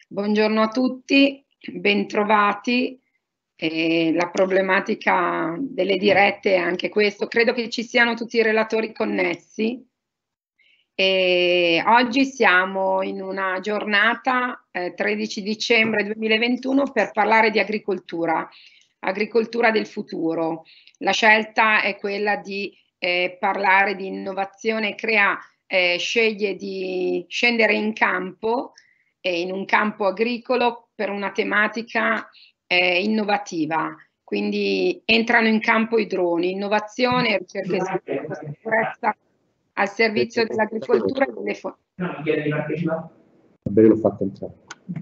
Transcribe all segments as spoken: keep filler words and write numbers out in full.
Buongiorno a tutti, bentrovati. Eh, la problematica delle dirette è anche questo. Credo che ci siano tutti i relatori connessi. E oggi siamo in una giornata, eh, tredici dicembre duemilaventuno, per parlare di agricoltura, agricoltura del futuro. La scelta è quella di eh, parlare di innovazione. Crea, eh, sceglie di scendere in campo, eh, in un campo agricolo per una tematica eh, innovativa. Quindi entrano in campo i droni, innovazione, ricerca e sviluppo, sicurezza al servizio dell'agricoltura e delle, fo l'ho fatto entrare.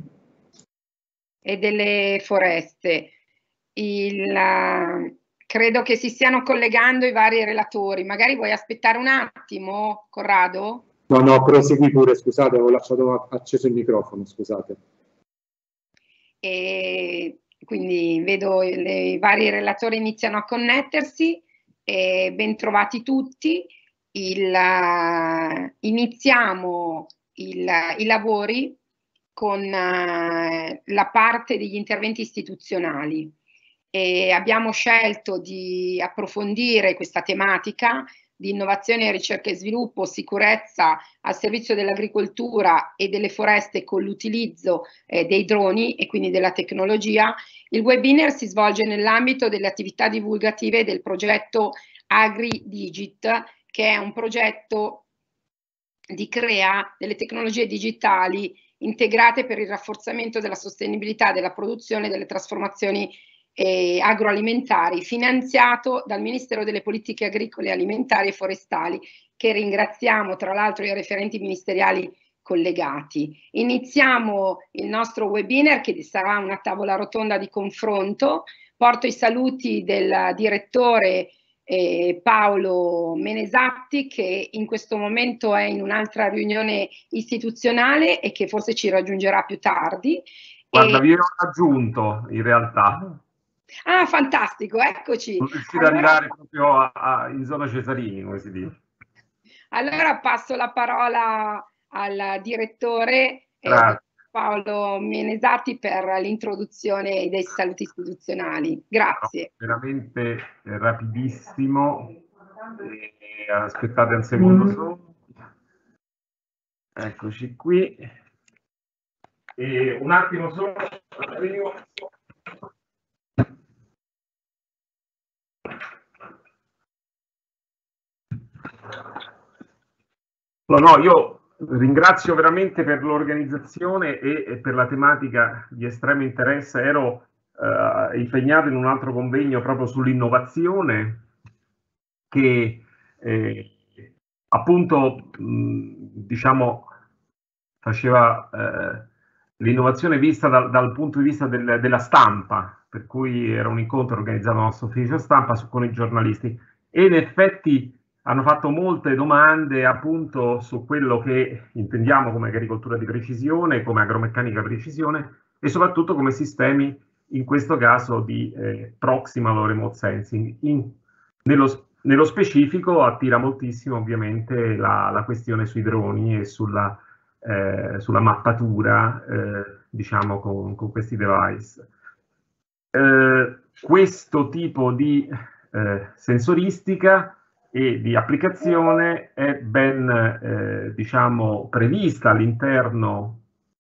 e delle foreste. Il, uh, credo che si stiano collegando i vari relatori. Magari vuoi aspettare un attimo, Corrado? No, no, prosegui pure, scusate, avevo lasciato acceso il microfono, scusate. E quindi vedo le, i vari relatori iniziano a connettersi. E ben trovati tutti. Il, uh, iniziamo il, i lavori con uh, la parte degli interventi istituzionali. E abbiamo scelto di approfondire questa tematica di innovazione, ricerca e sviluppo, sicurezza al servizio dell'agricoltura e delle foreste con l'utilizzo eh, dei droni e quindi della tecnologia. Il webinar si svolge nell'ambito delle attività divulgative del progetto AgriDigit, che è un progetto di crea delle tecnologie digitali integrate per il rafforzamento della sostenibilità della produzione e delle trasformazioni eh, agroalimentari, finanziato dal Ministero delle Politiche Agricole, Alimentari e Forestali, che ringraziamo tra l'altro i referenti ministeriali collegati. Iniziamo il nostro webinar, che sarà una tavola rotonda di confronto. Porto i saluti del direttore eh, Paolo Menesatti, che in questo momento è in un'altra riunione istituzionale e che forse ci raggiungerà più tardi. Guarda, e... vi ho raggiunto in realtà. Ah, fantastico, eccoci. Sono riuscito allora... ad arrivare proprio a, a, in zona Cesarini, come si dice. Allora passo la parola al direttore eh, Paolo Menesatti per l'introduzione dei saluti istituzionali. Grazie. No, veramente rapidissimo. E, aspettate un secondo solo. Eccoci qui. E un attimo solo. No, no, io ringrazio veramente per l'organizzazione e, e per la tematica di estremo interesse. Ero eh, impegnato in un altro convegno proprio sull'innovazione che eh, appunto mh, diciamo faceva eh, l'innovazione vista dal, dal punto di vista del, della stampa, per cui era un incontro organizzato dal nostro ufficio stampa su, con i giornalisti, e in effetti hanno fatto molte domande appunto su quello che intendiamo come agricoltura di precisione, come agromeccanica precisione e soprattutto come sistemi, in questo caso di eh, proximal o remote sensing. In, nello, nello specifico attira moltissimo ovviamente la, la questione sui droni e sulla, eh, sulla mappatura eh, diciamo con, con questi device. Eh, questo tipo di eh, sensoristica e di applicazione è ben eh, diciamo prevista all'interno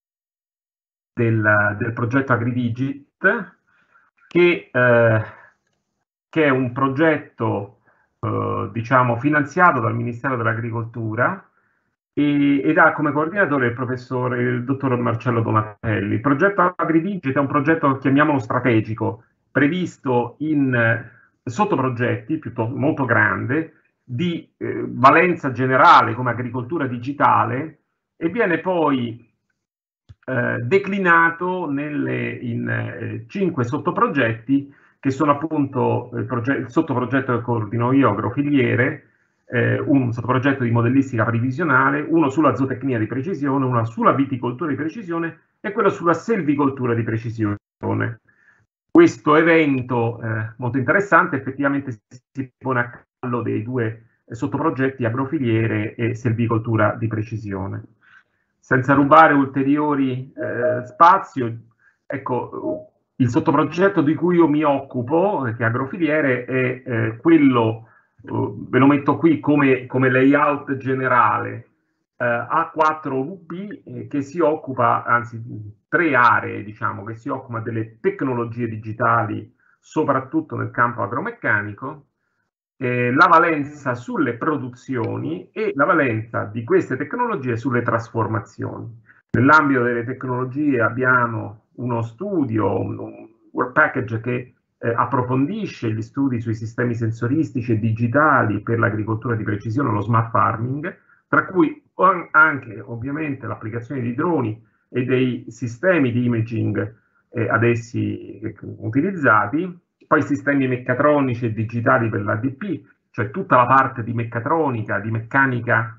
del, del progetto AgriDigit, che, eh, che è un progetto eh, diciamo finanziato dal Ministero dell'Agricoltura e, ed ha come coordinatore il professore, il dottor Marcello Donatelli. Il progetto AgriDigit è un progetto, chiamiamolo strategico, previsto in eh, sottoprogetti piuttosto molto grande, di eh, valenza generale come agricoltura digitale, e viene poi eh, declinato nelle, in eh, cinque sottoprogetti che sono appunto il, il sottoprogetto che coordino io, agrofiliere, eh, un sottoprogetto di modellistica previsionale, uno sulla zootecnia di precisione, uno sulla viticoltura di precisione e quello sulla selvicoltura di precisione. Questo evento eh, molto interessante effettivamente si pone a cavallo dei due sottoprogetti agrofiliere e selvicoltura di precisione. senza rubare ulteriori eh, spazio, ecco, il sottoprogetto di cui io mi occupo, che è Agrofiliere, è eh, quello, eh, ve lo metto qui come, come layout generale, eh, A quattro V P, eh, che si occupa, anzi tre aree, diciamo, che si occupa delle tecnologie digitali, soprattutto nel campo agromeccanico, eh, la valenza sulle produzioni e la valenza di queste tecnologie sulle trasformazioni. Nell'ambito delle tecnologie abbiamo uno studio, un work package che eh, approfondisce gli studi sui sistemi sensoristici e digitali per l'agricoltura di precisione, lo smart farming, tra cui anche ovviamente l'applicazione di droni e dei sistemi di imaging eh, ad essi eh, utilizzati, poi sistemi meccatronici e digitali per l'A D P, cioè tutta la parte di meccatronica, di meccanica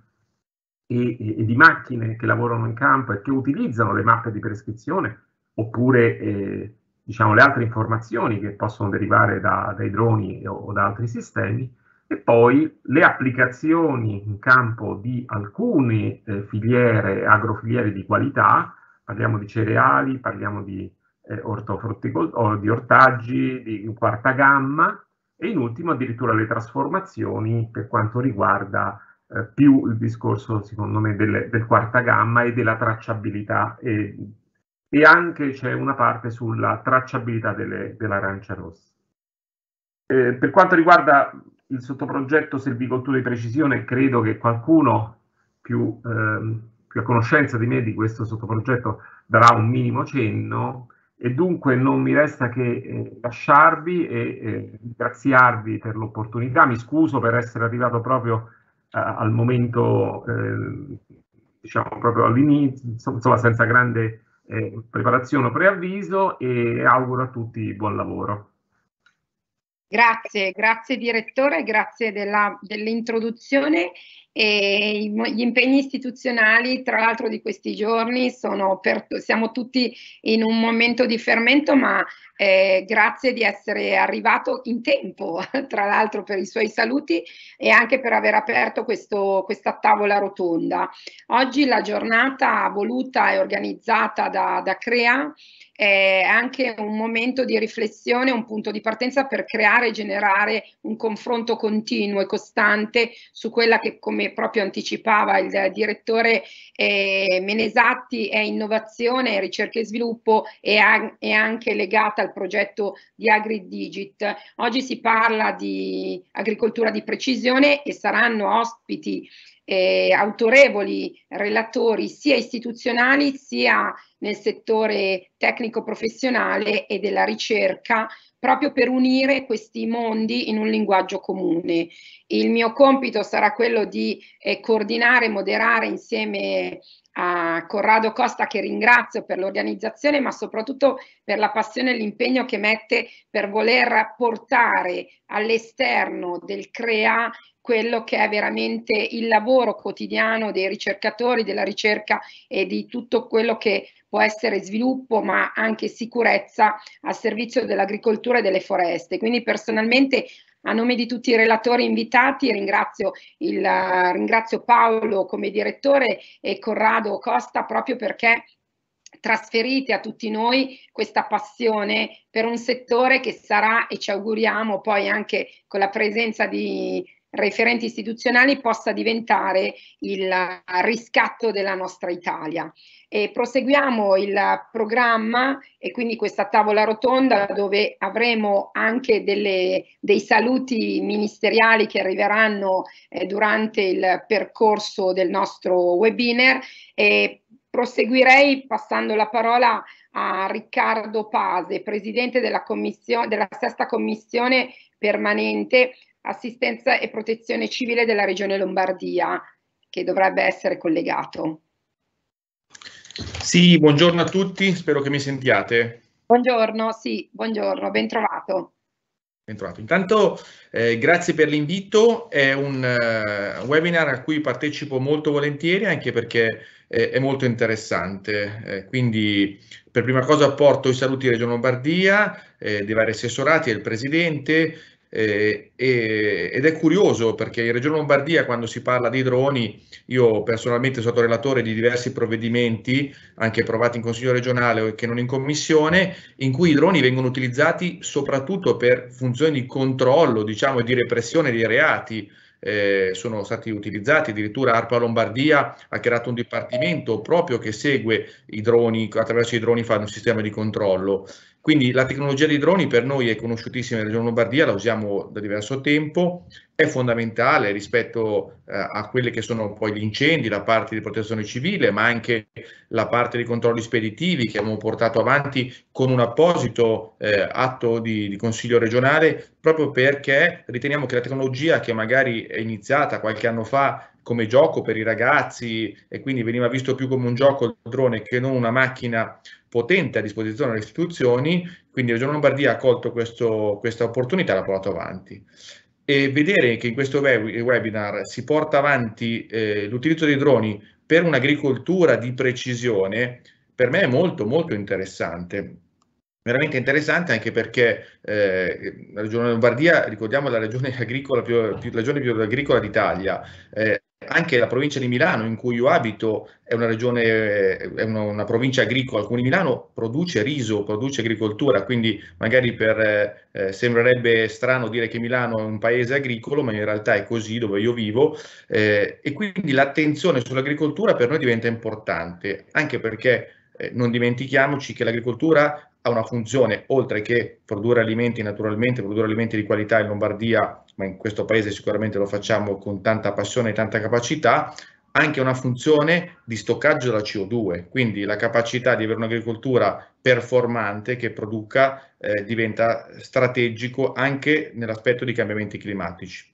E, e, e di macchine che lavorano in campo e che utilizzano le mappe di prescrizione oppure eh, diciamo le altre informazioni che possono derivare da, dai droni o, o da altri sistemi, e poi le applicazioni in campo di alcune eh, filiere, agrofiliere di qualità, parliamo di cereali, parliamo di, eh, ortofrutticol- di ortaggi, di quarta gamma, e in ultimo addirittura le trasformazioni per quanto riguarda Eh, più il discorso, secondo me, del, del quarta gamma e della tracciabilità, e, e anche c'è una parte sulla tracciabilità delle, dell'arancia rossa. Eh, per quanto riguarda il sottoprogetto Selvicoltura di precisione, credo che qualcuno più, ehm, più a conoscenza di me di questo sottoprogetto darà un minimo cenno, e dunque non mi resta che eh, lasciarvi e eh, ringraziarvi per l'opportunità. Mi scuso per essere arrivato proprio al momento, eh, diciamo proprio all'inizio, insomma senza grande eh, preparazione o preavviso, e auguro a tutti buon lavoro. Grazie, grazie direttore, grazie della, dell'introduzione. E gli impegni istituzionali, tra l'altro, di questi giorni sono per, siamo tutti in un momento di fermento, ma eh, grazie di essere arrivato in tempo, tra l'altro, per i suoi saluti e anche per aver aperto questo, questa tavola rotonda. Oggi la giornata voluta e organizzata da, da Crea è anche un momento di riflessione, un punto di partenza per creare e generare un confronto continuo e costante su quella che, come proprio anticipava il direttore eh, Menesatti, è innovazione, ricerca e sviluppo, e è anche legata al progetto di AgriDigit. Oggi si parla di agricoltura di precisione e saranno ospiti Eh, autorevoli relatori sia istituzionali sia nel settore tecnico-professionale e della ricerca, proprio per unire questi mondi in un linguaggio comune. Il mio compito sarà quello di eh, coordinare e moderare insieme a Corrado Costa, che ringrazio per l'organizzazione, ma soprattutto per la passione e l'impegno che mette per voler portare all'esterno del Crea quello che è veramente il lavoro quotidiano dei ricercatori, della ricerca e di tutto quello che può essere sviluppo, ma anche sicurezza a servizio dell'agricoltura e delle foreste. Quindi personalmente, a nome di tutti i relatori invitati, ringrazio, il, ringrazio Paolo come direttore e Corrado Costa, proprio perché trasferite a tutti noi questa passione per un settore che sarà, e ci auguriamo poi anche con la presenza di referenti istituzionali, possa diventare il riscatto della nostra Italia. E proseguiamo il programma e quindi questa tavola rotonda, dove avremo anche delle, dei saluti ministeriali che arriveranno eh, durante il percorso del nostro webinar. E proseguirei passando la parola a Riccardo Pase, presidente della, commissione, della sesta commissione permanente assistenza e protezione civile della regione Lombardia, che dovrebbe essere collegato. Sì, buongiorno a tutti, spero che mi sentiate. Buongiorno, sì, buongiorno, ben trovato. Ben trovato. Intanto eh, grazie per l'invito, è un uh, webinar a cui partecipo molto volentieri, anche perché eh, è molto interessante. Eh, quindi per prima cosa porto i saluti di Regione Lombardia, eh, dei vari assessorati e del Presidente, Eh, e, ed è curioso perché in Regione Lombardia, quando si parla di droni, io personalmente sono stato relatore di diversi provvedimenti, anche approvati in Consiglio regionale che non in Commissione, in cui i droni vengono utilizzati soprattutto per funzioni di controllo, diciamo, e di repressione dei reati. Eh, sono stati utilizzati, addirittura ARPA Lombardia ha creato un dipartimento proprio che segue i droni, attraverso i droni fa un sistema di controllo. Quindi la tecnologia dei droni per noi è conosciutissima in Regione Lombardia, la usiamo da diverso tempo, è fondamentale rispetto eh, a quelli che sono poi gli incendi, la parte di protezione civile, ma anche la parte dei controlli speditivi che abbiamo portato avanti con un apposito eh, atto di, di Consiglio regionale, proprio perché riteniamo che la tecnologia che magari è iniziata qualche anno fa come gioco per i ragazzi e quindi veniva visto più come un gioco il drone che non una macchina potente a disposizione delle istituzioni, quindi la Regione Lombardia ha colto questo, questa opportunità e l'ha portato avanti. E vedere che in questo webinar si porta avanti eh, l'utilizzo dei droni per un'agricoltura di precisione, per me è molto molto interessante. Veramente interessante anche perché eh, la Regione Lombardia, ricordiamo, è la regione agricola più, più, la regione più agricola d'Italia. Eh, anche la provincia di Milano, in cui io abito, è una regione, è una, una provincia agricola. Alcuni Milano produce riso, produce agricoltura, quindi magari per, eh, sembrerebbe strano dire che Milano è un paese agricolo, ma in realtà è così dove io vivo. Eh, e quindi l'attenzione sull'agricoltura per noi diventa importante, anche perché eh, non dimentichiamoci che l'agricoltura ha una funzione, oltre che produrre alimenti naturalmente, produrre alimenti di qualità in Lombardia, ma in questo paese sicuramente lo facciamo con tanta passione e tanta capacità, anche una funzione di stoccaggio della C O due, quindi la capacità di avere un'agricoltura performante che produca eh, diventa strategico anche nell'aspetto di cambiamenti climatici.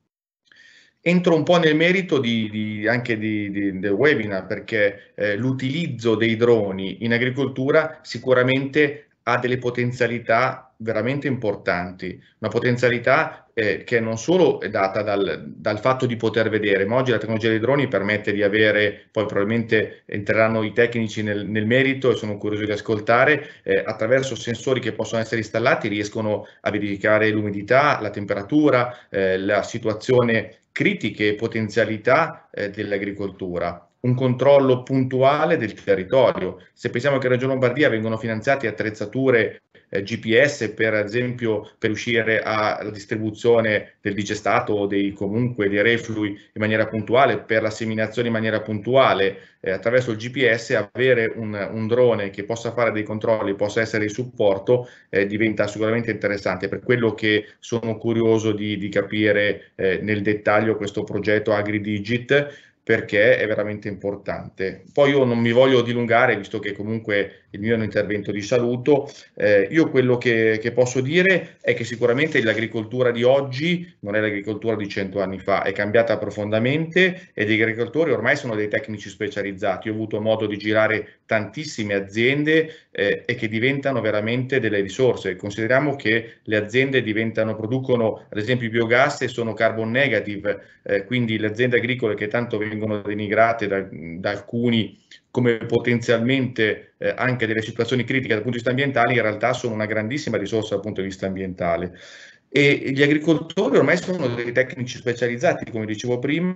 Entro un po' nel merito di, di, anche di, di, del webinar, perché eh, l'utilizzo dei droni in agricoltura sicuramente ha delle potenzialità veramente importanti, una potenzialità eh, che non solo è data dal, dal fatto di poter vedere, ma oggi la tecnologia dei droni permette di avere, poi probabilmente entreranno i tecnici nel, nel merito e sono curioso di ascoltare, eh, attraverso sensori che possono essere installati riescono a verificare l'umidità, la temperatura, eh, la situazione critiche e potenzialità eh, dell'agricoltura, un controllo puntuale del territorio. Se pensiamo che in Regione Lombardia vengono finanziate attrezzature eh, G P S per, ad esempio, per riuscire alla distribuzione del digestato o dei, comunque dei reflui in maniera puntuale, per la seminazione in maniera puntuale, eh, attraverso il G P S avere un, un drone che possa fare dei controlli, possa essere di supporto, eh, diventa sicuramente interessante. Per quello che sono curioso di, di capire eh, nel dettaglio questo progetto AgriDigit, perché è veramente importante. Poi io non mi voglio dilungare, visto che comunque il mio è un intervento di saluto. Eh, io quello che, che posso dire è che sicuramente l'agricoltura di oggi non è l'agricoltura di cento anni fa, è cambiata profondamente e gli agricoltori ormai sono dei tecnici specializzati. Io ho avuto modo di girare tantissime aziende eh, e che diventano veramente delle risorse. Consideriamo che le aziende diventano, producono ad esempio biogas e sono carbon negative, eh, quindi le aziende agricole che tanto vengono denigrate da, da alcuni come potenzialmente eh, anche delle situazioni critiche dal punto di vista ambientale, in realtà sono una grandissima risorsa dal punto di vista ambientale. E gli agricoltori ormai sono dei tecnici specializzati, come dicevo prima,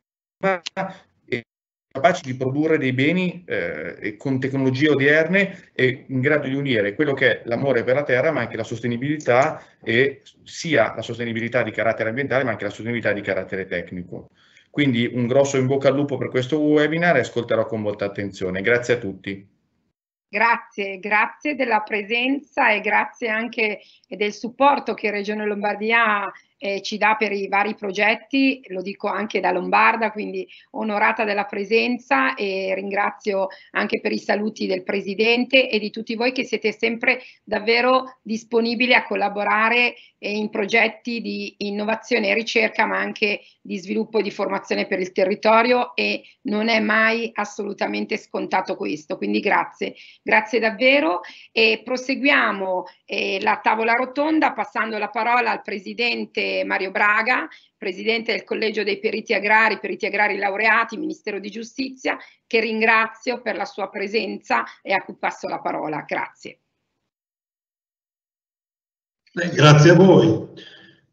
e capaci di produrre dei beni eh, con tecnologie odierne e in grado di unire quello che è l'amore per la terra, ma anche la sostenibilità, e sia la sostenibilità di carattere ambientale, ma anche la sostenibilità di carattere tecnico. Quindi un grosso in bocca al lupo per questo webinar e ascolterò con molta attenzione. Grazie a tutti. Grazie, grazie della presenza e grazie anche del supporto che Regione Lombardia eh, ci dà per i vari progetti, lo dico anche da lombarda, quindi onorata della presenza, e ringrazio anche per i saluti del Presidente e di tutti voi che siete sempre davvero disponibili a collaborare eh, in progetti di innovazione e ricerca, ma anche di sviluppo e di formazione per il territorio, e non è mai assolutamente scontato questo, quindi grazie. Grazie davvero, e proseguiamo eh, la tavola rotonda passando la parola al Presidente Mario Braga, Presidente del Collegio dei Periti Agrari, Periti Agrari Laureati, Ministero di Giustizia, che ringrazio per la sua presenza e a cui passo la parola. Grazie. Eh, grazie a voi.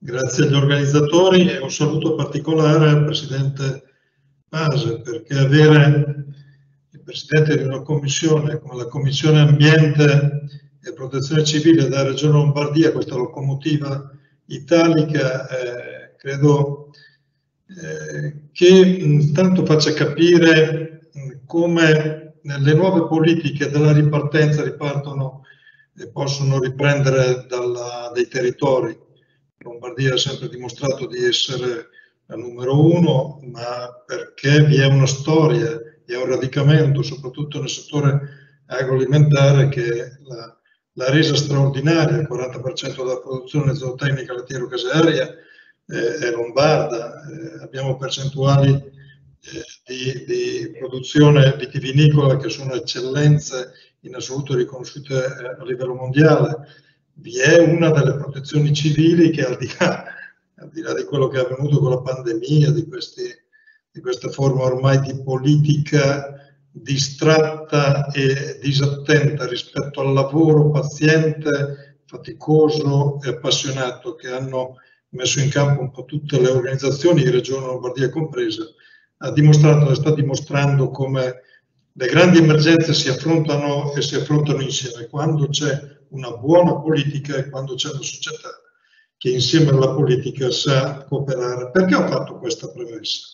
Grazie agli organizzatori e un saluto particolare al Presidente Pase, perché avere il Presidente di una commissione come la Commissione Ambiente e Protezione Civile della Regione Lombardia, questa locomotiva italica, eh, credo eh, che intanto faccia capire mh, come le nuove politiche della ripartenza ripartono e possono riprendere dalla, dai territori. Lombardia ha sempre dimostrato di essere la numero uno, ma perché vi è una storia, vi è un radicamento, soprattutto nel settore agroalimentare, che la, la resa straordinaria. Il quaranta per cento della produzione zootecnica lattiero-casearia eh, è lombarda, eh, abbiamo percentuali eh, di, di produzione vitivinicola che sono eccellenze in assoluto riconosciute eh, a livello mondiale. Vi è una delle protezioni civili che, al di là, al di là di quello che è avvenuto con la pandemia, di, questi, di queste forme ormai di politica distratta e disattenta rispetto al lavoro paziente, faticoso e appassionato che hanno messo in campo un po' tutte le organizzazioni, di Regione Lombardia comprese, ha dimostrato e sta dimostrando come le grandi emergenze si affrontano e si affrontano insieme quando c'è una buona politica e quando c'è una società che insieme alla politica sa cooperare. Perché ho fatto questa premessa?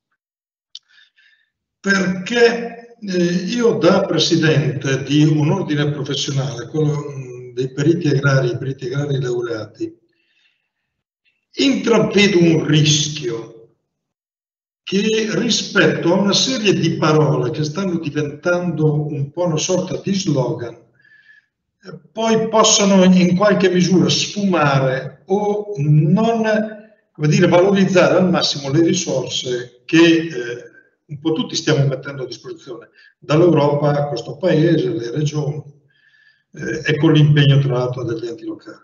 Perché eh, io da presidente di un ordine professionale, quello mh, dei periti agrari, i periti agrari laureati, intravedo un rischio che rispetto a una serie di parole che stanno diventando un po' una sorta di slogan, poi possano in qualche misura sfumare o non, come dire, valorizzare al massimo le risorse che eh, un po' tutti stiamo mettendo a disposizione, dall'Europa a questo paese, le regioni, eh, e con l'impegno tra l'altro degli enti locali.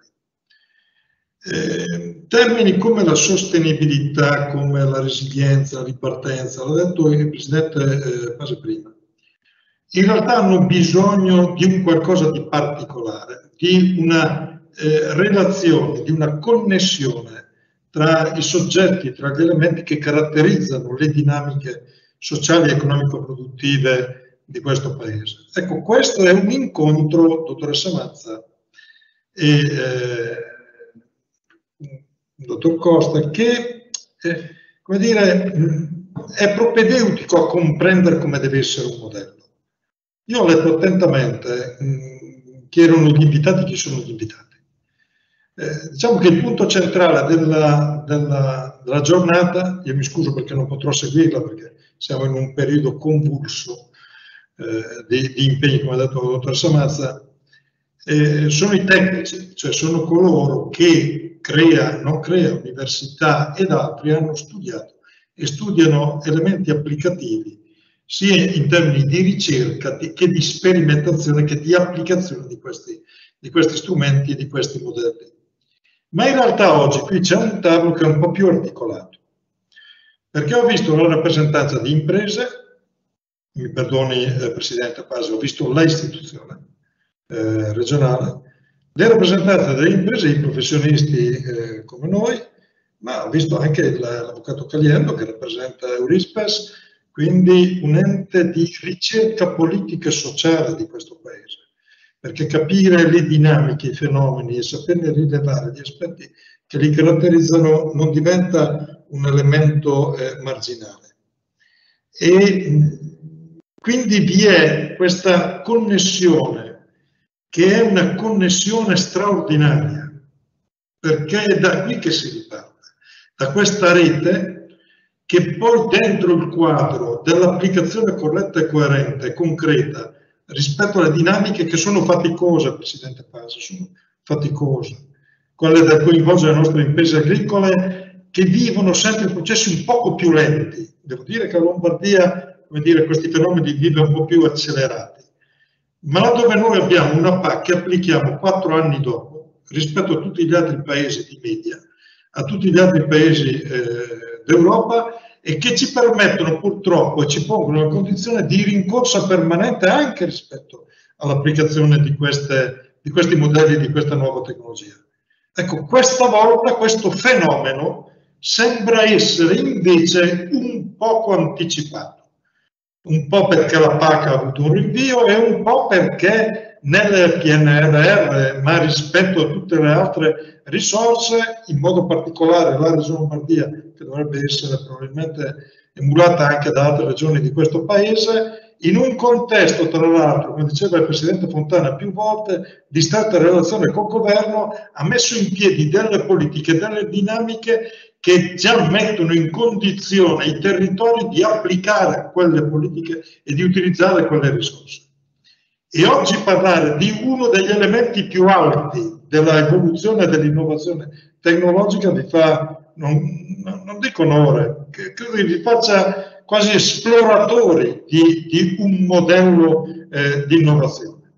Eh, termini come la sostenibilità, come la resilienza, la ripartenza, l'ha detto il Presidente eh, Pase prima, in realtà hanno bisogno di un qualcosa di particolare, di una eh, relazione, di una connessione tra i soggetti, tra gli elementi che caratterizzano le dinamiche sociali e economico-produttive di questo Paese. Ecco, questo è un incontro, dottoressa Mazza e eh, dottor Costa, che eh, come dire, è propedeutico a comprendere come deve essere un modello. Io ho letto attentamente mh, chi erano gli invitati, chi sono gli invitati. Eh, diciamo che il punto centrale della, della, della giornata, io mi scuso perché non potrò seguirla perché siamo in un periodo convulso eh, di, di impegni, come ha detto la dottoressa Mazza, eh, sono i tecnici, cioè sono coloro che crea, non crea, università ed altri hanno studiato e studiano elementi applicativi sia in termini di ricerca che di sperimentazione che di applicazione di questi, di questi strumenti e di questi modelli. Ma in realtà oggi qui c'è un tavolo che è un po' più articolato, perché ho visto la rappresentanza di imprese, mi perdoni eh, Presidente Pase, ho visto l'istituzione eh, regionale, le rappresentanze delle imprese, i professionisti eh, come noi, ma ho visto anche l'avvocato Caliendo che rappresenta Eurispes, quindi un ente di ricerca politica e sociale di questo Paese, perché capire le dinamiche, i fenomeni e saperne rilevare gli aspetti che li caratterizzano non diventa un elemento eh, marginale. E quindi vi è questa connessione, che è una connessione straordinaria, perché è da qui che si riparte, da questa rete che poi dentro il quadro dell'applicazione corretta e coerente e concreta rispetto alle dinamiche che sono faticose, Presidente Pase, sono faticose, quelle da coinvolgere le nostre imprese agricole che vivono sempre processi un poco più lenti. Devo dire che la Lombardia, come dire, questi fenomeni vive un po' più accelerati, ma laddove noi abbiamo una P A C che applichiamo quattro anni dopo rispetto a tutti gli altri paesi di media, a tutti gli altri paesi eh, d'Europa, e che ci permettono purtroppo e ci pongono una condizione di rincorsa permanente anche rispetto all'applicazione di, queste, di questi modelli, di questa nuova tecnologia. Ecco, questa volta questo fenomeno sembra essere invece un poco anticipato, un po' perché la P A C ha avuto un rinvio e un po' perché nel P N R R, ma rispetto a tutte le altre risorse, in modo particolare la Regione Lombardia, che dovrebbe essere probabilmente emulata anche da altre regioni di questo paese, in un contesto, tra l'altro, come diceva il Presidente Fontana più volte, di stretta relazione col governo, ha messo in piedi delle politiche, delle dinamiche che già mettono in condizione i territori di applicare quelle politiche e di utilizzare quelle risorse. E oggi parlare di uno degli elementi più alti della evoluzione e dell'innovazione tecnologica vi fa, non, non dico onore, credo che vi faccia quasi esploratori di, di un modello eh, di innovazione.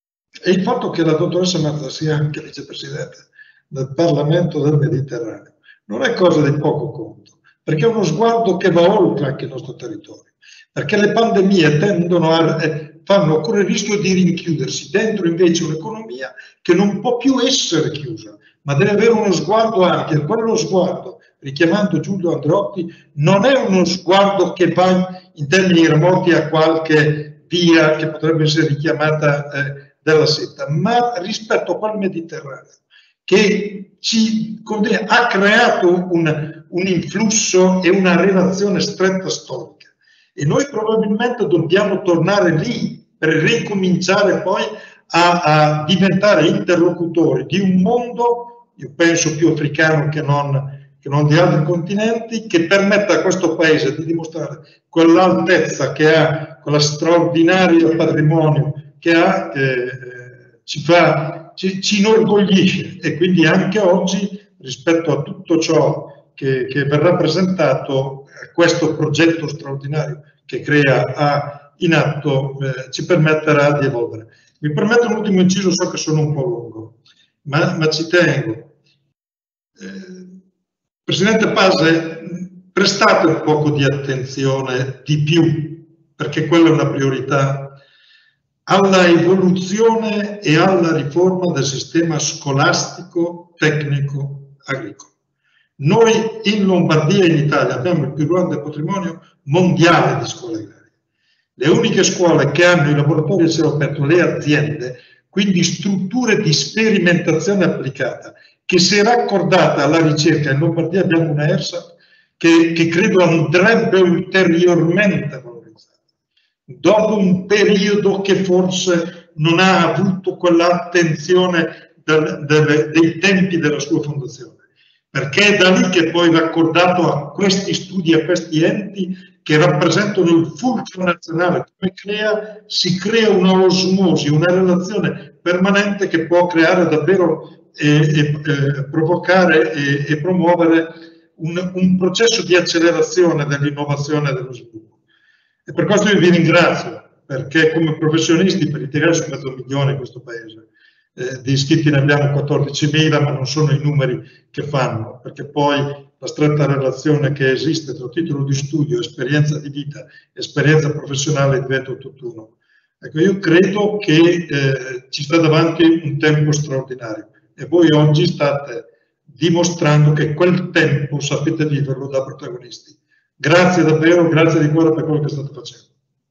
E il fatto che la dottoressa Mazza sia anche vicepresidente del Parlamento del Mediterraneo non è cosa di poco conto, perché è uno sguardo che va oltre anche il nostro territorio, perché le pandemie tendono a, eh, fanno correre il rischio di rinchiudersi dentro invece un'economia che non può più essere chiusa, ma deve avere uno sguardo ampio, e quello sguardo, richiamando Giulio Andreotti, non è uno sguardo che va in termini remoti a qualche via che potrebbe essere richiamata eh, della setta, ma rispetto a quel Mediterraneo che ci dire, ha creato un, un influsso e una relazione stretta storica. E noi probabilmente dobbiamo tornare lì per ricominciare poi a, a diventare interlocutori di un mondo, io penso più africano che non, che non di altri continenti, che permetta a questo paese di dimostrare quell'altezza che ha, quella straordinario patrimonio che ha, che eh, ci fa, ci, ci inorgoglisce, e quindi anche oggi rispetto a tutto ciò che, che verrà presentato, questo progetto straordinario che crea ha in atto eh, ci permetterà di evolvere. Mi permetto un ultimo inciso, so che sono un po' lungo, ma, ma ci tengo. Eh, Presidente Pase, prestate un poco di attenzione di più, perché quella è una priorità, alla evoluzione e alla riforma del sistema scolastico tecnico agricolo. Noi in Lombardia e in Italia abbiamo il più grande patrimonio mondiale di scuole agrarie. Le uniche scuole che hanno i laboratori a cielo aperto, le aziende, quindi strutture di sperimentazione applicata, che si è raccordata alla ricerca. In Lombardia abbiamo una ERSA che, che credo andrebbe ulteriormente valorizzata, dopo un periodo che forse non ha avuto quell'attenzione del, del, dei tempi della sua fondazione, perché è da lì che poi raccordato a questi studi, a questi enti che rappresentano il fulcro nazionale, come crea, si crea una osmosi, una relazione permanente che può creare davvero e, e, e provocare e, e promuovere un, un processo di accelerazione dell'innovazione e dello sviluppo. E per questo io vi ringrazio, perché come professionisti, per ritirare su mezzo milione in questo paese, eh, di iscritti ne abbiamo quattordicimila, ma non sono i numeri che fanno, perché poi la stretta relazione che esiste tra titolo di studio, esperienza di vita, esperienza professionale diventa tutt'uno. Ecco, io credo che eh, ci sta davanti un tempo straordinario e voi oggi state dimostrando che quel tempo sapete viverlo da protagonisti. Grazie davvero, grazie di cuore per quello che state facendo.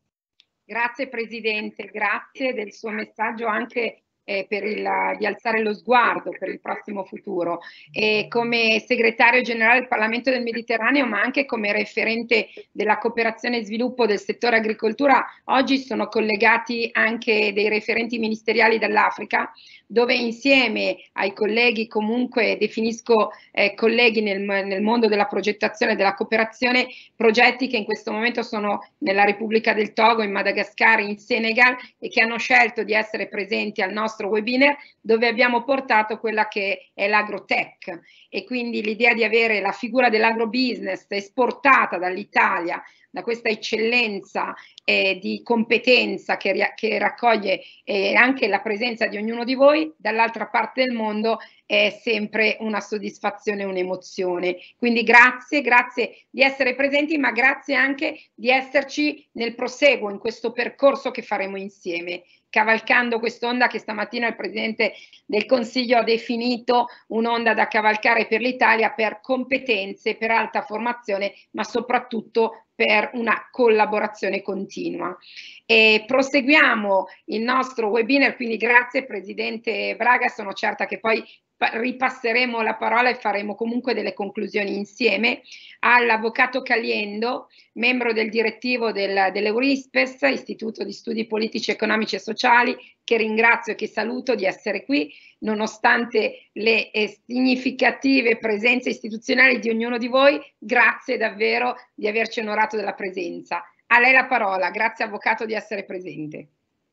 Grazie Presidente, grazie del suo messaggio anche Eh, per il, di alzare lo sguardo per il prossimo futuro. E come segretario generale del Parlamento del Mediterraneo, ma anche come referente della cooperazione e sviluppo del settore agricoltura, oggi sono collegati anche dei referenti ministeriali dell'Africa, dove insieme ai colleghi, comunque definisco eh, colleghi nel, nel mondo della progettazione e della cooperazione, progetti che in questo momento sono nella Repubblica del Togo, in Madagascar, in Senegal, e che hanno scelto di essere presenti al nostro webinar, dove abbiamo portato quella che è l'agrotech, e quindi l'idea di avere la figura dell'agrobusiness esportata dall'Italia, da questa eccellenza eh, di competenza che, che raccoglie eh, anche la presenza di ognuno di voi, dall'altra parte del mondo è sempre una soddisfazione, un'emozione. Quindi grazie, grazie di essere presenti, ma grazie anche di esserci nel proseguo in questo percorso che faremo insieme, cavalcando quest'onda che stamattina il Presidente del Consiglio ha definito un'onda da cavalcare per l'Italia, per competenze, per alta formazione, ma soprattutto per una collaborazione continua. E proseguiamo il nostro webinar, quindi grazie Presidente Braga, sono certa che poi ripasseremo la parola e faremo comunque delle conclusioni insieme, all'Avvocato Caliendo, membro del direttivo del, dell'Eurispes, Istituto di Studi Politici, Economici e Sociali, che ringrazio e che saluto di essere qui, nonostante le eh, significative presenze istituzionali di ognuno di voi. Grazie davvero di averci onorato della presenza. A lei la parola, grazie Avvocato di essere presente.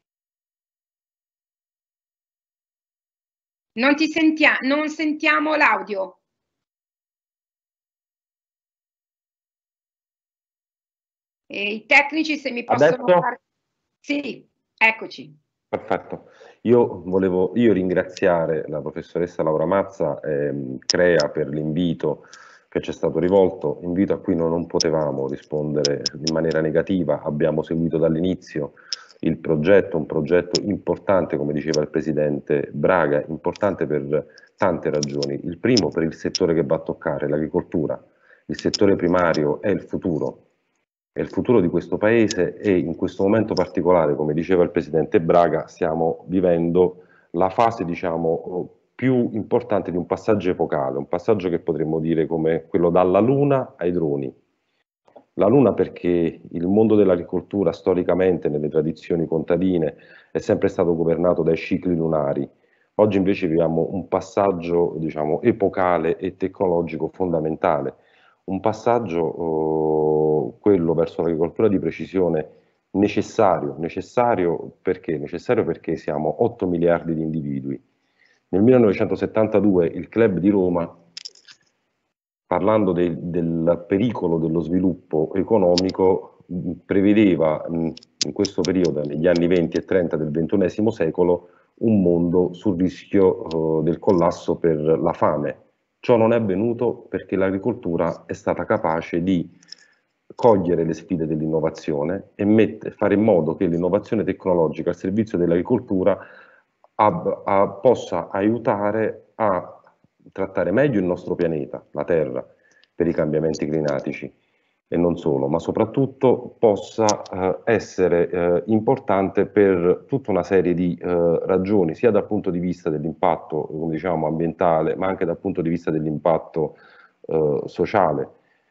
Non ti sentiamo, non sentiamo l'audio. E i tecnici se mi possono Adesso? fare... Sì, eccoci. Perfetto. Io volevo io ringraziare la professoressa Laura Mazza, ehm, Crea, per l'invito che ci è stato rivolto, invito a cui noi non potevamo rispondere in maniera negativa. Abbiamo seguito dall'inizio il progetto, un progetto importante, come diceva il Presidente Braga, importante per tante ragioni. Il primo, per il settore che va a toccare, l'agricoltura. Il settore primario è il futuro, è il futuro di questo Paese, e in questo momento particolare, come diceva il Presidente Braga, stiamo vivendo la fase, diciamo, più importante di un passaggio epocale, un passaggio che potremmo dire come quello dalla Luna ai droni. La Luna perché il mondo dell'agricoltura storicamente, nelle tradizioni contadine, è sempre stato governato dai cicli lunari. Oggi invece viviamo un passaggio, diciamo, epocale e tecnologico fondamentale, un passaggio, eh, quello verso l'agricoltura di precisione, necessario. Necessario perché? Necessario perché siamo otto miliardi di individui. Nel millenovecentosettantadue il Club di Roma, parlando de, del pericolo dello sviluppo economico, prevedeva in questo periodo, negli anni venti e trenta del ventunesimo secolo, un mondo sul rischio uh, del collasso per la fame. Ciò non è avvenuto perché l'agricoltura è stata capace di cogliere le sfide dell'innovazione e mette, fare in modo che l'innovazione tecnologica al servizio dell'agricoltura possa aiutare a trattare meglio il nostro pianeta, la Terra, per i cambiamenti climatici, e non solo, ma soprattutto possa eh, essere eh, importante per tutta una serie di eh, ragioni, sia dal punto di vista dell'impatto, come diciamo, ambientale, ma anche dal punto di vista dell'impatto eh, sociale.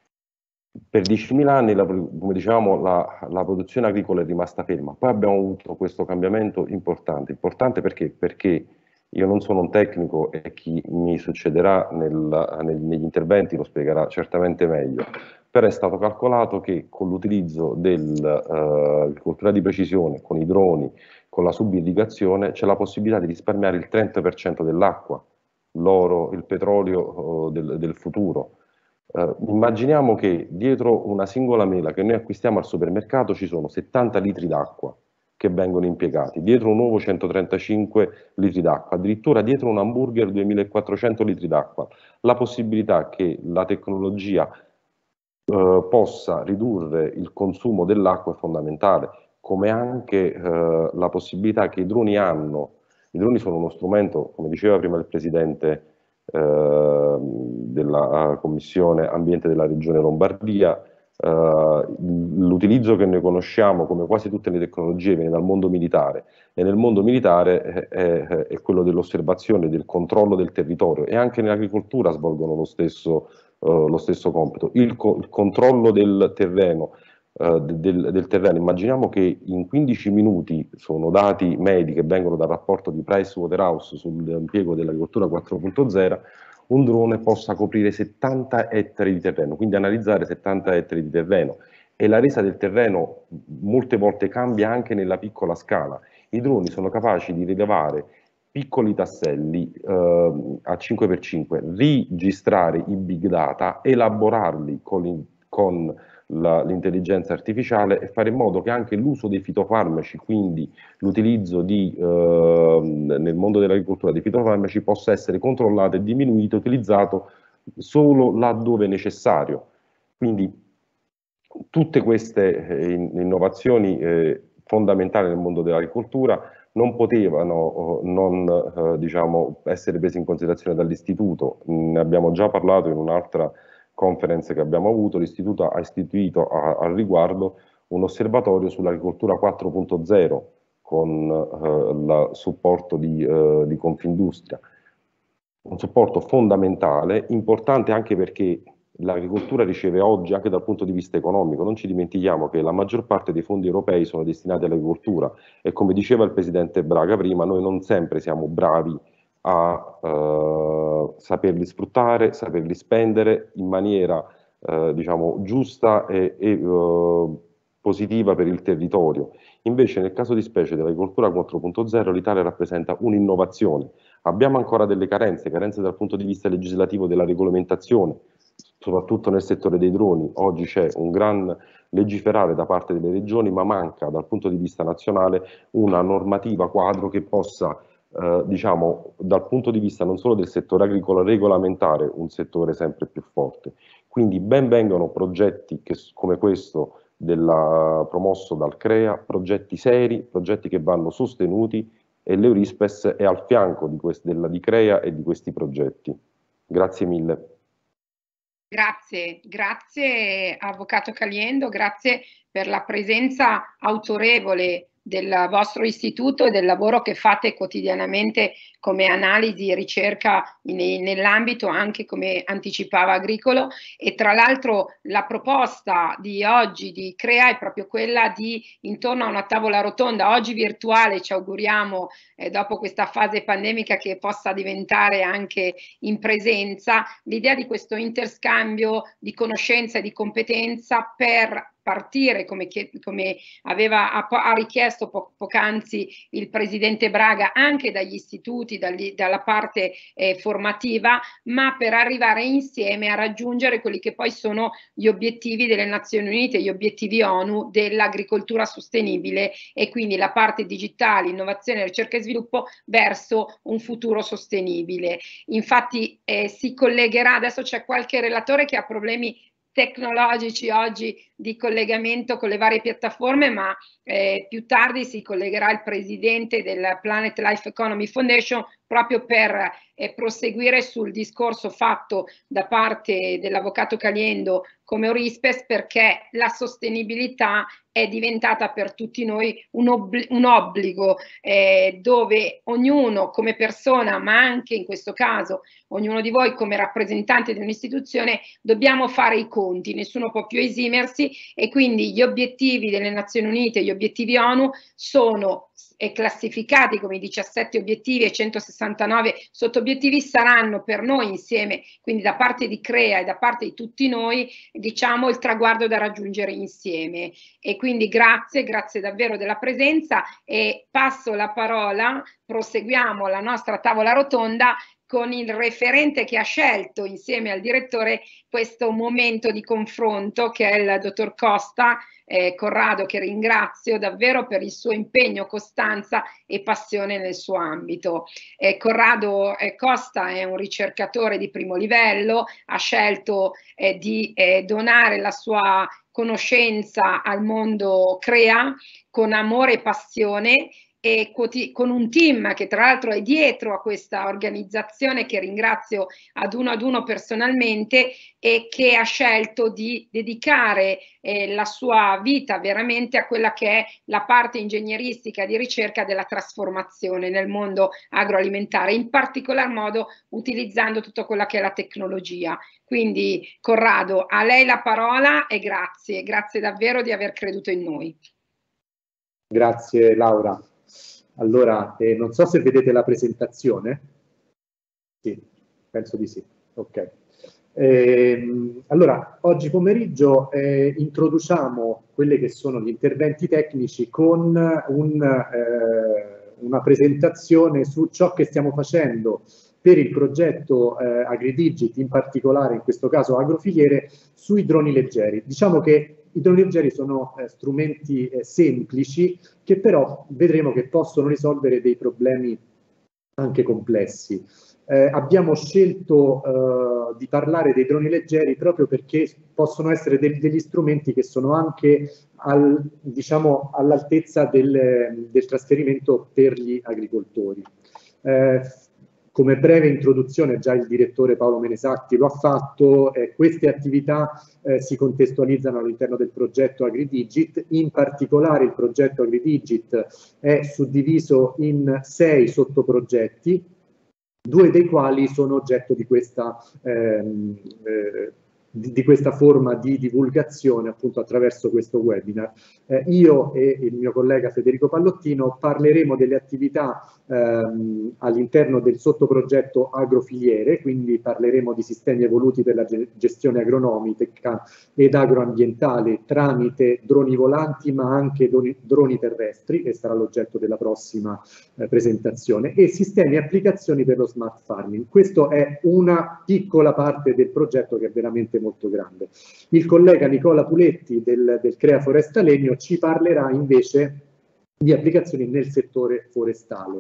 Per diecimila anni, la, come diciamo, la, la produzione agricola è rimasta ferma, poi abbiamo avuto questo cambiamento importante. Importante perché? Perché io non sono un tecnico e chi mi succederà nel, nel, negli interventi lo spiegherà certamente meglio, però è stato calcolato che con l'utilizzo dell'agricoltura uh, di precisione, con i droni, con la subirrigazione, c'è la possibilità di risparmiare il trenta per cento dell'acqua, l'oro, il petrolio uh, del, del futuro. Uh, immaginiamo che dietro una singola mela che noi acquistiamo al supermercato ci sono settanta litri d'acqua che vengono impiegati, dietro un uovo centotrentacinque litri d'acqua, addirittura dietro un hamburger duemilaquattrocento litri d'acqua. La possibilità che la tecnologia eh, possa ridurre il consumo dell'acqua è fondamentale, come anche eh, la possibilità che i droni hanno. I droni sono uno strumento, come diceva prima il Presidente eh, della Commissione Ambiente della Regione Lombardia, Uh, l'utilizzo che noi conosciamo come quasi tutte le tecnologie viene dal mondo militare, e nel mondo militare è, è, è quello dell'osservazione, del controllo del territorio, e anche nell'agricoltura svolgono lo stesso, uh, lo stesso compito, il, co il controllo del terreno, uh, del, del terreno. Immaginiamo che in quindici minuti, sono dati medi che vengono dal rapporto di Pricewaterhouse sull'impiego dell'agricoltura quattro punto zero, un drone possa coprire settanta ettari di terreno, quindi analizzare settanta ettari di terreno, e la resa del terreno molte volte cambia anche nella piccola scala. I droni sono capaci di rilevare piccoli tasselli eh, a cinque per cinque, registrare i big data, elaborarli con, con l'intelligenza artificiale e fare in modo che anche l'uso dei fitofarmaci, quindi l'utilizzo di, eh, nel mondo dell'agricoltura di fitofarmaci, possa essere controllato e diminuito, utilizzato solo laddove necessario. Quindi tutte queste eh, innovazioni eh, fondamentali nel mondo dell'agricoltura non potevano non eh, diciamo, essere prese in considerazione dall'Istituto. Ne abbiamo già parlato in un'altra conference che abbiamo avuto. L'Istituto ha istituito a, al riguardo un osservatorio sull'agricoltura quattro punto zero con eh, il supporto di, eh, di Confindustria. Un supporto fondamentale, importante anche perché l'agricoltura riceve oggi, anche dal punto di vista economico, non ci dimentichiamo che la maggior parte dei fondi europei sono destinati all'agricoltura e, come diceva il Presidente Braga prima, noi non sempre siamo bravi a eh, saperli sfruttare, saperli spendere in maniera eh, diciamo giusta e, e eh, positiva per il territorio. Invece nel caso di specie dell'agricoltura quattro punto zero l'Italia rappresenta un'innovazione. Abbiamo ancora delle carenze, carenze dal punto di vista legislativo della regolamentazione, soprattutto nel settore dei droni. Oggi c'è un gran legiferare da parte delle regioni, ma manca dal punto di vista nazionale una normativa quadro che possa, eh, diciamo, dal punto di vista non solo del settore agricolo, regolamentare un settore sempre più forte. Quindi ben vengano progetti che, come questo della, promosso dal CREA, progetti seri, progetti che vanno sostenuti, e l'Eurispes è al fianco di, quest, della, di CREA e di questi progetti. Grazie mille. Grazie, grazie Avvocato Caliendo, grazie per la presenza autorevole del vostro istituto e del lavoro che fate quotidianamente come analisi e ricerca nell'ambito anche, come anticipava, agricolo. E tra l'altro la proposta di oggi di CREA è proprio quella di, intorno a una tavola rotonda, oggi virtuale, ci auguriamo eh, dopo questa fase pandemica che possa diventare anche in presenza, l'idea di questo interscambio di conoscenza e di competenza per partire, come, come aveva, ha richiesto po poc'anzi il Presidente Braga, anche dagli istituti, dagli, dalla parte eh, formativa, ma per arrivare insieme a raggiungere quelli che poi sono gli obiettivi delle Nazioni Unite, gli obiettivi ONU dell'agricoltura sostenibile, e quindi la parte digitale, innovazione, ricerca e sviluppo verso un futuro sostenibile. Infatti eh, si collegherà, adesso c'è qualche relatore che ha problemi tecnologici oggi di collegamento con le varie piattaforme, ma eh, più tardi si collegherà il presidente del Planet Life Economy Foundation proprio per eh, proseguire sul discorso fatto da parte dell'avvocato Caliendo come Eurispes, perché la sostenibilità è diventata per tutti noi un, obli un obbligo eh, dove ognuno come persona, ma anche in questo caso ognuno di voi come rappresentante di un'istituzione, dobbiamo fare i conti, nessuno può più esimersi, e quindi gli obiettivi delle Nazioni Unite, gli obiettivi ONU sono e classificati come diciassette obiettivi e centosessantanove sottobiettivi, saranno per noi insieme, quindi da parte di CREA e da parte di tutti noi, diciamo il traguardo da raggiungere insieme. E quindi grazie, grazie davvero della presenza, e passo la parola, proseguiamo la nostra tavola rotonda con il referente che ha scelto insieme al direttore questo momento di confronto, che è il dottor Costa eh, Corrado, che ringrazio davvero per il suo impegno, costanza e passione nel suo ambito. Eh, Corrado eh, Costa è un ricercatore di primo livello, ha scelto eh, di eh, donare la sua conoscenza al mondo CREA con amore e passione, e con un team che tra l'altro è dietro a questa organizzazione, che ringrazio ad uno ad uno personalmente, e che ha scelto di dedicare eh, la sua vita veramente a quella che è la parte ingegneristica di ricerca della trasformazione nel mondo agroalimentare, in particolar modo utilizzando tutta quella che è la tecnologia. Quindi Corrado, a lei la parola, e grazie, grazie davvero di aver creduto in noi. Grazie Laura. Allora, eh, non so se vedete la presentazione. Sì, penso di sì. Ok. Eh, allora, oggi pomeriggio eh, introduciamo quelli che sono gli interventi tecnici con un, eh, una presentazione su ciò che stiamo facendo per il progetto eh, AgriDigit, in particolare in questo caso agrofiliere, sui droni leggeri. Diciamo che i droni leggeri sono eh, strumenti eh, semplici che però vedremo che possono risolvere dei problemi anche complessi. Eh, abbiamo scelto eh, di parlare dei droni leggeri proprio perché possono essere de degli strumenti che sono anche al, diciamo, all'altezza del, del trasferimento per gli agricoltori. Eh, come breve introduzione, già il direttore Paolo Menesatti lo ha fatto, eh, queste attività eh, si contestualizzano all'interno del progetto AgriDigit, in particolare il progetto AgriDigit è suddiviso in sei sottoprogetti, due dei quali sono oggetto di questa, ehm, eh, di, di questa forma di divulgazione appunto attraverso questo webinar. Eh, io e il mio collega Federico Pallottino parleremo delle attività ehm, all'interno del sottoprogetto agrofiliere, quindi parleremo di sistemi evoluti per la gestione agronomica ed agroambientale tramite droni volanti ma anche droni, droni terrestri, che sarà l'oggetto della prossima eh, presentazione, e sistemi e applicazioni per lo smart farming. Questo è una piccola parte del progetto che è veramente molto grande. Il collega Nicola Puletti del, del Crea Foresta Legno ci parlerà invece di applicazioni nel settore forestale.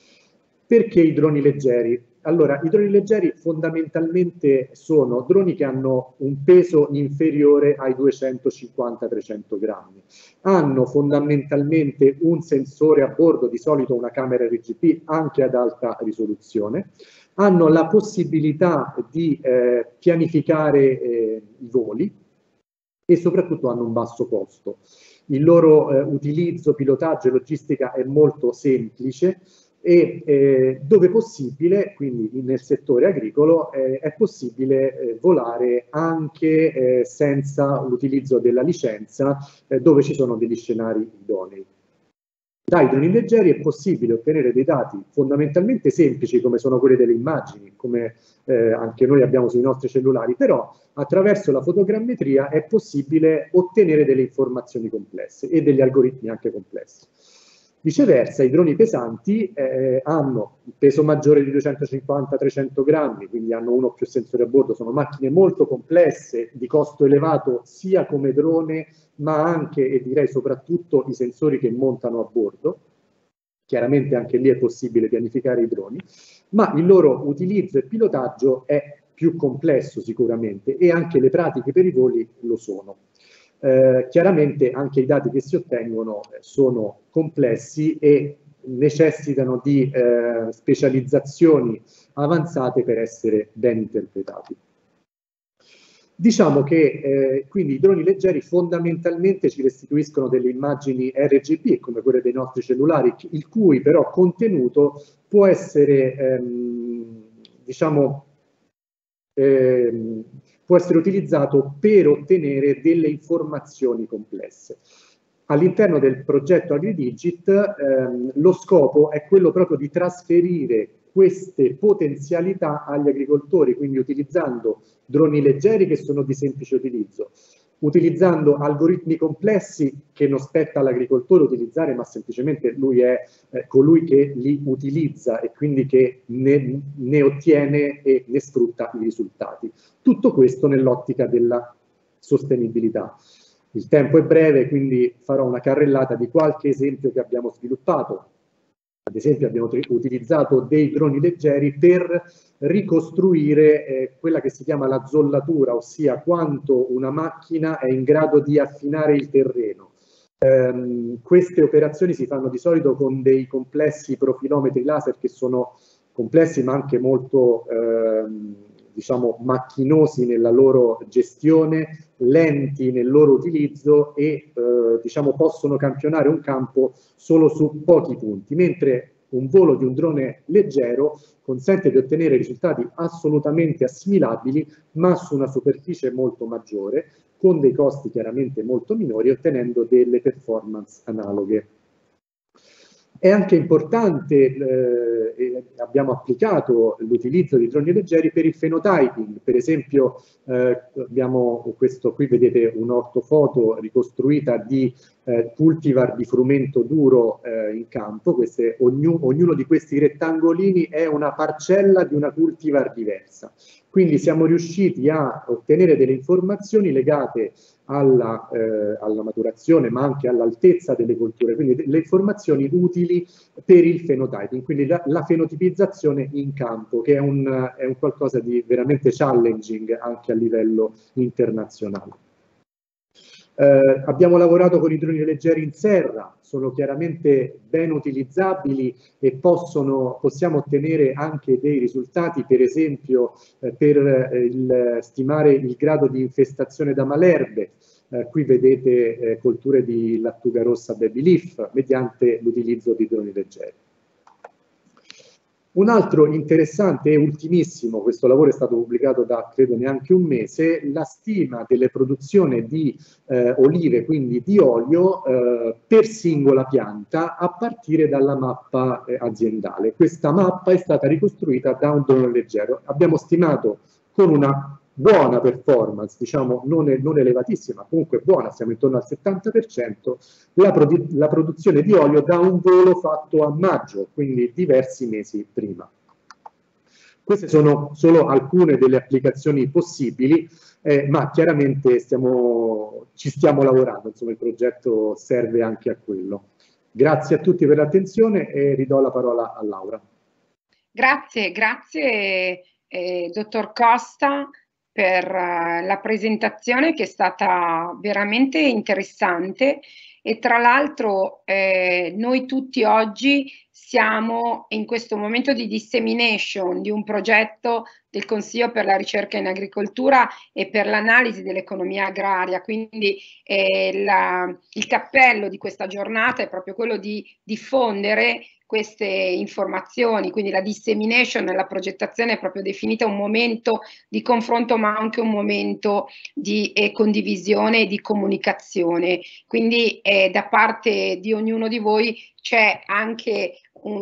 Perché i droni leggeri? Allora, i droni leggeri fondamentalmente sono droni che hanno un peso inferiore ai duecentocinquanta trecento grammi. Hanno fondamentalmente un sensore a bordo, di solito una camera R G B anche ad alta risoluzione. Hanno la possibilità di eh, pianificare eh, i voli e soprattutto hanno un basso costo. Il loro eh, utilizzo, pilotaggio e logistica è molto semplice e eh, dove possibile, quindi nel settore agricolo, eh, è possibile eh, volare anche eh, senza l'utilizzo della licenza, eh, dove ci sono degli scenari idonei. Dai droni leggeri è possibile ottenere dei dati fondamentalmente semplici come sono quelli delle immagini, come eh, anche noi abbiamo sui nostri cellulari, però attraverso la fotogrammetria è possibile ottenere delle informazioni complesse e degli algoritmi anche complessi. Viceversa, i droni pesanti eh, hanno il peso maggiore di duecentocinquanta trecento grammi, quindi hanno uno o più sensori a bordo, sono macchine molto complesse, di costo elevato sia come drone, ma anche e direi soprattutto i sensori che montano a bordo. Chiaramente anche lì è possibile pianificare i droni, ma il loro utilizzo e pilotaggio è più complesso sicuramente e anche le pratiche per i voli lo sono. Eh, chiaramente anche i dati che si ottengono sono complessi e necessitano di eh, specializzazioni avanzate per essere ben interpretati. Diciamo che eh, quindi i droni leggeri fondamentalmente ci restituiscono delle immagini R G B come quelle dei nostri cellulari, il cui però contenuto può essere ehm, diciamo ehm, può essere utilizzato per ottenere delle informazioni complesse. All'interno del progetto AgriDigit ehm, lo scopo è quello proprio di trasferire queste potenzialità agli agricoltori, quindi utilizzando droni leggeri che sono di semplice utilizzo, utilizzando algoritmi complessi che non spetta all'agricoltore utilizzare, ma semplicemente lui è eh, colui che li utilizza e quindi che ne, ne ottiene e ne sfrutta i risultati. Tutto questo nell'ottica della sostenibilità. Il tempo è breve, quindi farò una carrellata di qualche esempio che abbiamo sviluppato. Ad esempio abbiamo utilizzato dei droni leggeri per ricostruire eh, quella che si chiama la zollatura, ossia quanto una macchina è in grado di affinare il terreno. Um, queste operazioni si fanno di solito con dei complessi profilometri laser che sono complessi ma anche molto ehm, diciamo macchinosi nella loro gestione, lenti nel loro utilizzo e eh, diciamo possono campionare un campo solo su pochi punti, mentre un volo di un drone leggero consente di ottenere risultati assolutamente assimilabili ma su una superficie molto maggiore, con dei costi chiaramente molto minori, ottenendo delle performance analoghe. È anche importante, eh, abbiamo applicato l'utilizzo di droni leggeri per il phenotyping, per esempio eh, abbiamo questo qui, vedete un'ortofoto ricostruita di eh, cultivar di frumento duro eh, in campo. Queste, ognu, ognuno di questi rettangolini è una parcella di una cultivar diversa. Quindi siamo riusciti a ottenere delle informazioni legate alla, eh, alla maturazione, ma anche all'altezza delle colture, quindi le informazioni utili per il phenotyping, quindi la, la fenotipizzazione in campo, che è un, è un qualcosa di veramente challenging anche a livello internazionale. Eh, abbiamo lavorato con i droni leggeri in serra, sono chiaramente ben utilizzabili e possono, possiamo ottenere anche dei risultati, per esempio eh, per eh, il, stimare il grado di infestazione da malerbe. Eh, qui vedete eh, colture di lattuga rossa baby leaf mediante l'utilizzo di droni leggeri. Un altro interessante e ultimissimo, questo lavoro è stato pubblicato da credo neanche un mese, la stima delle produzioni di eh, olive, quindi di olio, eh, per singola pianta a partire dalla mappa eh, aziendale. Questa mappa è stata ricostruita da un drone leggero. Abbiamo stimato con una buona performance, diciamo non, non elevatissima, comunque buona, siamo intorno al settanta per cento, la, produ la produzione di olio da un volo fatto a maggio, quindi diversi mesi prima. Queste sono solo alcune delle applicazioni possibili, eh, ma chiaramente stiamo, ci stiamo lavorando, insomma il progetto serve anche a quello. Grazie a tutti per l'attenzione e ridò la parola a Laura. Grazie, grazie eh, dottor Costa, per uh, la presentazione che è stata veramente interessante e tra l'altro eh, noi tutti oggi siamo in questo momento di dissemination di un progetto del Consiglio per la ricerca in agricoltura e per l'analisi dell'economia agraria, quindi eh, la, il cappello di questa giornata è proprio quello di diffondere queste informazioni, quindi la dissemination e la progettazione è proprio definita un momento di confronto ma anche un momento di eh, condivisione e di comunicazione, quindi eh, da parte di ognuno di voi c'è anche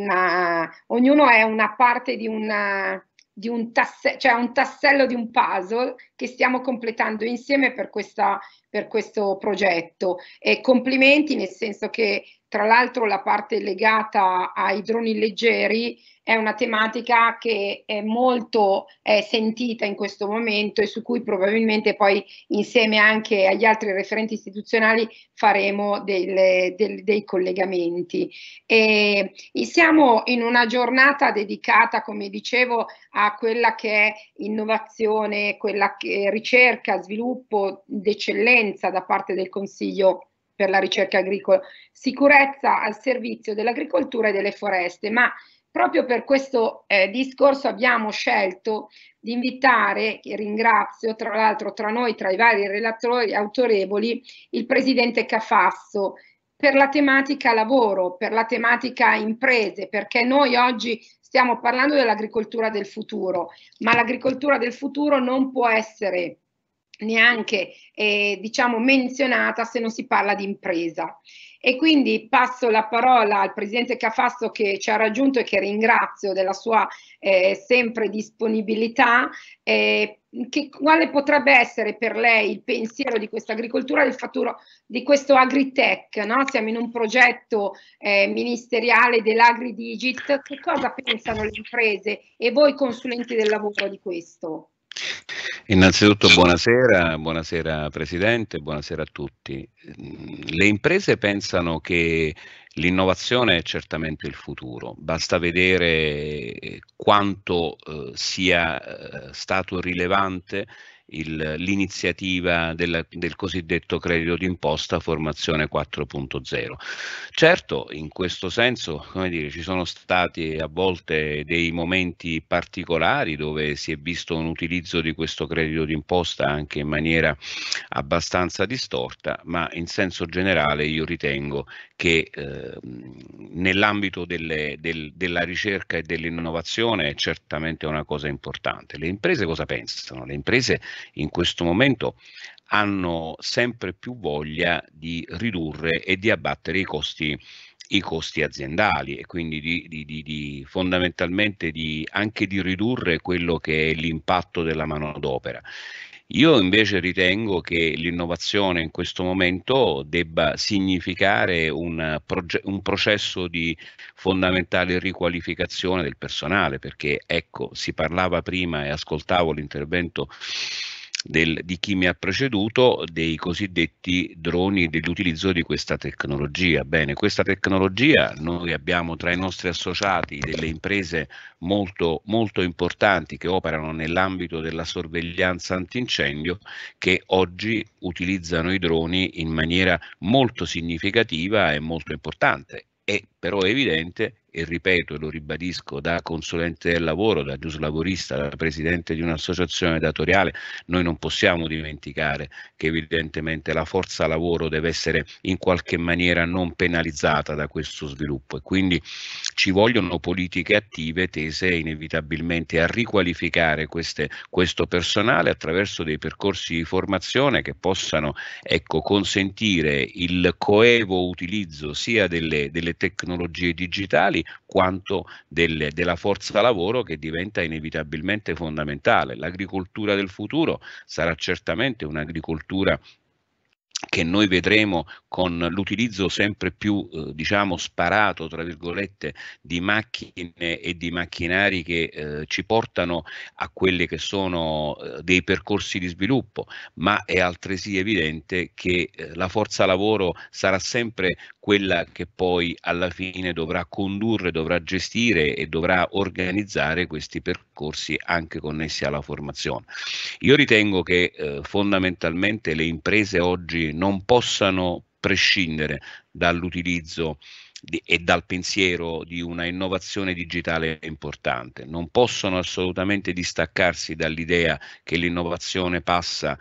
una, ognuno è una parte di una di un tassello, cioè un tassello di un puzzle che stiamo completando insieme per, questa, per questo progetto. E complimenti, nel senso che tra l'altro la parte legata ai droni leggeri è una tematica che è molto eh, sentita in questo momento e su cui probabilmente poi insieme anche agli altri referenti istituzionali faremo delle, del, dei collegamenti. E, e siamo in una giornata dedicata, come dicevo, a quella che è innovazione, quella che è ricerca, sviluppo d'eccellenza da parte del Consiglio per la ricerca agricola, sicurezza al servizio dell'agricoltura e delle foreste, ma proprio per questo eh, discorso abbiamo scelto di invitare, che ringrazio tra l'altro tra noi, tra i vari relatori autorevoli, il presidente Cafasso, per la tematica lavoro, per la tematica imprese, perché noi oggi stiamo parlando dell'agricoltura del futuro, ma l'agricoltura del futuro non può essere neanche eh, diciamo menzionata se non si parla di impresa. E quindi passo la parola al presidente Cafasso che ci ha raggiunto e che ringrazio della sua eh, sempre disponibilità. Eh, che, quale potrebbe essere per lei il pensiero di questa agricoltura del futuro, di questo agritech, no? Siamo in un progetto eh, ministeriale dell'AgriDigit, che cosa pensano le imprese e voi consulenti del lavoro di questo? Innanzitutto buonasera, buonasera Presidente, buonasera a tutti. Le imprese pensano che l'innovazione è certamente il futuro, basta vedere quanto eh, sia eh, stato rilevante l'iniziativa del, del cosiddetto credito d'imposta formazione quattro punto zero. Certo, in questo senso, come dire, ci sono stati a volte dei momenti particolari dove si è visto un utilizzo di questo credito d'imposta anche in maniera abbastanza distorta, ma in senso generale io ritengo che eh, nell'ambito delle, del, della ricerca e dell'innovazione è certamente una cosa importante. Le imprese cosa pensano? Le imprese in questo momento hanno sempre più voglia di ridurre e di abbattere i costi i costi aziendali e quindi di, di, di, di fondamentalmente di, anche di ridurre quello che è l'impatto della manodopera. Io invece ritengo che l'innovazione in questo momento debba significare un, proge- un processo di fondamentale riqualificazione del personale, perché ecco, si parlava prima e ascoltavo l'intervento Del, di chi mi ha preceduto dei cosiddetti droni, dell'utilizzo di questa tecnologia. Bene, questa tecnologia noi abbiamo tra i nostri associati delle imprese molto, molto importanti che operano nell'ambito della sorveglianza antincendio, che oggi utilizzano i droni in maniera molto significativa e molto importante. È però evidente, e ripeto e lo ribadisco da consulente del lavoro, da giuslavorista, da presidente di un'associazione datoriale, noi non possiamo dimenticare che evidentemente la forza lavoro deve essere in qualche maniera non penalizzata da questo sviluppo e quindi ci vogliono politiche attive tese inevitabilmente a riqualificare queste, questo personale attraverso dei percorsi di formazione che possano, ecco, consentire il coevo utilizzo sia delle, delle tecnologie digitali quanto del, della forza lavoro, che diventa inevitabilmente fondamentale. L'agricoltura del futuro sarà certamente un'agricoltura che noi vedremo con l'utilizzo sempre più eh, diciamo sparato tra virgolette di macchine e di macchinari che eh, ci portano a quelli che sono eh, dei percorsi di sviluppo, ma è altresì evidente che eh, la forza lavoro sarà sempre quella che poi alla fine dovrà condurre, dovrà gestire e dovrà organizzare questi percorsi anche connessi alla formazione. Io ritengo che eh, fondamentalmente le imprese oggi non possano prescindere dall'utilizzo di, e dal pensiero di una innovazione digitale importante, non possono assolutamente distaccarsi dall'idea che l'innovazione passa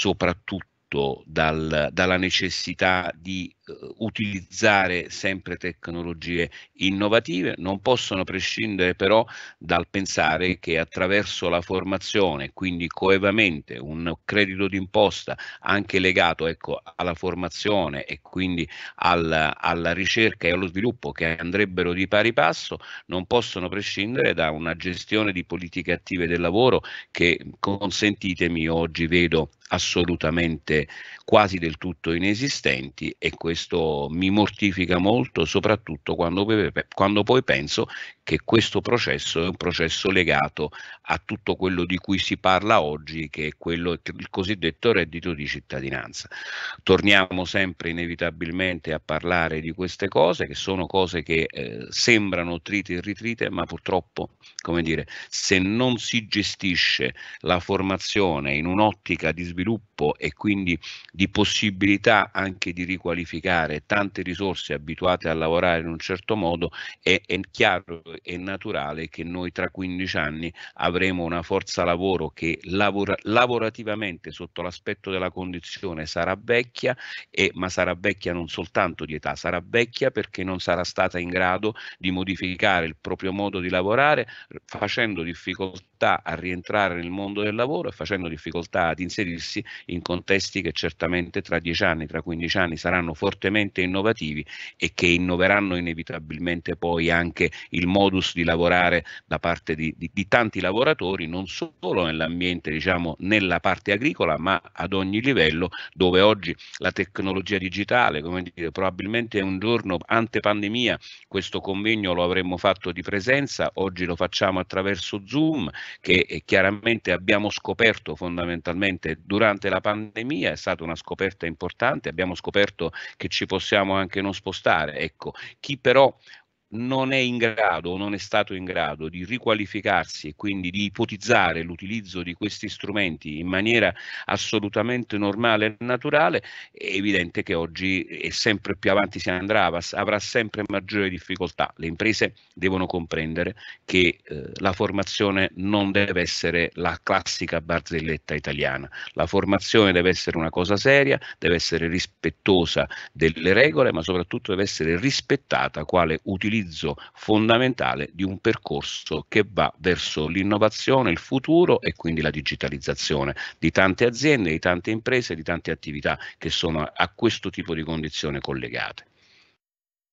soprattutto dal, dalla necessità di uh, utilizzare sempre tecnologie innovative, non possono prescindere però dal pensare che attraverso la formazione, quindi coevamente un credito d'imposta anche legato, ecco, alla formazione e quindi al, alla ricerca e allo sviluppo, che andrebbero di pari passo, non possono prescindere da una gestione di politiche attive del lavoro che, consentitemi, oggi vedo assolutamente quasi del tutto inesistenti, e questo mi mortifica molto, soprattutto quando, quando poi penso che questo processo è un processo legato a tutto quello di cui si parla oggi, che è quello, il cosiddetto reddito di cittadinanza. Torniamo sempre inevitabilmente a parlare di queste cose, che sono cose che eh, sembrano trite e ritrite, ma purtroppo, come dire, se non si gestisce la formazione in un'ottica di sviluppo e quindi di possibilità anche di riqualificare tante risorse abituate a lavorare in un certo modo, è, è chiaro e naturale che noi tra quindici anni avremo una forza lavoro che lavora, lavorativamente sotto l'aspetto della condizione sarà vecchia, e, ma sarà vecchia non soltanto di età, sarà vecchia perché non sarà stata in grado di modificare il proprio modo di lavorare, facendo difficoltà a rientrare nel mondo del lavoro e facendo difficoltà ad inserirsi in contesti che certamente tra dieci anni, tra quindici anni saranno fortemente innovativi e che innoveranno inevitabilmente poi anche il modus di lavorare da parte di, di, di tanti lavoratori, non solo nell'ambiente, diciamo, nella parte agricola, ma ad ogni livello, dove oggi la tecnologia digitale, come dire, probabilmente un giorno ante pandemia questo convegno lo avremmo fatto di presenza, oggi lo facciamo attraverso Zoom, che eh, chiaramente abbiamo scoperto fondamentalmente durante la pandemia, è stata una scoperta importante, abbiamo scoperto che ci possiamo anche non spostare. Ecco, chi però non è in grado o non è stato in grado di riqualificarsi e quindi di ipotizzare l'utilizzo di questi strumenti in maniera assolutamente normale e naturale, è evidente che oggi è sempre più avanti si andrà, avrà sempre maggiore difficoltà. Le imprese devono comprendere che eh, la formazione non deve essere la classica barzelletta italiana, la formazione deve essere una cosa seria, deve essere rispettosa delle regole, ma soprattutto deve essere rispettata quale utilizzo fondamentale di un percorso che va verso l'innovazione, il futuro e quindi la digitalizzazione di tante aziende, di tante imprese, di tante attività che sono a questo tipo di condizioni collegate.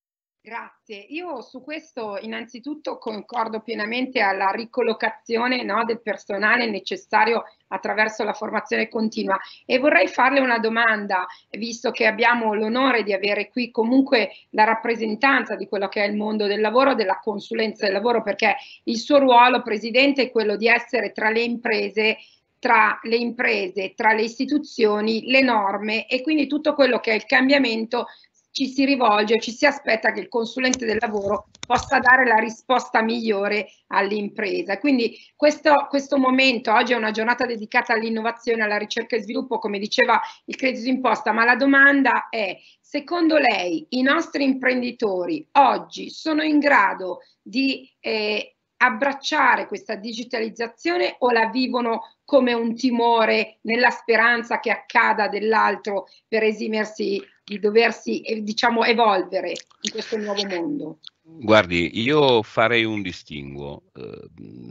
Grazie. Io su questo innanzitutto concordo pienamente alla ricollocazione, no, del personale necessario attraverso la formazione continua, e vorrei farle una domanda, visto che abbiamo l'onore di avere qui comunque la rappresentanza di quello che è il mondo del lavoro, della consulenza del lavoro, perché il suo ruolo, Presidente, è quello di essere tra le imprese tra le imprese, tra le istituzioni, le norme, e quindi tutto quello che è il cambiamento ci si rivolge, ci si aspetta che il consulente del lavoro possa dare la risposta migliore all'impresa. Quindi questo, questo momento, oggi è una giornata dedicata all'innovazione, alla ricerca e sviluppo, come diceva il credito d'imposta, ma la domanda è: secondo lei i nostri imprenditori oggi sono in grado di eh, abbracciare questa digitalizzazione, o la vivono come un timore nella speranza che accada dell'altro per esimersi di doversi, diciamo, evolvere in questo nuovo mondo? Guardi, io farei un distinguo eh,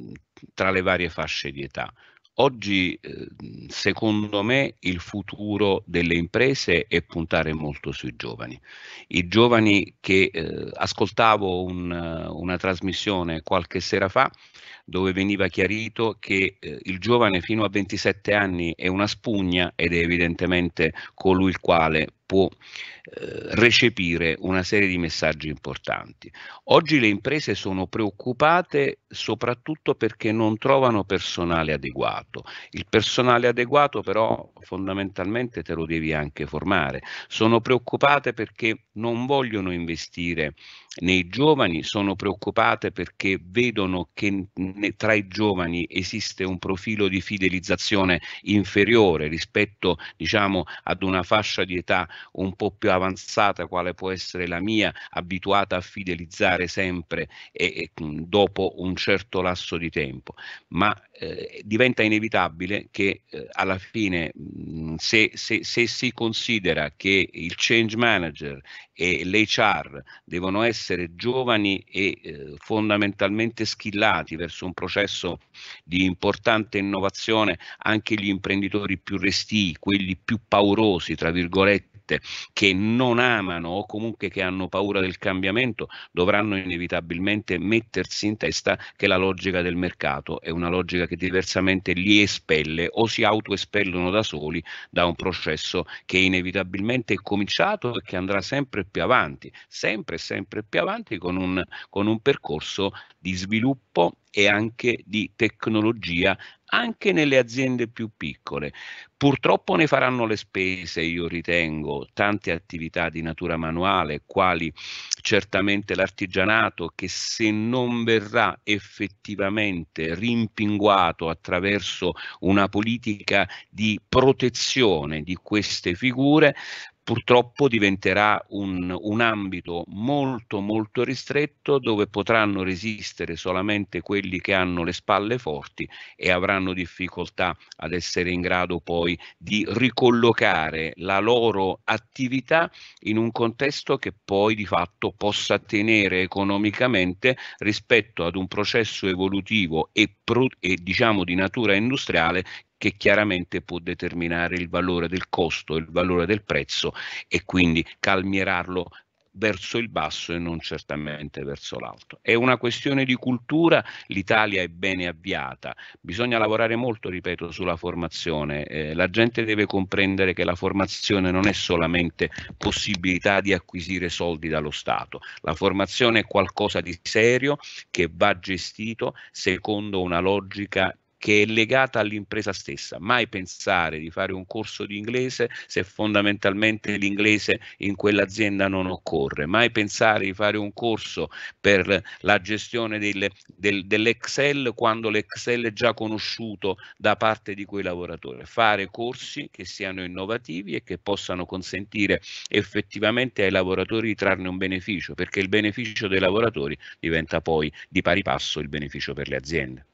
tra le varie fasce di età. Oggi, eh, secondo me, il futuro delle imprese è puntare molto sui giovani. I giovani che eh, ascoltavo un, una trasmissione qualche sera fa dove veniva chiarito che eh, il giovane fino a ventisette anni è una spugna ed è evidentemente colui il quale può eh, recepire una serie di messaggi importanti. Oggi le imprese sono preoccupate soprattutto perché non trovano personale adeguato. Il personale adeguato però fondamentalmente te lo devi anche formare. Sono preoccupate perché non vogliono investire nei giovani, sono preoccupate perché vedono che tra i giovani esiste un profilo di fidelizzazione inferiore rispetto, diciamo, ad una fascia di età un po' più avanzata quale può essere la mia, abituata a fidelizzare sempre e, e dopo un certo lasso di tempo. Ma eh, diventa inevitabile che eh, alla fine mh, se, se, se si considera che il change manager e l'H R devono essere giovani e eh, fondamentalmente skillati verso un processo di importante innovazione, anche gli imprenditori più restii, quelli più paurosi, tra virgolette, che non amano o comunque che hanno paura del cambiamento, dovranno inevitabilmente mettersi in testa che la logica del mercato è una logica che diversamente li espelle o si autoespellono da soli da un processo che inevitabilmente è cominciato e che andrà sempre più avanti, sempre sempre più avanti con un, con un percorso di sviluppo e anche di tecnologia anche nelle aziende più piccole. Purtroppo ne faranno le spese, io ritengo, tante attività di natura manuale, quali certamente l'artigianato, che se non verrà effettivamente rimpinguato attraverso una politica di protezione di queste figure, purtroppo diventerà un, un ambito molto molto ristretto dove potranno resistere solamente quelli che hanno le spalle forti e avranno difficoltà ad essere in grado poi di ricollocare la loro attività in un contesto che poi di fatto possa tenere economicamente rispetto ad un processo evolutivo e, pro, e diciamo di natura industriale che chiaramente può determinare il valore del costo, il valore del prezzo e quindi calmierarlo verso il basso e non certamente verso l'alto. È una questione di cultura, l'Italia è bene avviata, bisogna lavorare molto, ripeto, sulla formazione, eh, la gente deve comprendere che la formazione non è solamente possibilità di acquisire soldi dallo Stato, la formazione è qualcosa di serio che va gestito secondo una logica che è legata all'impresa stessa. Mai pensare di fare un corso di inglese se fondamentalmente l'inglese in quell'azienda non occorre. Mai pensare di fare un corso per la gestione del, del, dell'Excel quando l'Excel è già conosciuto da parte di quei lavoratori. Fare corsi che siano innovativi e che possano consentire effettivamente ai lavoratori di trarne un beneficio, perché il beneficio dei lavoratori diventa poi di pari passo il beneficio per le aziende.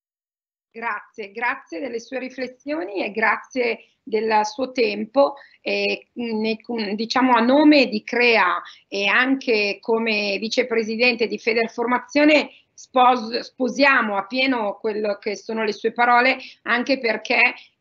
Grazie, grazie delle sue riflessioni e grazie del suo tempo. E, diciamo, a nome di Crea e anche come vicepresidente di Federformazione spos, sposiamo appieno quello che sono le sue parole, anche perché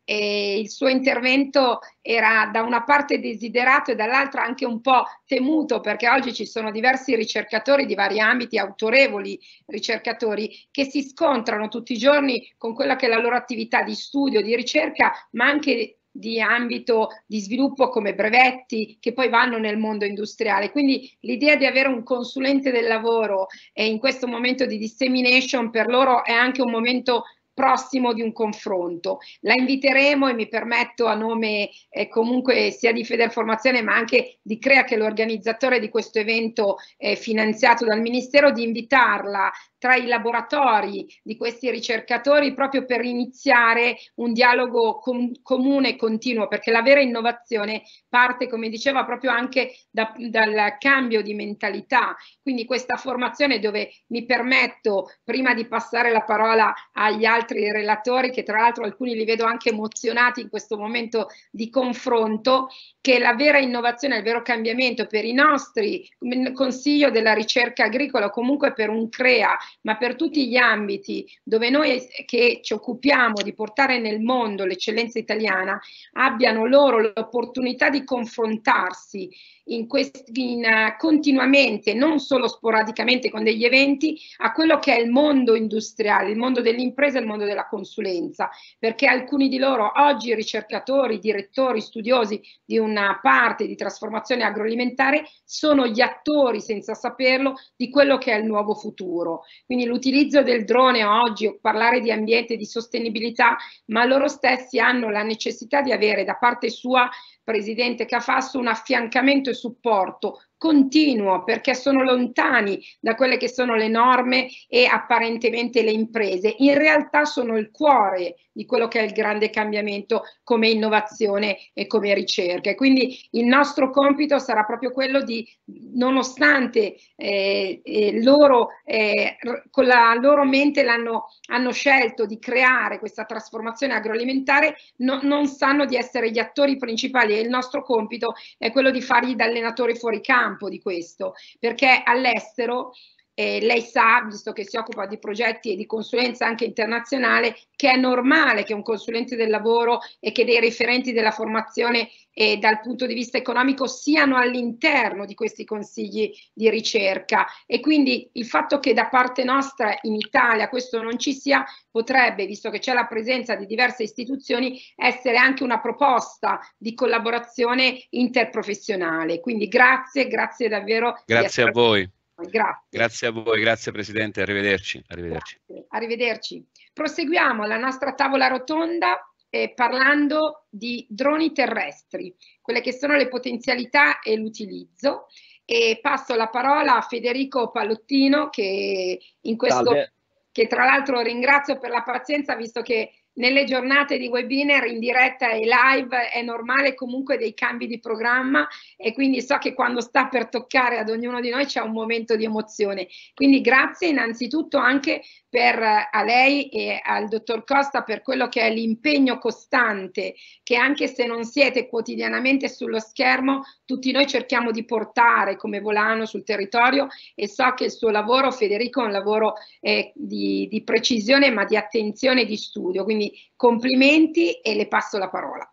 e il suo intervento era da una parte desiderato e dall'altra anche un po' temuto, perché oggi ci sono diversi ricercatori di vari ambiti, autorevoli ricercatori, che si scontrano tutti i giorni con quella che è la loro attività di studio, di ricerca, ma anche di ambito di sviluppo come brevetti che poi vanno nel mondo industriale. Quindi l'idea di avere un consulente del lavoro e in questo momento di dissemination per loro è anche un momento prossimo di un confronto. La inviteremo, e mi permetto a nome eh, comunque sia di Federformazione ma anche di Crea, che è l'organizzatore di questo evento eh, finanziato dal Ministero, di invitarla tra i laboratori di questi ricercatori proprio per iniziare un dialogo com comune e continuo, perché la vera innovazione parte, come diceva, proprio anche da, dal cambio di mentalità. Quindi questa formazione, dove mi permetto, prima di passare la parola agli altri relatori, che tra l'altro alcuni li vedo anche emozionati in questo momento di confronto, che la vera innovazione, il vero cambiamento per i nostri Consiglio della Ricerca Agricola, o comunque per un Crea, ma per tutti gli ambiti dove noi che ci occupiamo di portare nel mondo l'eccellenza italiana, abbiano loro l'opportunità di confrontarsi in questi, in, uh, continuamente, non solo sporadicamente con degli eventi, a quello che è il mondo industriale, il mondo dell'impresa e il mondo della consulenza, perché alcuni di loro oggi, ricercatori, direttori, studiosi di una parte di trasformazione agroalimentare, sono gli attori, senza saperlo, di quello che è il nuovo futuro. Quindi l'utilizzo del drone oggi, parlare di ambiente, di sostenibilità, ma loro stessi hanno la necessità di avere da parte sua, Presidente Cafasso, un affiancamento e supporto continuo, perché sono lontani da quelle che sono le norme e apparentemente le imprese. In realtà sono il cuore di quello che è il grande cambiamento come innovazione e come ricerca. E quindi il nostro compito sarà proprio quello di, nonostante eh, eh, loro eh, con la loro mente l'hanno hanno scelto di creare questa trasformazione agroalimentare, no, non sanno di essere gli attori principali, e il nostro compito è quello di fargli da allenatori fuori campo di questo, perché all'estero eh, lei sa, visto che si occupa di progetti e di consulenza anche internazionale, che è normale che un consulente del lavoro e che dei referenti della formazione e dal punto di vista economico siano all'interno di questi consigli di ricerca, e quindi il fatto che da parte nostra in Italia questo non ci sia potrebbe, visto che c'è la presenza di diverse istituzioni, essere anche una proposta di collaborazione interprofessionale. Quindi grazie, grazie davvero. Grazie a voi. Grazie. Grazie a voi, grazie Presidente, arrivederci. Arrivederci. Grazie. Arrivederci. Proseguiamo la nostra tavola rotonda eh, parlando di droni terrestri, quelle che sono le potenzialità e l'utilizzo, e passo la parola a Federico Pallottino, che in questo Salve. Che tra l'altro ringrazio per la pazienza, visto che nelle giornate di webinar in diretta e live è normale comunque dei cambi di programma, e quindi so che quando sta per toccare ad ognuno di noi c'è un momento di emozione. Quindi grazie innanzitutto anche per, a lei e al dottor Costa per quello che è l'impegno costante che, anche se non siete quotidianamente sullo schermo, tutti noi cerchiamo di portare come volano sul territorio, e so che il suo lavoro, Federico, è un lavoro eh, di, di precisione ma di attenzione e di studio. Quindi complimenti, e le passo la parola.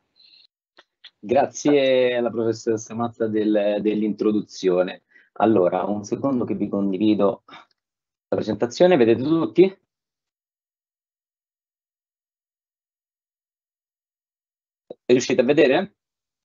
Grazie alla professoressa Mazza del, dell'introduzione. Allora, un secondo che vi condivido la presentazione. Vedete tutti? Riuscite a vedere?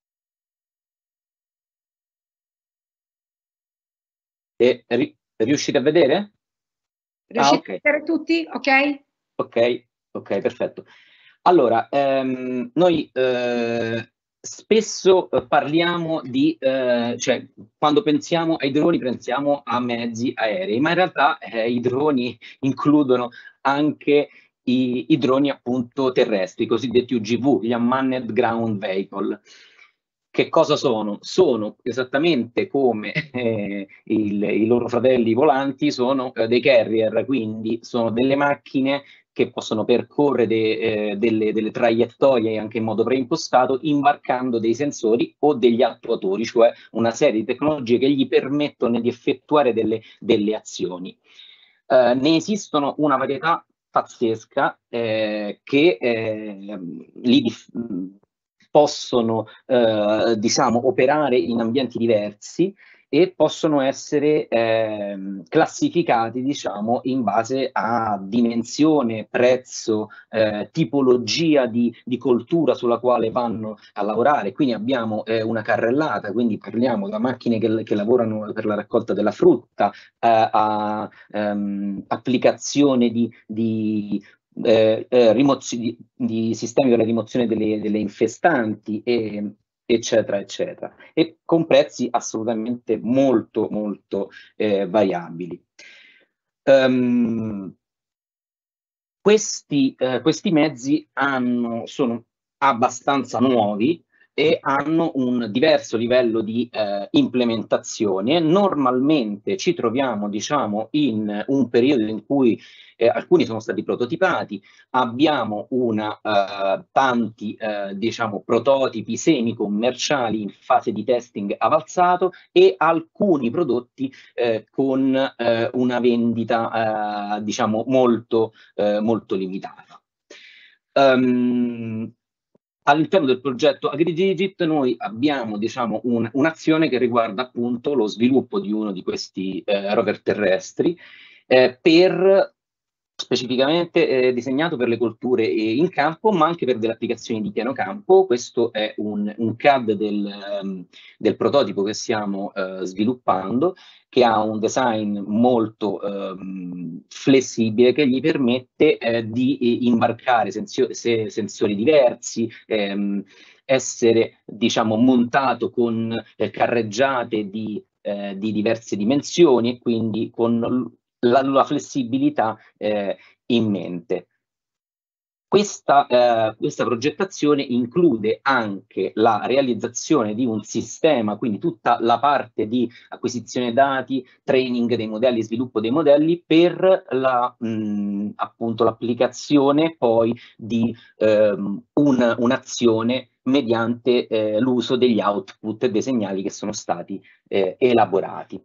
E, ri, riuscite a vedere? Riuscite ah, okay. a vedere tutti? Ok? Ok. Ok, perfetto. Allora, ehm, noi eh, spesso eh, parliamo di, eh, cioè quando pensiamo ai droni pensiamo a mezzi aerei, ma in realtà eh, i droni includono anche i, i droni appunto terrestri, i cosiddetti U G V, gli Unmanned Ground Vehicle. Che cosa sono? Sono esattamente come eh, il, i loro fratelli volanti, sono eh, dei carrier, quindi sono delle macchine che possono percorrere de, eh, delle, delle traiettorie anche in modo preimpostato, imbarcando dei sensori o degli attuatori, cioè una serie di tecnologie che gli permettono di effettuare delle, delle azioni. Eh, ne esistono una varietà pazzesca eh, che eh, li possono eh, diciamo operare in ambienti diversi e possono essere eh, classificati diciamo in base a dimensione, prezzo, eh, tipologia di, di coltura sulla quale vanno a lavorare. Quindi abbiamo eh, una carrellata, quindi parliamo da macchine che, che lavorano per la raccolta della frutta eh, a ehm, applicazione di, di Eh, eh, di, di sistemi per la rimozione delle, delle infestanti e, eccetera eccetera, e con prezzi assolutamente molto molto eh, variabili. Um, questi, eh, questi mezzi hanno, sono abbastanza nuovi e hanno un diverso livello di eh, implementazione. Normalmente ci troviamo, diciamo, in un periodo in cui eh, alcuni sono stati prototipati, abbiamo una, eh, tanti, eh, diciamo, prototipi semi-commerciali in fase di testing avanzato e alcuni prodotti eh, con eh, una vendita, eh, diciamo, molto, eh, molto limitata. Um, All'interno del progetto AgriDigit noi abbiamo diciamo, un, un'azione che riguarda appunto lo sviluppo di uno di questi eh, rover terrestri eh, per specificamente eh, disegnato per le colture in campo, ma anche per delle applicazioni di piano campo. Questo è un, un C A D del, um, del prototipo che stiamo uh, sviluppando, che ha un design molto um, flessibile che gli permette eh, di eh, imbarcare sensio- se, sensori diversi, ehm, essere diciamo montato con eh, carreggiate di, eh, di diverse dimensioni e quindi con la, la flessibilità eh, in mente. Questa, eh, questa progettazione include anche la realizzazione di un sistema, quindi tutta la parte di acquisizione dati, training dei modelli, sviluppo dei modelli per la, mh, appunto l'applicazione poi di ehm, un, un'azione mediante eh, l'uso degli output dei segnali che sono stati eh, elaborati.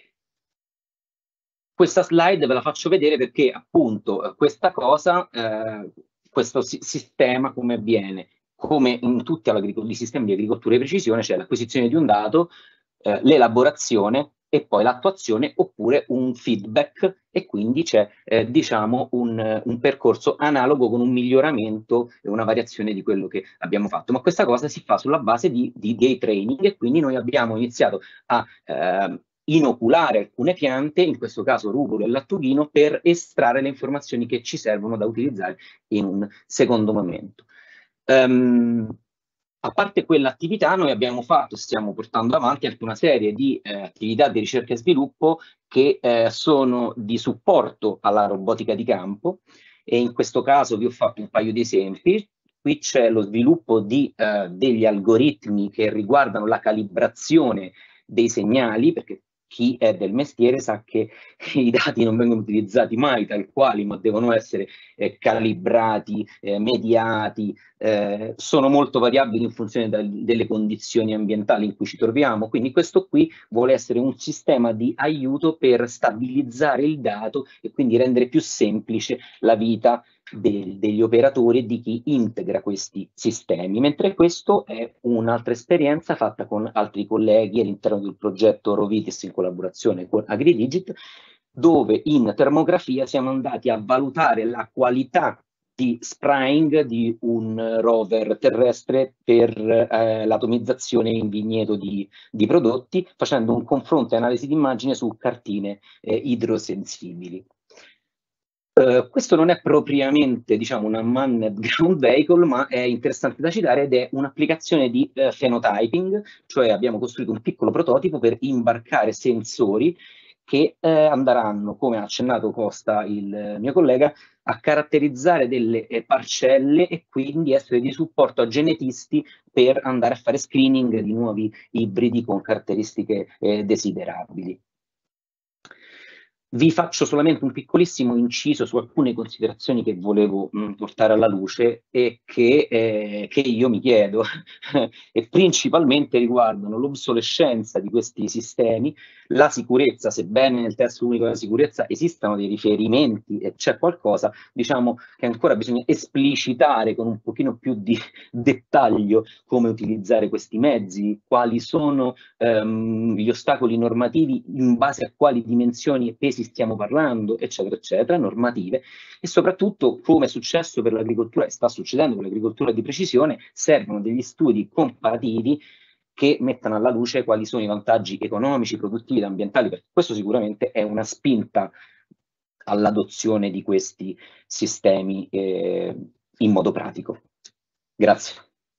Questa slide ve la faccio vedere perché appunto questa cosa, eh, questo si sistema come avviene, come in tutti i sistemi di agricoltura di precisione, c'è l'acquisizione di un dato, eh, l'elaborazione e poi l'attuazione oppure un feedback e quindi c'è eh, diciamo un, un percorso analogo con un miglioramento e una variazione di quello che abbiamo fatto. Ma questa cosa si fa sulla base di, di, dei training e quindi noi abbiamo iniziato a eh, inoculare alcune piante, in questo caso rugolo e lattughino, per estrarre le informazioni che ci servono da utilizzare in un secondo momento. Um, a parte quell'attività noi abbiamo fatto, stiamo portando avanti anche una serie di eh, attività di ricerca e sviluppo che eh, sono di supporto alla robotica di campo e in questo caso vi ho fatto un paio di esempi. Qui c'è lo sviluppo di eh, degli algoritmi che riguardano la calibrazione dei segnali, perché chi è del mestiere sa che i dati non vengono utilizzati mai tal quali, ma devono essere eh, calibrati, eh, mediati, eh, sono molto variabili in funzione da, delle condizioni ambientali in cui ci troviamo. Quindi questo qui vuole essere un sistema di aiuto per stabilizzare il dato e quindi rendere più semplice la vita De, degli operatori e di chi integra questi sistemi, mentre questo è un'altra esperienza fatta con altri colleghi all'interno del progetto Rovitis in collaborazione con AgriDigit, dove in termografia siamo andati a valutare la qualità di spraying di un rover terrestre per eh, l'atomizzazione in vigneto di, di prodotti, facendo un confronto e analisi di immagine su cartine eh, idrosensibili. Uh, questo non è propriamente diciamo, una manned ground vehicle, ma è interessante da citare ed è un'applicazione di uh, phenotyping, cioè abbiamo costruito un piccolo prototipo per imbarcare sensori che uh, andranno, come ha accennato Costa, il uh, mio collega, a caratterizzare delle eh, parcelle e quindi essere di supporto a genetisti per andare a fare screening di nuovi ibridi con caratteristiche eh, desiderabili. vi faccio solamente un piccolissimo inciso su alcune considerazioni che volevo mh, portare alla luce e che, eh, che io mi chiedo e principalmente riguardano l'obsolescenza di questi sistemi, la sicurezza, sebbene nel testo unico della sicurezza esistano dei riferimenti e c'è qualcosa, diciamo che ancora bisogna esplicitare con un pochino più di dettaglio come utilizzare questi mezzi, quali sono ehm, gli ostacoli normativi, in base a quali dimensioni e pesi stiamo parlando, eccetera, eccetera, normative, e soprattutto, come è successo per l'agricoltura e sta succedendo per l'agricoltura di precisione, servono degli studi comparativi che mettano alla luce quali sono i vantaggi economici, produttivi ed ambientali, perché questo sicuramente è una spinta all'adozione di questi sistemi eh, in modo pratico. Grazie.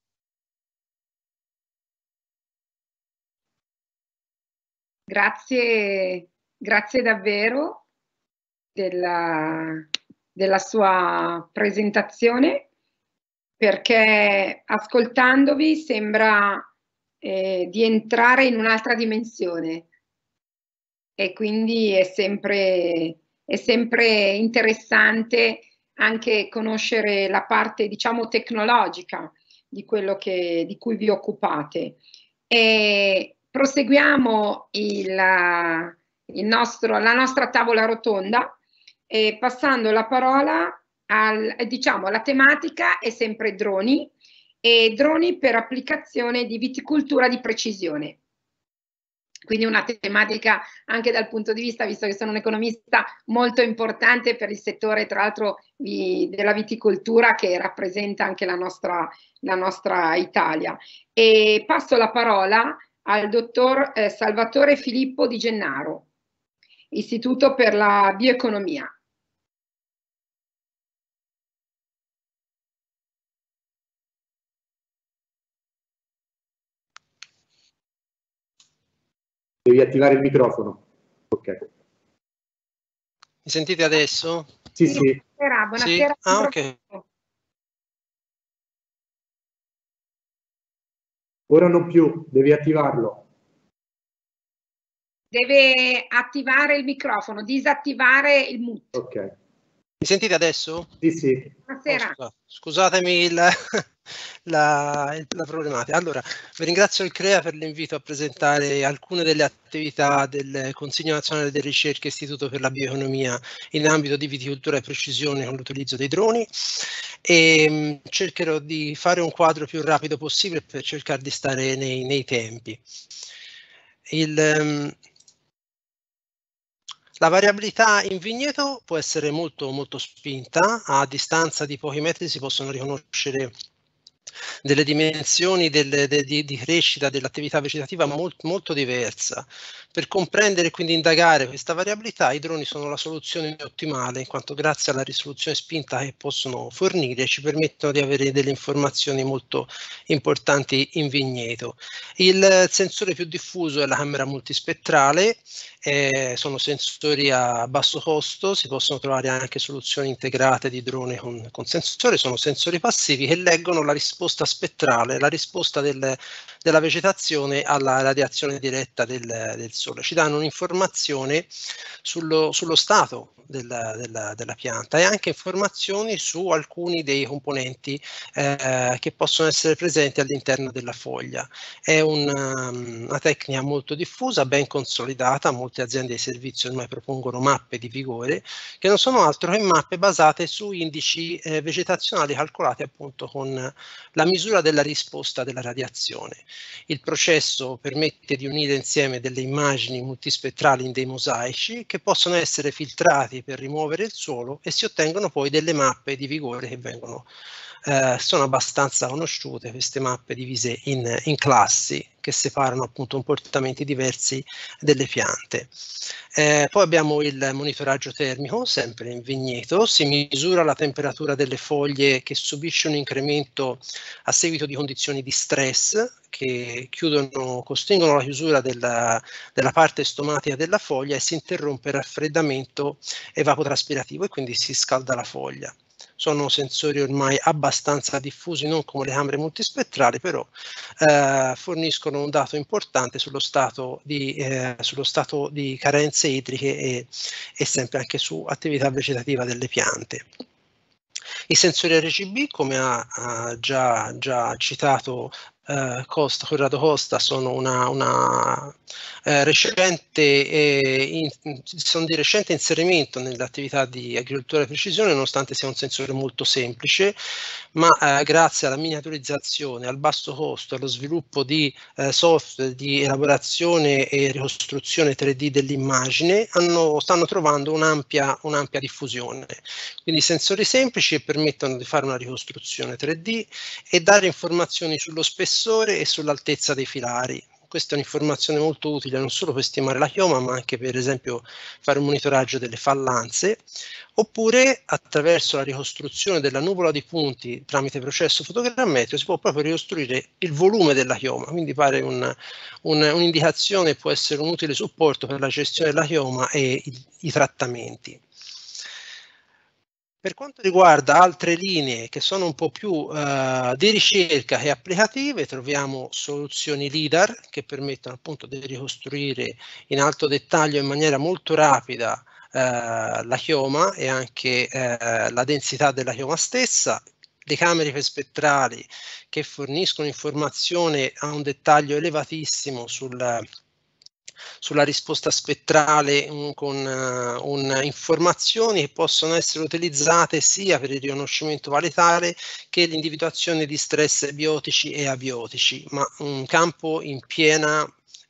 Grazie, grazie davvero della, della sua presentazione, perché ascoltandovi sembra eh, di entrare in un'altra dimensione e quindi è sempre, è sempre interessante anche conoscere la parte, diciamo, tecnologica di quello che, di cui vi occupate. E proseguiamo il, il nostro, la nostra tavola rotonda, eh, passando la parola al, diciamo, la tematica è sempre droni, e droni per applicazione di viticoltura di precisione. Quindi una tematica anche dal punto di vista, visto che sono un economista, molto importante per il settore, tra l'altro, della viticoltura, che rappresenta anche la nostra, la nostra Italia. E passo la parola al dottor eh, Salvatore Filippo Di Gennaro, Istituto per la Bioeconomia. Devi attivare il microfono. Ok. Mi sentite adesso? Sì, sì. Buonasera, buonasera. Sì? Ah, ok. Ora non più, devi attivarlo. Deve attivare il microfono, disattivare il mute. Ok. Mi sentite adesso? Sì, sì. Buonasera. Oh, scusatemi il, la, la problematica. Allora, vi ringrazio il CREA per l'invito a presentare alcune delle attività del Consiglio Nazionale delle Ricerche Istituto per la Bioeconomia in ambito di viticoltura e precisione con l'utilizzo dei droni, e mh, cercherò di fare un quadro più rapido possibile per cercare di stare nei, nei tempi. Il, um, La variabilità in vigneto può essere molto molto spinta, a distanza di pochi metri si possono riconoscere delle dimensioni del, de, di, di crescita dell'attività vegetativa molto, molto diversa. Per comprendere e quindi indagare questa variabilità, i droni sono la soluzione ottimale, in quanto grazie alla risoluzione spinta che possono fornire ci permettono di avere delle informazioni molto importanti in vigneto. Il sensore più diffuso è la camera multispettrale. Eh, sono sensori a basso costo, si possono trovare anche soluzioni integrate di drone con, con sensori, sono sensori passivi che leggono la risposta spettrale, la risposta del, della vegetazione alla radiazione diretta del, del sole. Ci danno un'informazione sullo, sullo stato della, della, della pianta e anche informazioni su alcuni dei componenti eh, che possono essere presenti all'interno della foglia. È una, una tecnica molto diffusa, ben consolidata. Molte aziende di servizio ormai propongono mappe di vigore che non sono altro che mappe basate su indici eh, vegetazionali calcolati appunto con la misura della risposta della radiazione. Il processo permette di unire insieme delle immagini multispettrali in dei mosaici che possono essere filtrati per rimuovere il suolo e si ottengono poi delle mappe di vigore che vengono Eh, sono abbastanza conosciute, queste mappe divise in, in classi che separano appunto comportamenti diversi delle piante. Eh, poi abbiamo il monitoraggio termico, sempre in vigneto, si misura la temperatura delle foglie che subisce un incremento a seguito di condizioni di stress che chiudono, costringono la chiusura della, della parte stomatica della foglia e si interrompe il raffreddamento evapotraspirativo e quindi si scalda la foglia. sono sensori ormai abbastanza diffusi, non come le camere multispettrali, però eh, forniscono un dato importante sullo stato di, eh, sullo stato di carenze idriche e, e sempre anche su attività vegetativa delle piante. I sensori R G B, come ha, ha già, già citato eh, Costa, Corrado Costa, sono una, una eh, recente, eh, in, sono di recente inserimento nell'attività di agricoltura di precisione, nonostante sia un sensore molto semplice, ma eh, grazie alla miniaturizzazione, al basso costo, allo sviluppo di eh, software di elaborazione e ricostruzione tre D dell'immagine, hanno, stanno trovando un'ampia, un'ampia diffusione. Quindi sensori semplici che permettono di fare una ricostruzione tre D e dare informazioni sullo spessore e sull'altezza dei filari. Questa è un'informazione molto utile non solo per stimare la chioma, ma anche per esempio fare un monitoraggio delle fallanze, oppure attraverso la ricostruzione della nuvola di punti tramite processo fotogrammetrico si può proprio ricostruire il volume della chioma, quindi pare un, un, un'indicazione, può essere un utile supporto per la gestione della chioma e i, i trattamenti. Per quanto riguarda altre linee che sono un po' più uh, di ricerca che applicative, troviamo soluzioni LIDAR che permettono appunto di ricostruire in alto dettaglio in maniera molto rapida uh, la chioma e anche uh, la densità della chioma stessa. Le camere iperspettrali che forniscono informazione a un dettaglio elevatissimo sul sulla risposta spettrale um, con uh, un, informazioni che possono essere utilizzate sia per il riconoscimento valetale che l'individuazione di stress biotici e abiotici, ma un campo in piena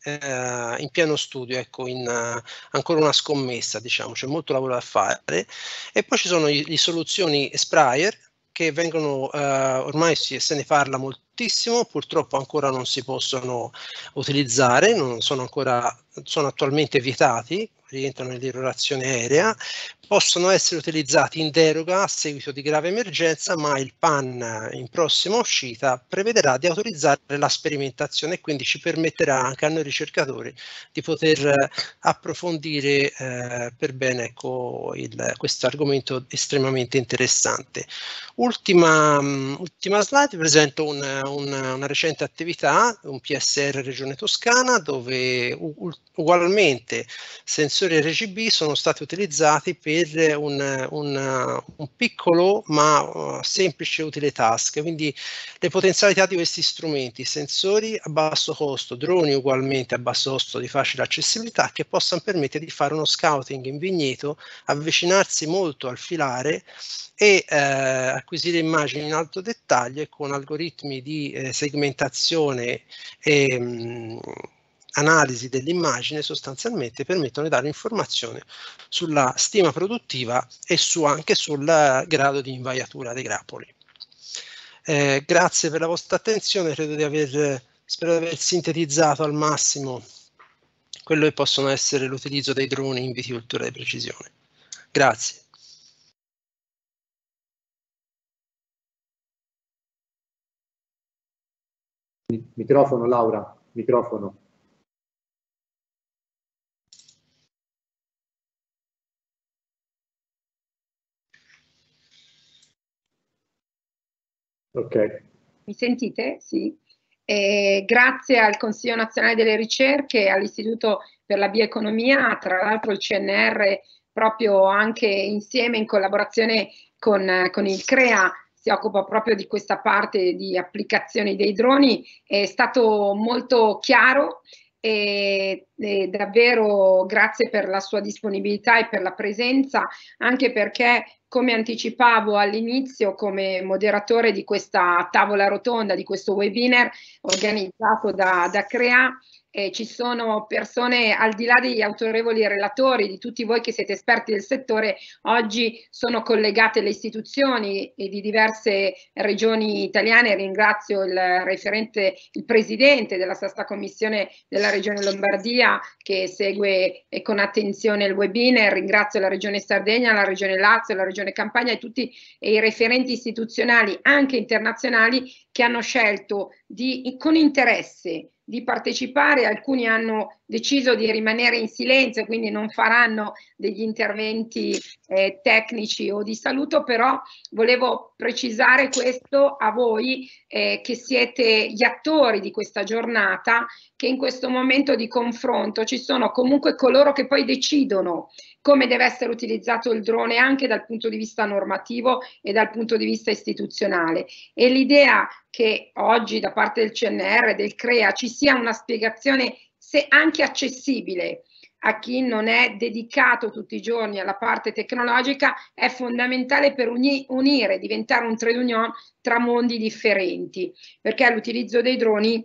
eh, in pieno studio, ecco, in uh, ancora una scommessa, diciamo, c'è molto lavoro da fare. E poi ci sono le soluzioni Sprayer che vengono, eh, ormai si, se ne parla moltissimo, purtroppo ancora non si possono utilizzare, non sono ancora, sono attualmente vietati, rientrano nell'irrorazione aerea, possono essere utilizzati in deroga a seguito di grave emergenza, ma il P A N in prossima uscita prevederà di autorizzare la sperimentazione e quindi ci permetterà anche a noi ricercatori di poter approfondire eh, per bene, ecco, questo argomento estremamente interessante. Ultima, um, ultima slide, presento un, un, una recente attività, un P S R Regione Toscana, dove u- ugualmente sensori R G B sono stati utilizzati per un, un, un piccolo ma uh, semplice utile task. Quindi le potenzialità di questi strumenti, sensori a basso costo, droni ugualmente a basso costo di facile accessibilità, che possano permettere di fare uno scouting in vigneto, avvicinarsi molto al filare e eh, acquisire immagini in alto dettaglio e con algoritmi di eh, segmentazione e mh, analisi dell'immagine sostanzialmente permettono di dare informazioni sulla stima produttiva e su, anche sul grado di invaiatura dei grappoli. Eh, grazie per la vostra attenzione, credo di aver, spero di aver sintetizzato al massimo quello che possono essere l'utilizzo dei droni in viticoltura di precisione. Grazie. Microfono, Laura, microfono. Ok. Mi sentite? Sì. Eh, grazie al Consiglio Nazionale delle Ricerche e all'Istituto per la Bioeconomia, tra l'altro il C N R proprio anche insieme in collaborazione con, con il CREA si occupa proprio di questa parte di applicazioni dei droni, è stato molto chiaro e, e davvero grazie per la sua disponibilità e per la presenza, anche perché come anticipavo all'inizio come moderatore di questa tavola rotonda, di questo webinar organizzato da, da CREA, eh, ci sono persone al di là degli autorevoli relatori, di tutti voi che siete esperti del settore, oggi sono collegate le istituzioni e di diverse regioni italiane. Ringrazio il referente, il presidente della sesta commissione della regione Lombardia che segue eh, con attenzione il webinar, ringrazio la regione Sardegna, la regione Lazio, la regione Campania e tutti i referenti istituzionali anche internazionali che hanno scelto di, con interesse di partecipare, alcuni hanno deciso di rimanere in silenzio, quindi non faranno degli interventi eh, tecnici o di saluto, però volevo precisare questo a voi eh, che siete gli attori di questa giornata, che in questo momento di confronto ci sono comunque coloro che poi decidono come deve essere utilizzato il drone anche dal punto di vista normativo e dal punto di vista istituzionale. E l'idea che oggi da parte del C N R, del CREA, ci sia una spiegazione se anche accessibile a chi non è dedicato tutti i giorni alla parte tecnologica è fondamentale per uni unire, diventare un trade union tra mondi differenti, perché l'utilizzo dei droni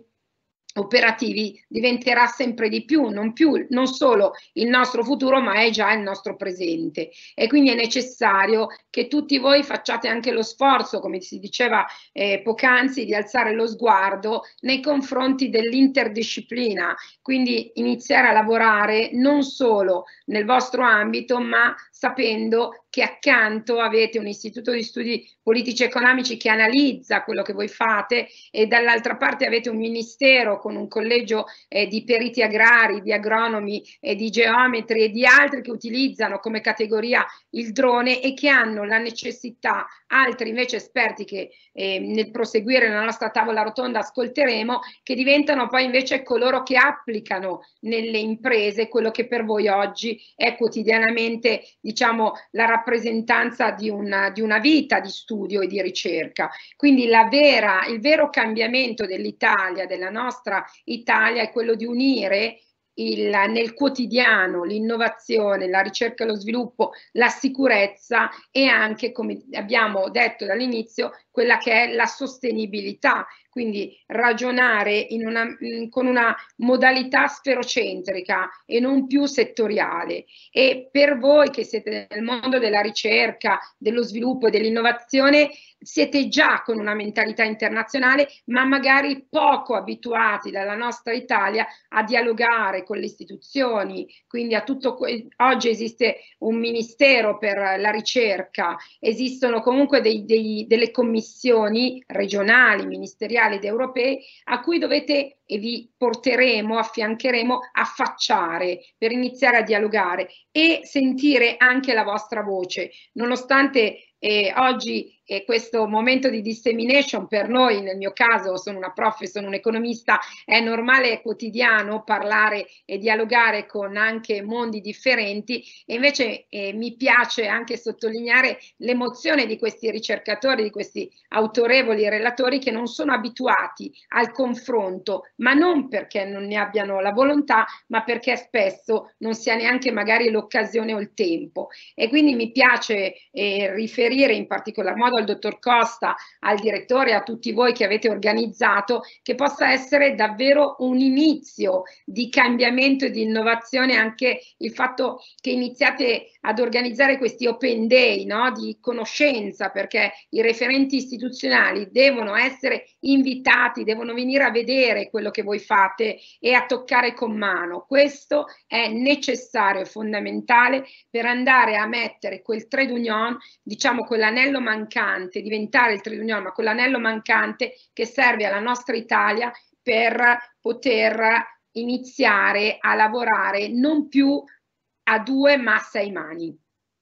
operativi diventerà sempre di più, non più, non solo il nostro futuro, ma è già il nostro presente. E quindi è necessario che tutti voi facciate anche lo sforzo, come si diceva eh, poc'anzi, di alzare lo sguardo nei confronti dell'interdisciplina, quindi iniziare a lavorare non solo nel vostro ambito, ma sapendo che accanto avete un istituto di studi politici e economici che analizza quello che voi fate e dall'altra parte avete un ministero con un collegio eh, di periti agrari, di agronomi e di geometri e di altri che utilizzano come categoria il drone e che hanno la necessità, altri invece esperti che eh, nel proseguire la nostra tavola rotonda ascolteremo, che diventano poi invece coloro che applicano nelle imprese quello che per voi oggi è quotidianamente, diciamo, la rappresentanza di una, di una vita di studio e di ricerca. Quindi la vera, il vero cambiamento dell'Italia, della nostra Italia, è quello di unire il, nel quotidiano l'innovazione, la ricerca e lo sviluppo, la sicurezza e anche, come abbiamo detto dall'inizio, quella che è la sostenibilità. Quindi ragionare in una, con una modalità sferocentrica e non più settoriale. E per voi che siete nel mondo della ricerca, dello sviluppo e dell'innovazione, siete già con una mentalità internazionale, ma magari poco abituati dalla nostra Italia a dialogare con le istituzioni. Quindi a tutto oggi esiste un ministero per la ricerca, esistono comunque dei, dei, delle commissioni regionali, ministeriali ed europee a cui dovete e vi porteremo, affiancheremo, affacciare per iniziare a dialogare e sentire anche la vostra voce, nonostante eh, oggi eh, questo momento di dissemination per noi, nel mio caso sono una prof, sono un economista, è normale, è quotidiano parlare e dialogare con anche mondi differenti e invece eh, mi piace anche sottolineare l'emozione di questi ricercatori, di questi autorevoli relatori che non sono abituati al confronto, ma non perché non ne abbiano la volontà, ma perché spesso non si ha neanche magari l'occasione o il tempo. E quindi mi piace eh, riferire in particolar modo al dottor Costa, al direttore, a tutti voi che avete organizzato, che possa essere davvero un inizio di cambiamento e di innovazione anche il fatto che iniziate ad organizzare questi open day, no? Di conoscenza, perché i referenti istituzionali devono essere invitati, devono venire a vedere quello che voi fate e a toccare con mano. Questo è necessario e fondamentale per andare a mettere quel trade union, diciamo quell'anello mancante, diventare il trade union, ma quell'anello mancante che serve alla nostra Italia per poter iniziare a lavorare non più a due ma a sei mani.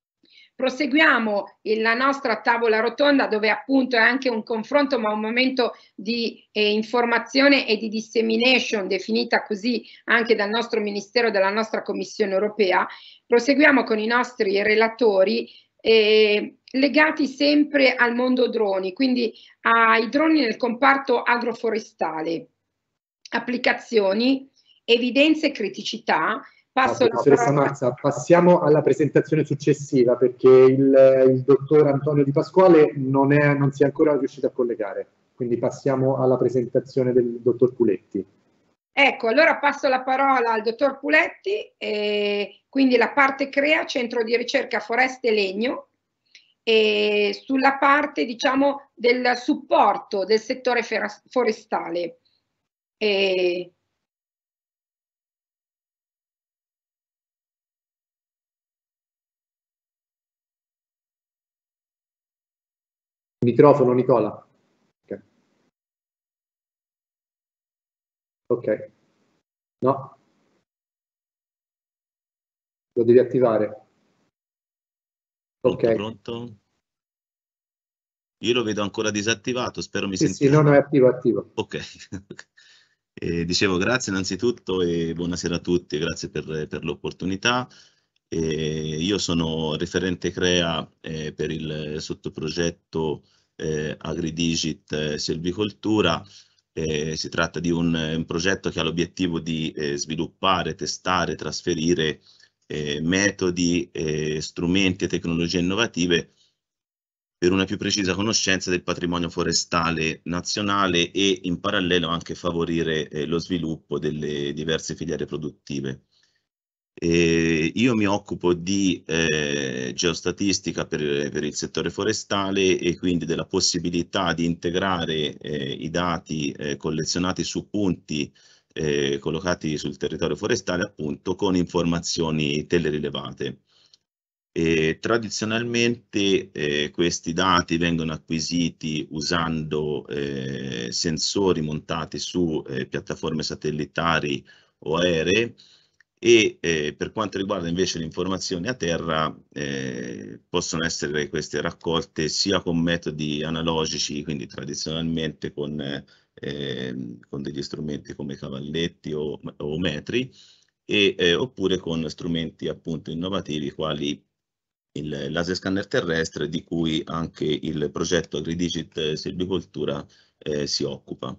Proseguiamo la nostra tavola rotonda dove appunto è anche un confronto ma un momento di eh, informazione e di dissemination definita così anche dal nostro Ministero, dalla nostra Commissione Europea. Proseguiamo con i nostri relatori eh, legati sempre al mondo droni, quindi ai droni nel comparto agroforestale, applicazioni, evidenze e criticità. Passo ah, professoressa Mazza, passiamo alla presentazione successiva perché il, il dottor Antonio Di Pasquale non, è, non si è ancora riuscito a collegare, quindi passiamo alla presentazione del dottor Puletti. Ecco, allora passo la parola al dottor Puletti, eh, quindi la parte CREA, Centro di Ricerca Foreste e Legno, e sulla parte diciamo del supporto del settore forestale. E, Microfono, Nicola. Okay. Ok. No. Lo devi attivare. Pronto, Ok. pronto? Io lo vedo ancora disattivato, spero mi Sì, sentiate. sì, no, no, è attivo, attivo. Ok. Eh, dicevo grazie innanzitutto e buonasera a tutti, grazie per, per l'opportunità. Eh, io sono referente CREA eh, per il sottoprogetto eh, AgriDigit eh, Selvicoltura. Eh, si tratta di un, un progetto che ha l'obiettivo di eh, sviluppare, testare, trasferire eh, metodi, eh, strumenti e tecnologie innovative per una più precisa conoscenza del patrimonio forestale nazionale e in parallelo anche favorire eh, lo sviluppo delle diverse filiere produttive. E io mi occupo di eh, geostatistica per, per il settore forestale e quindi della possibilità di integrare eh, i dati eh, collezionati su punti eh, collocati sul territorio forestale appunto con informazioni telerilevate. E tradizionalmente eh, questi dati vengono acquisiti usando eh, sensori montati su eh, piattaforme satellitari o aeree e eh, per quanto riguarda invece le informazioni a terra eh, possono essere queste raccolte sia con metodi analogici, quindi tradizionalmente con, eh, con degli strumenti come cavalletti o, o metri, e, eh, oppure con strumenti appunto innovativi quali il laser scanner terrestre di cui anche il progetto AgriDigit Selvicoltura eh, si occupa.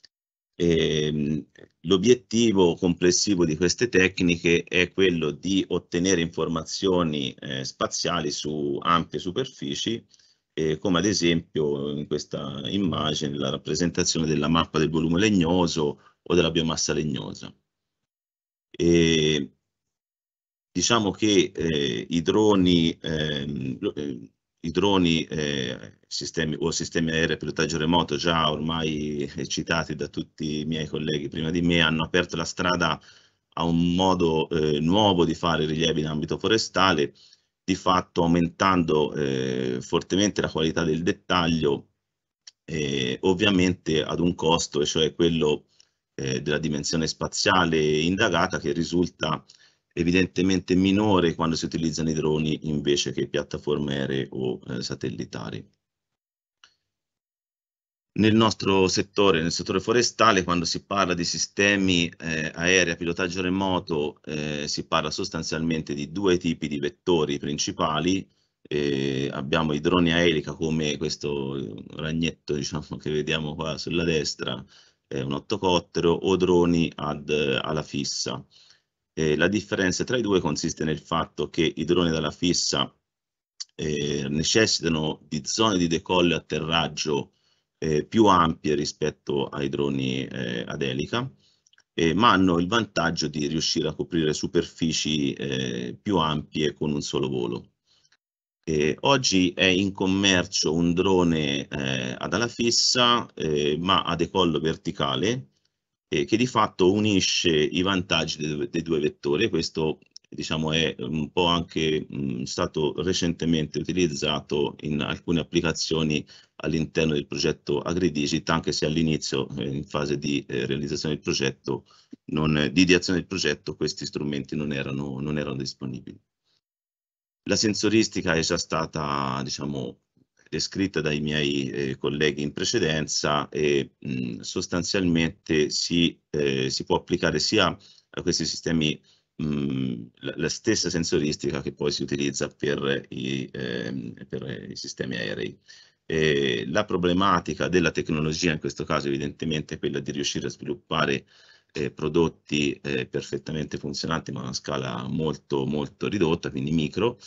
L'obiettivo complessivo di queste tecniche è quello di ottenere informazioni eh, spaziali su ampie superfici, eh, come ad esempio in questa immagine la rappresentazione della mappa del volume legnoso o della biomassa legnosa. E diciamo che eh, i droni, ehm, eh, i droni eh, sistemi, o sistemi aerei a pilotaggio remoto, già ormai citati da tutti i miei colleghi prima di me, hanno aperto la strada a un modo eh, nuovo di fare rilievi in ambito forestale, di fatto aumentando eh, fortemente la qualità del dettaglio, eh, ovviamente ad un costo, cioè quello eh, della dimensione spaziale indagata, che risulta evidentemente minore quando si utilizzano i droni invece che piattaforme aeree o eh, satellitari. Nel nostro settore, nel settore forestale, quando si parla di sistemi eh, aerei a pilotaggio remoto, eh, si parla sostanzialmente di due tipi di vettori principali. Eh, abbiamo i droni a elica, come questo ragnetto, diciamo, che vediamo qua sulla destra, eh, un ottocottero, o droni ad ala fissa. Eh, la differenza tra i due consiste nel fatto che i droni ad ala fissa eh, necessitano di zone di decollo e atterraggio eh, più ampie rispetto ai droni eh, ad elica, eh, ma hanno il vantaggio di riuscire a coprire superfici eh, più ampie con un solo volo. Eh, oggi è in commercio un drone eh, ad ala fissa, eh, ma a decollo verticale, eh, che di fatto unisce i vantaggi dei, dei due vettori. Questo, diciamo, è un po' anche mh, stato recentemente utilizzato in alcune applicazioni all'interno del progetto AgriDigit, anche se all'inizio, eh, in fase di eh, realizzazione del progetto, non, di ideazione del progetto, questi strumenti non erano, non erano disponibili. La sensoristica è già stata, diciamo, descritta dai miei eh, colleghi in precedenza e mh, sostanzialmente si, eh, si può applicare sia a questi sistemi mh, la, la stessa sensoristica che poi si utilizza per i, eh, per i sistemi aerei. E la problematica della tecnologia in questo caso evidentemente è quella di riuscire a sviluppare eh, prodotti eh, perfettamente funzionanti ma a una scala molto molto ridotta, quindi micro,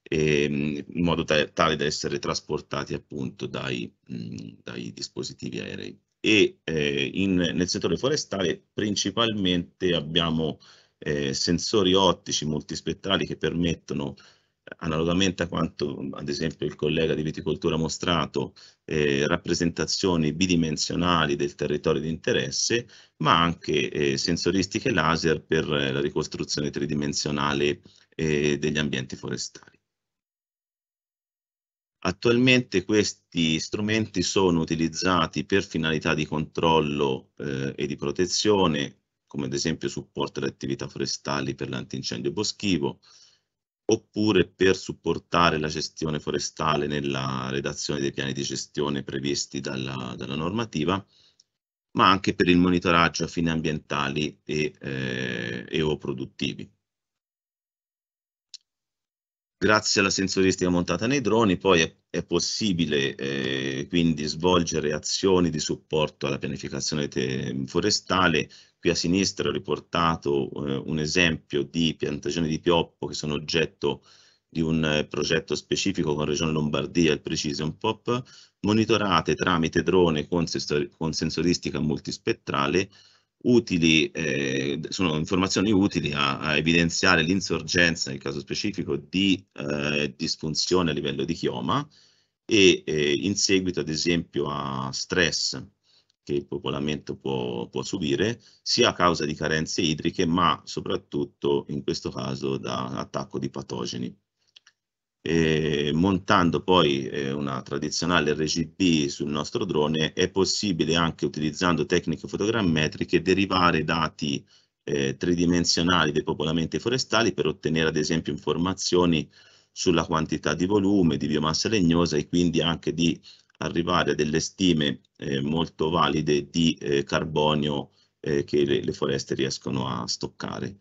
in modo tale da essere trasportati appunto dai, mh, dai dispositivi aerei. E eh, in, nel settore forestale principalmente abbiamo eh, sensori ottici multispettrali che permettono, analogamente a quanto ad esempio il collega di viticoltura ha mostrato, eh, rappresentazioni bidimensionali del territorio di interesse, ma anche eh, sensoristiche laser per eh, la ricostruzione tridimensionale eh, degli ambienti forestali. Attualmente questi strumenti sono utilizzati per finalità di controllo eh, e di protezione, come ad esempio supporto alle attività forestali per l'antincendio boschivo, oppure per supportare la gestione forestale nella redazione dei piani di gestione previsti dalla, dalla normativa, ma anche per il monitoraggio a fini ambientali e, eh, e o produttivi. Grazie alla sensoristica montata nei droni poi è, è possibile eh, quindi svolgere azioni di supporto alla pianificazione forestale. Qui a sinistra ho riportato eh, un esempio di piantagioni di pioppo che sono oggetto di un eh, progetto specifico con Regione Lombardia, il Precision Pop, monitorate tramite drone con, con sensoristica multispettrale, utili, eh, sono informazioni utili a, a evidenziare l'insorgenza, nel caso specifico, di eh, disfunzione a livello di chioma e eh, in seguito, ad esempio, a stress che il popolamento può, può subire, sia a causa di carenze idriche, ma soprattutto in questo caso da attacco di patogeni. E montando poi eh, una tradizionale R G B sul nostro drone è possibile, anche utilizzando tecniche fotogrammetriche, derivare dati eh, tridimensionali dei popolamenti forestali per ottenere ad esempio informazioni sulla quantità di volume, di biomassa legnosa e quindi anche di arrivare a delle stime eh, molto valide di eh, carbonio eh, che le, le foreste riescono a stoccare.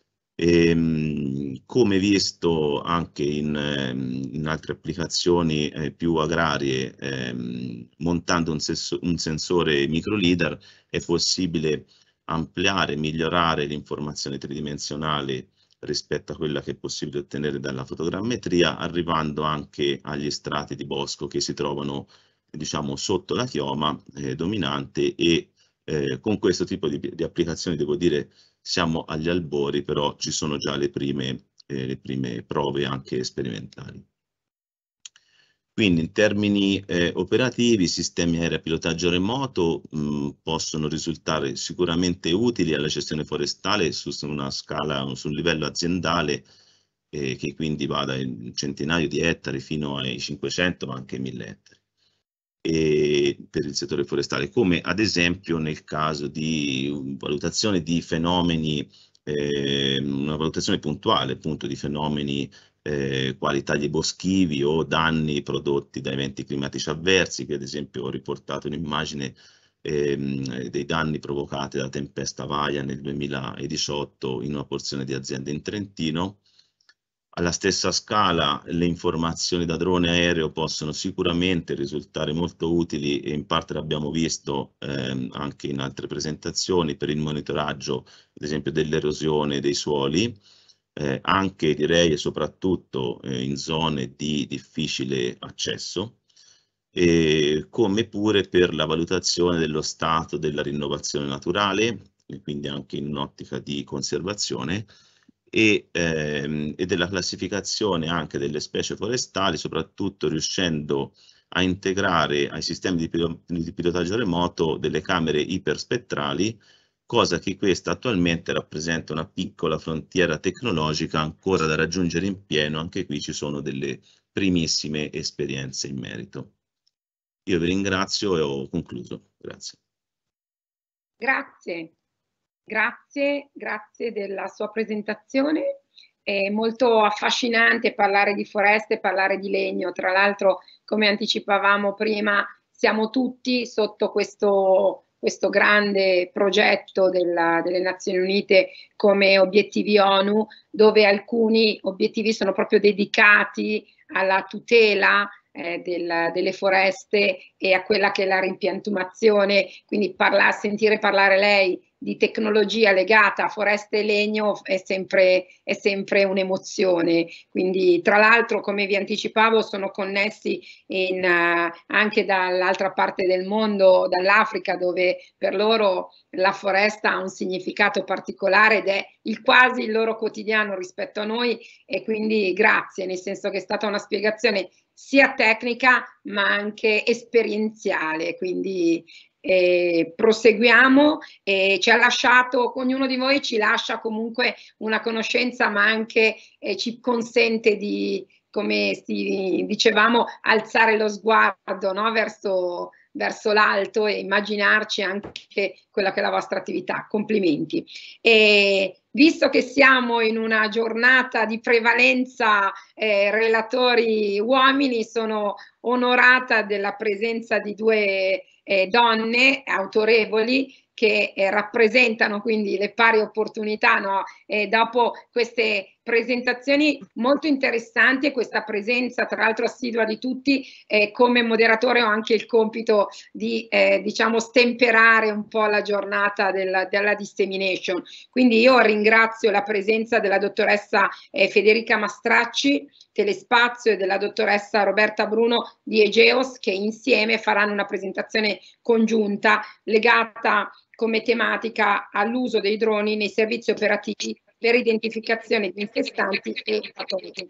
E, come visto anche in, in altre applicazioni eh, più agrarie, ehm, montando un, un sensore micro lidar è possibile ampliare, migliorare l'informazione tridimensionale rispetto a quella che è possibile ottenere dalla fotogrammetria, arrivando anche agli strati di bosco che si trovano, diciamo, sotto la chioma eh, dominante e eh, con questo tipo di, di applicazioni, devo dire, siamo agli albori, però ci sono già le prime, eh, le prime prove anche sperimentali. Quindi in termini eh, operativi, i sistemi aerei a pilotaggio remoto mh, possono risultare sicuramente utili alla gestione forestale su, su una scala, su un livello aziendale eh, che quindi va dai centinaio di ettari fino ai cinquecento, ma anche mille ettari. E per il settore forestale, come ad esempio nel caso di valutazione di fenomeni, eh, una valutazione puntuale appunto di fenomeni eh, quali tagli boschivi o danni prodotti da eventi climatici avversi, che ad esempio ho riportato un'immagine ehm, dei danni provocati da tempesta Vaia nel duemiladiciotto in una porzione di azienda in Trentino. Alla stessa scala le informazioni da drone aereo possono sicuramente risultare molto utili e in parte l'abbiamo visto ehm, anche in altre presentazioni per il monitoraggio, ad esempio, dell'erosione dei suoli, eh, anche direi e soprattutto eh, in zone di difficile accesso, e come pure per la valutazione dello stato della rinnovazione naturale, e quindi anche in un'ottica di conservazione, E, ehm, e della classificazione anche delle specie forestali, soprattutto riuscendo a integrare ai sistemi di, pilo di pilotaggio remoto delle camere iperspettrali, cosa che questa attualmente rappresenta una piccola frontiera tecnologica ancora da raggiungere in pieno. Anche qui ci sono delle primissime esperienze in merito. Io vi ringrazio e ho concluso. Grazie. Grazie. Grazie, grazie della sua presentazione. È molto affascinante parlare di foreste, parlare di legno. Tra l'altro, come anticipavamo prima, siamo tutti sotto questo, questo grande progetto della, delle Nazioni Unite come obiettivi ONU, dove alcuni obiettivi sono proprio dedicati alla tutela Eh, del, delle foreste e a quella che è la rimpiantumazione. Quindi parla, sentire parlare lei di tecnologia legata a foreste e legno è sempre, è sempre un'emozione. Quindi, tra l'altro, come vi anticipavo, sono connessi in, uh, anche dall'altra parte del mondo, dall'Africa, dove per loro la foresta ha un significato particolare ed è il quasi il loro quotidiano rispetto a noi, e quindi grazie, nel senso che è stata una spiegazione sia tecnica ma anche esperienziale, quindi eh, proseguiamo. E ci ha lasciato, ognuno di voi ci lascia comunque una conoscenza, ma anche eh, ci consente di, come si, dicevamo, alzare lo sguardo, no? verso, verso l'alto e immaginarci anche quella che è la vostra attività. Complimenti. E visto che siamo in una giornata di prevalenza eh, relatori uomini, sono onorata della presenza di due eh, donne autorevoli che eh, rappresentano quindi le pari opportunità, no? E dopo queste presentazioni molto interessanti e questa presenza tra l'altro assidua di tutti, eh, come moderatore ho anche il compito di eh, diciamo stemperare un po' la giornata della, della dissemination. Quindi io ringrazio la presenza della dottoressa eh, Federica Mastracci, Telespazio, e della dottoressa Roberta Bruno di Egeos, che insieme faranno una presentazione congiunta legata come tematica all'uso dei droni nei servizi operativi per identificazione di infestanti e patogeni.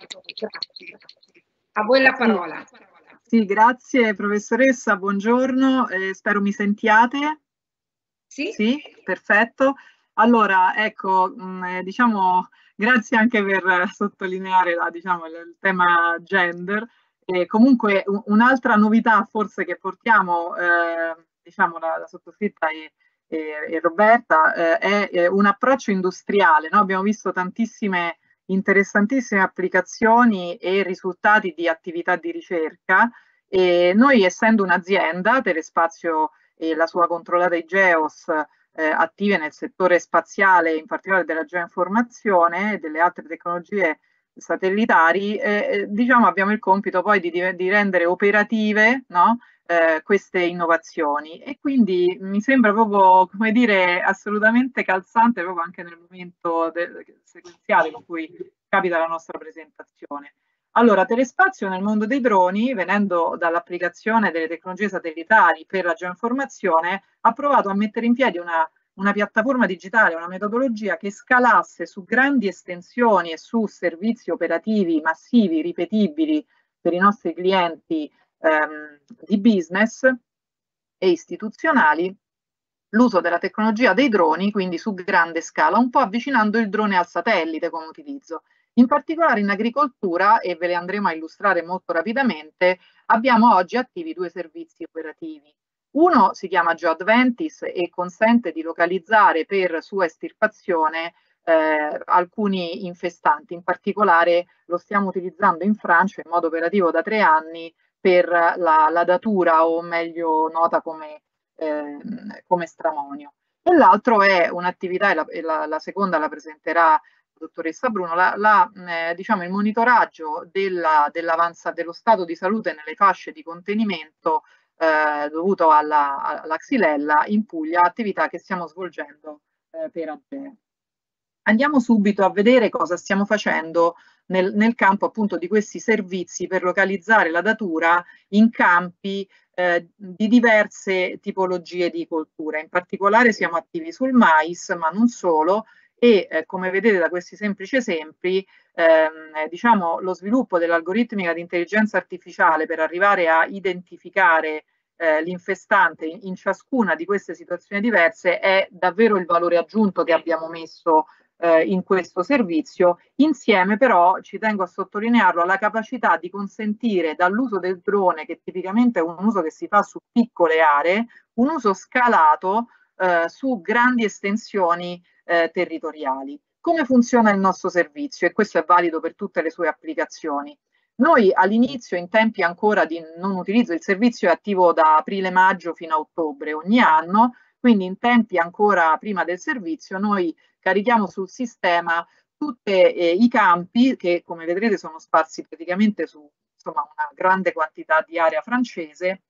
A voi la parola. Sì, sì, grazie professoressa, buongiorno, eh, spero mi sentiate. Sì? Sì, perfetto. Allora, ecco, mh, diciamo, grazie anche per sottolineare la, diciamo, il tema gender. E comunque un'altra novità forse che portiamo, eh, diciamo, la, la sottoscritta e e Roberta, eh, è, è un approccio industriale, no? Abbiamo visto tantissime interessantissime applicazioni e risultati di attività di ricerca e noi, essendo un'azienda, Telespazio e la sua controllata Egeos, eh, attive nel settore spaziale, in particolare della geoinformazione e delle altre tecnologie satellitari, eh, diciamo abbiamo il compito poi di, di rendere operative, no? Eh, queste innovazioni, e quindi mi sembra proprio, come dire, assolutamente calzante proprio anche nel momento sequenziale con cui capita la nostra presentazione. Allora, Telespazio nel mondo dei droni, venendo dall'applicazione delle tecnologie satellitari per la geoinformazione, ha provato a mettere in piedi una, una piattaforma digitale, una metodologia che scalasse su grandi estensioni e su servizi operativi massivi, ripetibili per i nostri clienti di business e istituzionali, l'uso della tecnologia dei droni, quindi su grande scala, un po' avvicinando il drone al satellite come utilizzo. In particolare in agricoltura, e ve le andremo a illustrare molto rapidamente, abbiamo oggi attivi due servizi operativi. Uno si chiama GeoAdventis e consente di localizzare per sua estirpazione eh, alcuni infestanti. In particolare lo stiamo utilizzando in Francia in modo operativo da tre anni per la, la datura, o meglio nota come, eh, come stramonio. E l'altro è un'attività, e la, e la, la seconda la presenterà la dottoressa Bruno, la, la, eh, diciamo il monitoraggio della, dell'avanza dello stato di salute nelle fasce di contenimento eh, dovuto alla, alla Xylella in Puglia, attività che stiamo svolgendo eh, per Agea. Andiamo subito a vedere cosa stiamo facendo nel, nel campo appunto di questi servizi per localizzare la datura in campi eh, di diverse tipologie di coltura. In particolare siamo attivi sul mais, ma non solo, e eh, come vedete da questi semplici esempi, ehm, diciamo lo sviluppo dell'algoritmica di intelligenza artificiale per arrivare a identificare eh, l'infestante in, in ciascuna di queste situazioni diverse è davvero il valore aggiunto che abbiamo messo in questo servizio. Insieme però, ci tengo a sottolinearlo, alla capacità di consentire dall'uso del drone, che tipicamente è un uso che si fa su piccole aree, un uso scalato eh, su grandi estensioni eh, territoriali. Come funziona il nostro servizio? E questo è valido per tutte le sue applicazioni. Noi all'inizio, in tempi ancora di non utilizzo, il servizio è attivo da aprile-maggio fino a ottobre ogni anno, quindi in tempi ancora prima del servizio noi carichiamo sul sistema tutti eh, i campi che, come vedrete, sono sparsi praticamente su insomma, una grande quantità di area francese,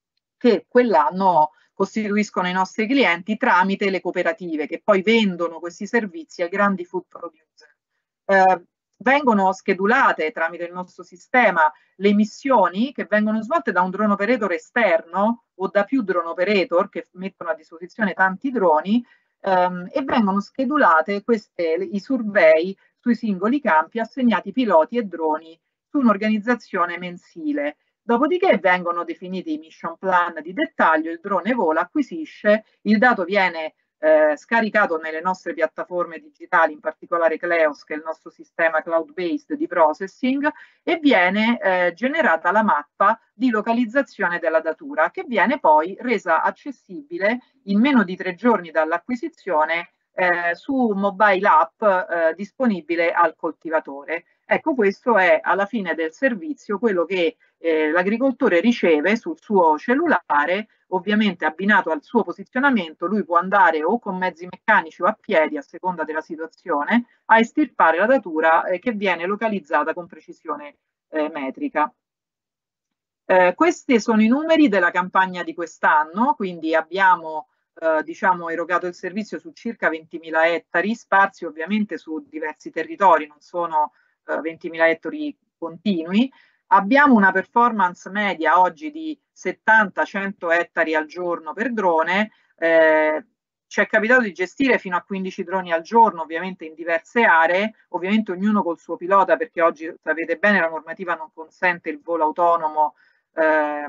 che quell'anno costituiscono i nostri clienti tramite le cooperative che poi vendono questi servizi ai grandi food producer. Eh, vengono schedulate tramite il nostro sistema le missioni che vengono svolte da un drone operator esterno o da più drone operator che mettono a disposizione tanti droni, Um, e vengono schedulate queste, i survey sui singoli campi assegnati piloti e droni su un'organizzazione mensile. Dopodiché vengono definiti i mission plan di dettaglio, il drone vola, acquisisce, il dato viene eh, scaricato nelle nostre piattaforme digitali, in particolare Cleos, che è il nostro sistema cloud-based di processing, e viene eh, generata la mappa di localizzazione della datura, che viene poi resa accessibile in meno di tre giorni dall'acquisizione eh, su mobile app eh, disponibile al coltivatore. Ecco, questo è alla fine del servizio quello che eh, l'agricoltore riceve sul suo cellulare, ovviamente abbinato al suo posizionamento. Lui può andare o con mezzi meccanici o a piedi, a seconda della situazione, a estirpare la datura eh, che viene localizzata con precisione eh, metrica. Eh, questi sono i numeri della campagna di quest'anno, quindi abbiamo eh, diciamo, erogato il servizio su circa ventimila ettari, sparsi ovviamente su diversi territori, non sono eh, ventimila ettari continui. Abbiamo una performance media oggi di settanta cento ettari al giorno per drone. Eh, ci è capitato di gestire fino a quindici droni al giorno, ovviamente in diverse aree, ovviamente ognuno col suo pilota, perché oggi sapete bene la normativa non consente il volo autonomo, eh,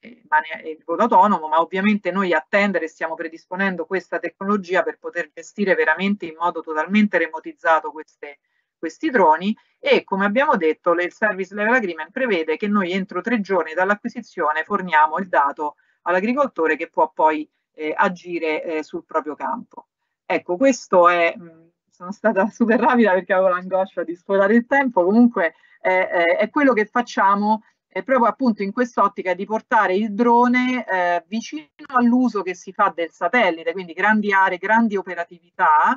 il volo autonomo, ma ovviamente noi a Tendere stiamo predisponendo questa tecnologia per poter gestire veramente in modo totalmente remotizzato queste questi droni, e come abbiamo detto il Service Level Agreement prevede che noi entro tre giorni dall'acquisizione forniamo il dato all'agricoltore, che può poi eh, agire eh, sul proprio campo. Ecco, questo è, mh, sono stata super rapida perché avevo l'angoscia di sforare il tempo, comunque eh, eh, è quello che facciamo eh, proprio appunto in quest'ottica di portare il drone eh, vicino all'uso che si fa del satellite, quindi grandi aree, grandi operatività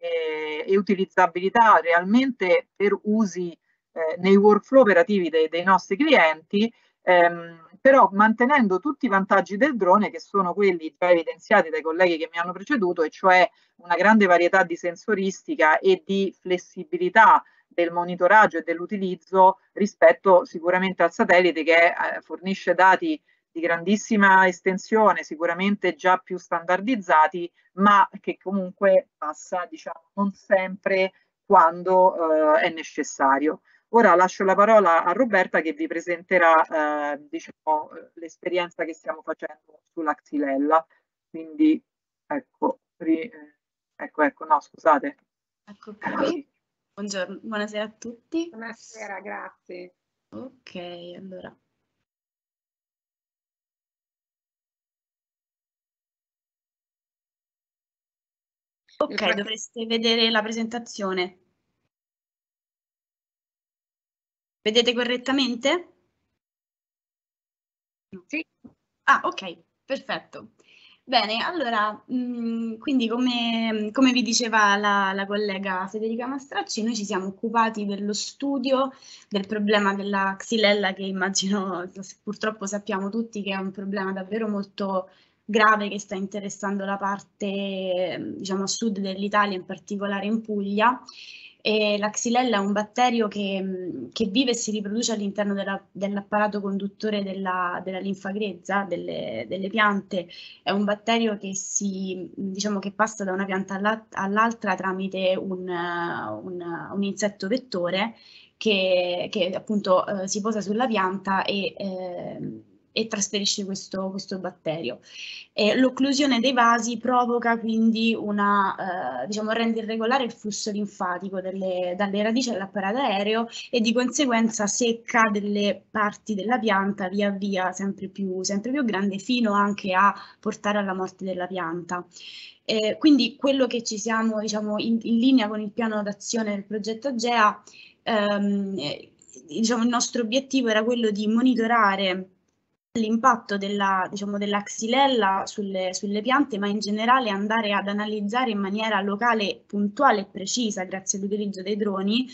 e utilizzabilità realmente per usi eh, nei workflow operativi dei, dei nostri clienti, ehm, però mantenendo tutti i vantaggi del drone, che sono quelli già evidenziati dai colleghi che mi hanno preceduto, e cioè una grande varietà di sensoristica e di flessibilità del monitoraggio e dell'utilizzo rispetto sicuramente al satellite, che eh, fornisce dati di grandissima estensione, sicuramente già più standardizzati, ma che comunque passa, diciamo, non sempre quando eh, è necessario. Ora lascio la parola a Roberta, che vi presenterà eh, diciamo, l'esperienza che stiamo facendo sulla Xylella. Quindi ecco, ri, ecco, ecco, no, scusate. Ecco qui. Buongiorno, buonasera a tutti. Buonasera, grazie. Ok, allora. Ok, dovreste vedere la presentazione. Vedete correttamente? Sì. Ah, ok, perfetto. Bene, allora, mh, quindi come, come vi diceva la, la collega Federica Mastracci, noi ci siamo occupati dello studio del problema della Xylella, che immagino, purtroppo sappiamo tutti che è un problema davvero molto grave che sta interessando la parte, diciamo, a sud dell'Italia, in particolare in Puglia. E la Xylella è un batterio che, che vive e si riproduce all'interno dell'apparato conduttore della, della linfa grezza, delle, delle piante. È un batterio che, si, diciamo, che passa da una pianta all'altra tramite un, un, un insetto vettore che, che appunto eh, si posa sulla pianta e... Eh, e trasferisce questo, questo batterio. E l'occlusione dei vasi provoca quindi una, eh, diciamo, rende irregolare il flusso linfatico delle, dalle radici all'apparato aereo, e di conseguenza secca delle parti della pianta via via sempre più, sempre più grande, fino anche a portare alla morte della pianta. Eh, quindi quello che ci siamo, diciamo, in, in linea con il piano d'azione del progetto AGEA, ehm, eh, diciamo, il nostro obiettivo era quello di monitorare l'impatto della, diciamo, della Xylella sulle, sulle piante, ma in generale andare ad analizzare in maniera locale, puntuale e precisa, grazie all'utilizzo dei droni,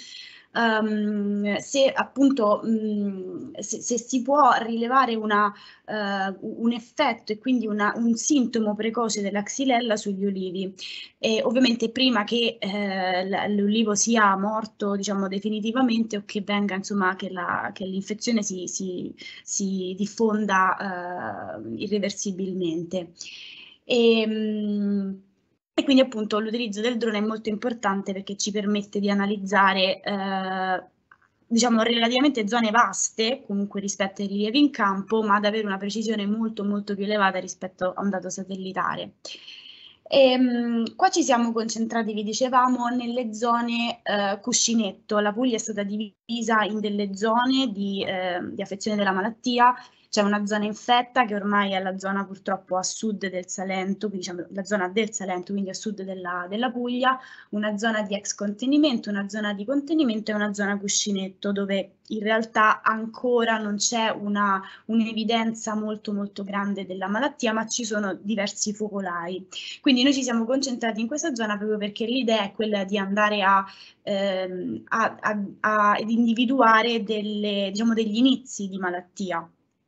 um, se appunto um, se, se si può rilevare una, uh, un effetto e quindi una, un sintomo precoce della Xylella sugli ulivi. E ovviamente prima che eh, l'ulivo sia morto, diciamo, definitivamente, o che venga, insomma, che l'infezione si, si, si diffonda eh, irreversibilmente. E, mh, e quindi appunto l'utilizzo del drone è molto importante perché ci permette di analizzare eh, diciamo relativamente zone vaste comunque rispetto ai rilievi in campo, ma ad avere una precisione molto molto più elevata rispetto a un dato satellitare. E, mh, qua ci siamo concentrati, vi dicevamo, nelle zone eh, cuscinetto. La Puglia è stata divisa in delle zone di, eh, di affezione della malattia. C'è una zona infetta che ormai è la zona purtroppo a sud del Salento, quindi diciamo la zona del Salento, quindi a sud della, della Puglia, una zona di ex contenimento, una zona di contenimento e una zona cuscinetto, dove in realtà ancora non c'è una, un'evidenza molto molto grande della malattia, ma ci sono diversi focolai. Quindi noi ci siamo concentrati in questa zona proprio perché l'idea è quella di andare a, ehm, a, a, a ad individuare delle, diciamo, degli inizi di malattia.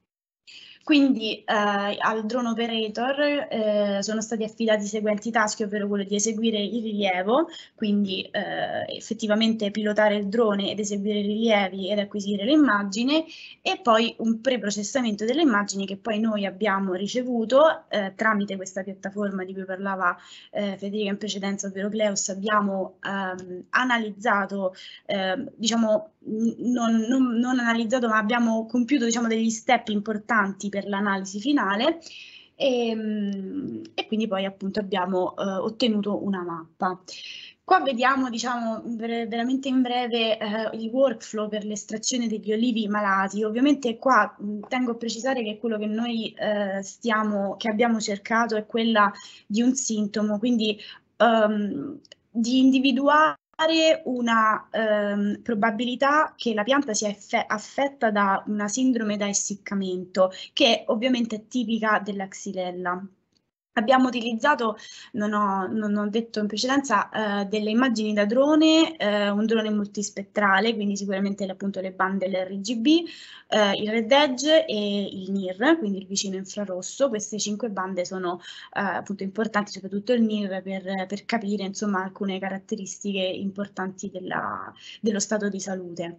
Quindi eh, al drone operator eh, sono stati affidati i seguenti task, ovvero quello di eseguire il rilievo, quindi eh, effettivamente pilotare il drone ed eseguire i rilievi ed acquisire l'immagine, e poi un preprocessamento delle immagini che poi noi abbiamo ricevuto eh, tramite questa piattaforma di cui parlava eh, Federica in precedenza, ovvero Cleos. Abbiamo ehm, analizzato, eh, diciamo, non, non, non analizzato, ma abbiamo compiuto, diciamo, degli step importanti per l'analisi finale, e, e quindi poi appunto abbiamo eh, ottenuto una mappa. Qua vediamo, diciamo, veramente in breve eh, il workflow per l'estrazione degli olivi malati. Ovviamente qua mh, tengo a precisare che quello che noi eh, stiamo, che abbiamo cercato è quella di un sintomo, quindi um, di individuare una ehm, probabilità che la pianta sia affetta da una sindrome da essiccamento, che ovviamente è tipica della xylella. Abbiamo utilizzato, non ho, non ho detto in precedenza, eh, delle immagini da drone, eh, un drone multispettrale, quindi sicuramente appunto le bande R G B, eh, il Red Edge e il N I R, quindi il vicino infrarosso. Queste cinque bande sono eh, appunto importanti, soprattutto il N I R, per, per capire insomma alcune caratteristiche importanti della, dello stato di salute.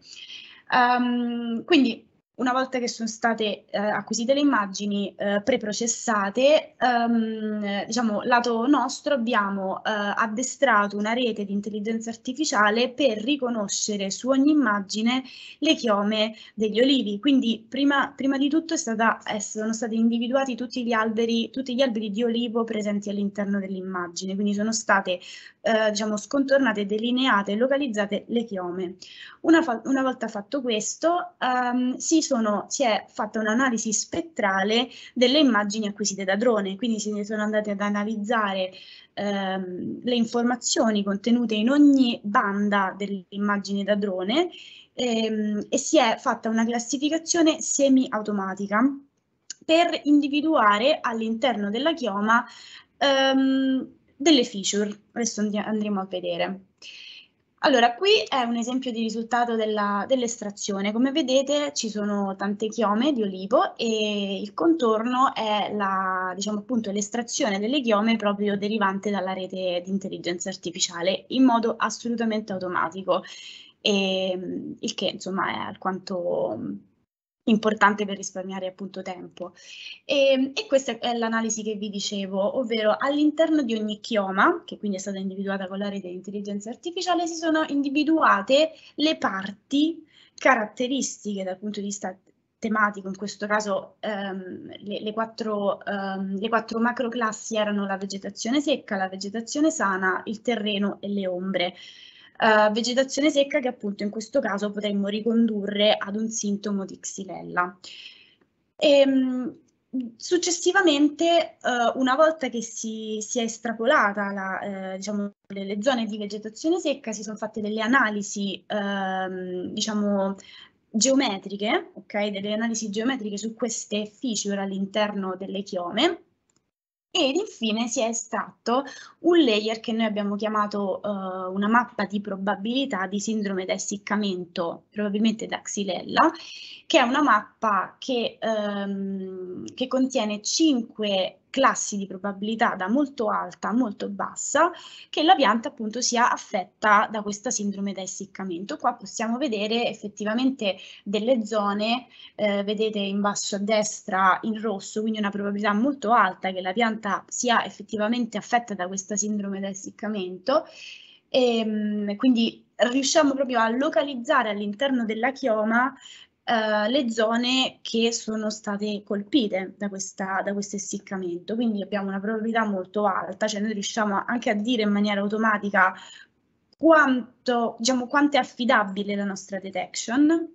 Um, quindi una volta che sono state eh, acquisite le immagini eh, preprocessate, ehm, diciamo, lato nostro abbiamo eh, addestrato una rete di intelligenza artificiale per riconoscere su ogni immagine le chiome degli olivi. Quindi prima, prima di tutto è stata, eh, sono stati individuati tutti gli alberi, tutti gli alberi di olivo presenti all'interno dell'immagine, quindi sono state eh, diciamo, scontornate, delineate e localizzate le chiome. Una, una volta fatto questo, um, si, sono, si è fatta un'analisi spettrale delle immagini acquisite da drone, quindi si sono andati ad analizzare um, le informazioni contenute in ogni banda delle immagini da drone, ehm, e si è fatta una classificazione semi-automatica per individuare all'interno della chioma um, delle feature. Adesso andremo a vedere. Allora, qui è un esempio di risultato dell'estrazione. Come vedete ci sono tante chiome di olivo e il contorno è la, diciamo appunto, l'estrazione delle chiome proprio derivante dalla rete di intelligenza artificiale in modo assolutamente automatico, e, il che insomma è alquanto importante per risparmiare appunto tempo. E, e questa è l'analisi che vi dicevo, ovvero all'interno di ogni chioma, che quindi è stata individuata con la rete di intelligenza artificiale, si sono individuate le parti caratteristiche dal punto di vista tematico. In questo caso ehm, le, le, quattro, ehm, le quattro macroclassi erano la vegetazione secca, la vegetazione sana, il terreno e le ombre. Uh, vegetazione secca che appunto in questo caso potremmo ricondurre ad un sintomo di xylella. E, um, successivamente, uh, una volta che si, si è estrapolata la, uh, diciamo, le, le zone di vegetazione secca, si sono fatte delle analisi uh, diciamo geometriche, ok? Delle analisi geometriche su queste feature all'interno delle chiome. Ed infine si è estratto un layer che noi abbiamo chiamato uh, una mappa di probabilità di sindrome da essiccamento, probabilmente da xylella, che è una mappa che, um, che contiene cinque classi di probabilità da molto alta a molto bassa, che la pianta appunto sia affetta da questa sindrome da essiccamento. Qua possiamo vedere effettivamente delle zone, eh, vedete in basso a destra in rosso, quindi una probabilità molto alta che la pianta sia effettivamente affetta da questa sindrome da essiccamento, e quindi riusciamo proprio a localizzare all'interno della chioma Uh, le zone che sono state colpite da, questa, da questo essiccamento, quindi abbiamo una probabilità molto alta, cioè noi riusciamo anche a dire in maniera automatica quanto, diciamo, quanto è affidabile la nostra detection,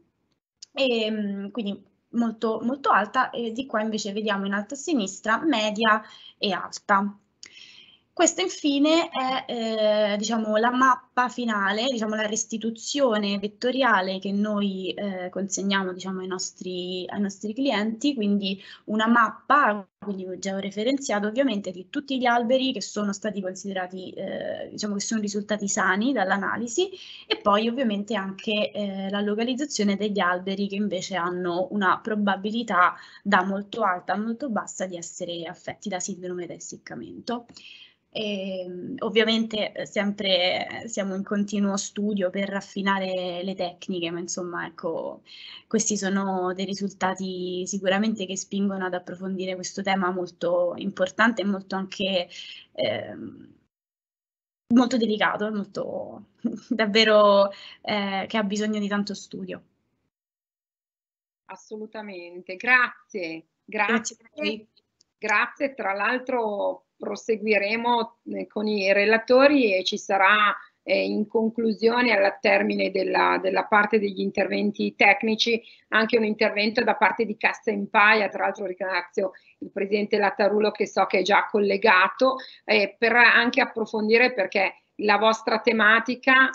e quindi molto, molto alta, e di qua invece vediamo in alto a sinistra media e alta. Questa infine è eh, diciamo, la mappa finale, diciamo, la restituzione vettoriale che noi eh, consegniamo, diciamo, ai, nostri, ai nostri clienti, quindi una mappa, quindi georeferenziata ovviamente, di tutti gli alberi che sono stati considerati, eh, diciamo che sono risultati sani dall'analisi, e poi ovviamente anche eh, la localizzazione degli alberi che invece hanno una probabilità da molto alta a molto bassa di essere affetti da sindrome da essiccamento. E, ovviamente sempre siamo in continuo studio per raffinare le tecniche, ma insomma ecco, questi sono dei risultati sicuramente che spingono ad approfondire questo tema molto importante e molto anche eh, molto delicato, molto davvero eh, che ha bisogno di tanto studio. Assolutamente, grazie, grazie, grazie. Grazie, tra l'altro proseguiremo eh, con i relatori e ci sarà eh, in conclusione, al termine della, della parte degli interventi tecnici, anche un intervento da parte di Cassa Empaia. Tra l'altro ringrazio il Presidente Lattarulo, che so che è già collegato, eh, per anche approfondire, perché la vostra tematica,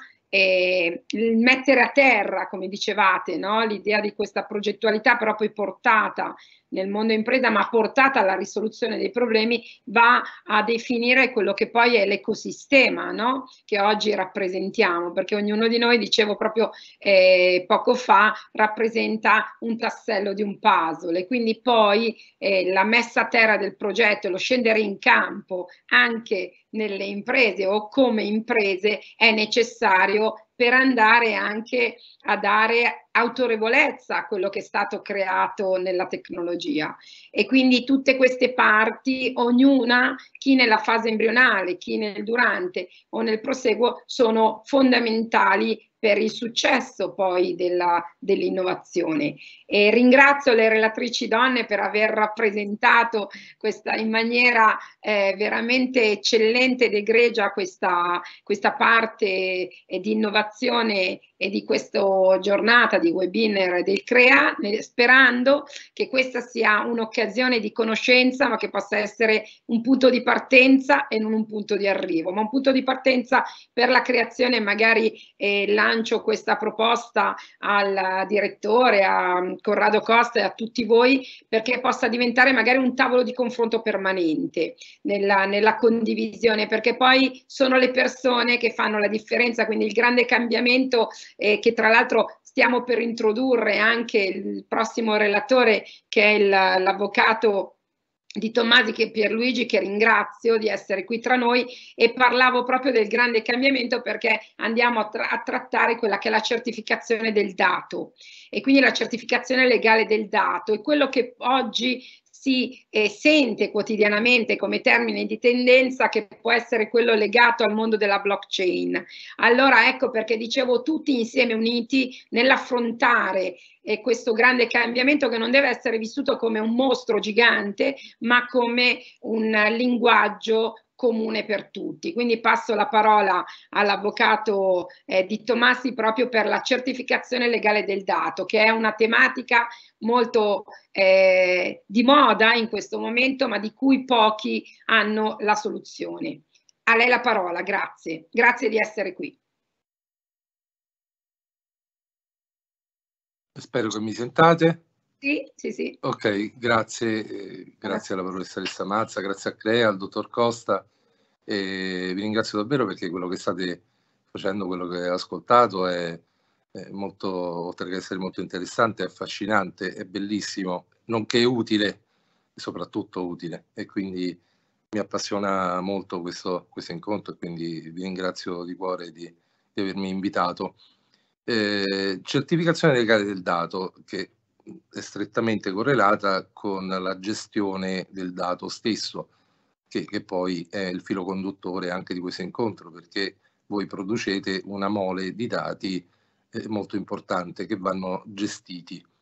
Eh, il mettere a terra, come dicevate, no? L'idea di questa progettualità, però poi portata nel mondo impresa, ma portata alla risoluzione dei problemi, va a definire quello che poi è l'ecosistema, no? Che oggi rappresentiamo, perché ognuno di noi, dicevo proprio eh, poco fa, rappresenta un tassello di un puzzle, e quindi poi eh, la messa a terra del progetto, lo scendere in campo anche nelle imprese o come imprese è necessario per andare anche a dare autorevolezza a quello che è stato creato nella tecnologia. E quindi tutte queste parti, ognuna, chi nella fase embrionale, chi nel durante o nel proseguo, sono fondamentali per il successo poi dell'innovazione. E ringrazio le relatrici donne per aver rappresentato questa in maniera eh, veramente eccellente ed egregia questa, questa parte eh, di innovazione e di questa giornata di webinar del CREA, sperando che questa sia un'occasione di conoscenza, ma che possa essere un punto di partenza e non un punto di arrivo, ma un punto di partenza per la creazione. Magari eh, lancio questa proposta al direttore, a Corrado Costa e a tutti voi, perché possa diventare magari un tavolo di confronto permanente nella, nella condivisione, perché poi sono le persone che fanno la differenza. Quindi il grande cambiamento eh, che tra l'altro stiamo per introdurre anche il prossimo relatore, che è l'avvocato di Tommasi, che è Pierluigi, che ringrazio di essere qui tra noi, e parlavo proprio del grande cambiamento perché andiamo a, tra a trattare quella che è la certificazione del dato, e quindi la certificazione legale del dato, e quello che oggi si eh, sente quotidianamente come termine di tendenza, che può essere quello legato al mondo della blockchain. Allora ecco perché dicevo, tutti insieme uniti nell'affrontare eh, questo grande cambiamento, che non deve essere vissuto come un mostro gigante, ma come un linguaggio comune per tutti. Quindi passo la parola all'avvocato eh, Di Tommasi proprio per la certificazione legale del dato, che è una tematica molto eh, di moda in questo momento, ma di cui pochi hanno la soluzione. A lei la parola, grazie. Grazie di essere qui. Spero che mi sentate. Sì, sì, sì. Ok, grazie, eh, grazie alla professoressa Mazza, grazie a Crea, al dottor Costa. Eh, vi ringrazio davvero, perché quello che state facendo, quello che ho ascoltato è, è molto, oltre che essere molto interessante, è affascinante, è bellissimo, nonché utile, e soprattutto utile. E quindi mi appassiona molto questo, questo incontro, e quindi vi ringrazio di cuore di, di avermi invitato. Eh, certificazione legale del dato, che è strettamente correlata con la gestione del dato stesso, che, che poi è il filo conduttore anche di questo incontro, perché voi producete una mole di dati eh, molto importante, che vanno gestiti.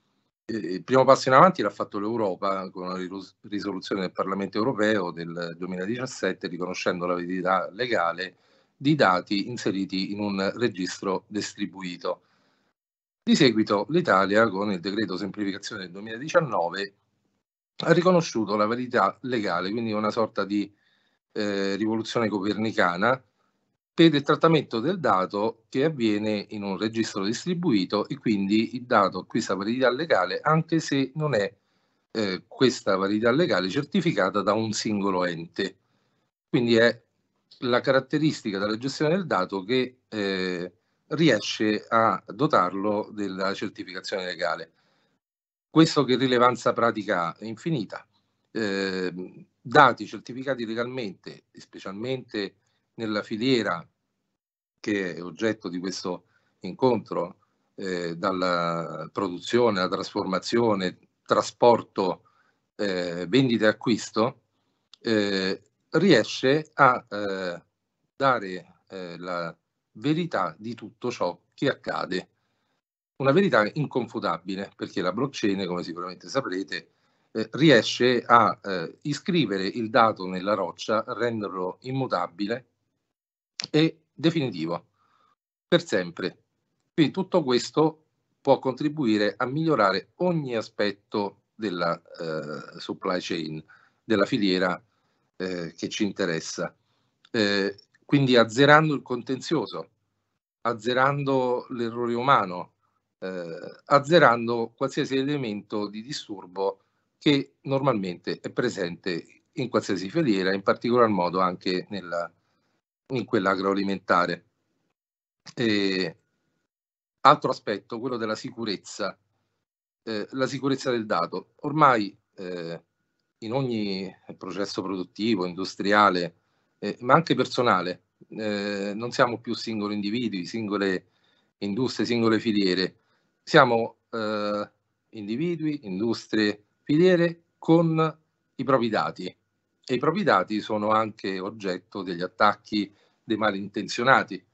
Il primo passo in avanti l'ha fatto l'Europa con una risoluzione del Parlamento europeo del duemiladiciassette riconoscendo la validità legale di dati inseriti in un registro distribuito. Di seguito l'Italia, con il decreto semplificazione del duemiladiciannove, ha riconosciuto la validità legale, quindi una sorta di eh, rivoluzione copernicana per il trattamento del dato che avviene in un registro distribuito e quindi il dato acquista validità legale anche se non è eh, questa validità legale certificata da un singolo ente. Quindi è la caratteristica della gestione del dato che eh, riesce a dotarlo della certificazione legale. Questo che rilevanza pratica è infinita. Eh, dati certificati legalmente, specialmente nella filiera che è oggetto di questo incontro, eh, dalla produzione, alla trasformazione, trasporto, eh, vendita e acquisto, eh, riesce a eh, dare eh, la verità di tutto ciò che accade. Una verità inconfutabile, perché la blockchain, come sicuramente saprete, eh, riesce a eh, iscrivere il dato nella roccia, renderlo immutabile e definitivo, per sempre. Quindi tutto questo può contribuire a migliorare ogni aspetto della eh, supply chain, della filiera eh, che ci interessa. Eh, quindi azzerando il contenzioso, azzerando l'errore umano, eh, azzerando qualsiasi elemento di disturbo che normalmente è presente in qualsiasi filiera, in particolar modo anche nella, in quella agroalimentare. E altro aspetto, quello della sicurezza, eh, la sicurezza del dato. Ormai eh, in ogni processo produttivo, industriale, eh, ma anche personale, eh, non siamo più singoli individui, singole industrie, singole filiere, siamo eh, individui, industrie, filiere con i propri dati. E i propri dati sono anche oggetto degli attacchi dei malintenzionati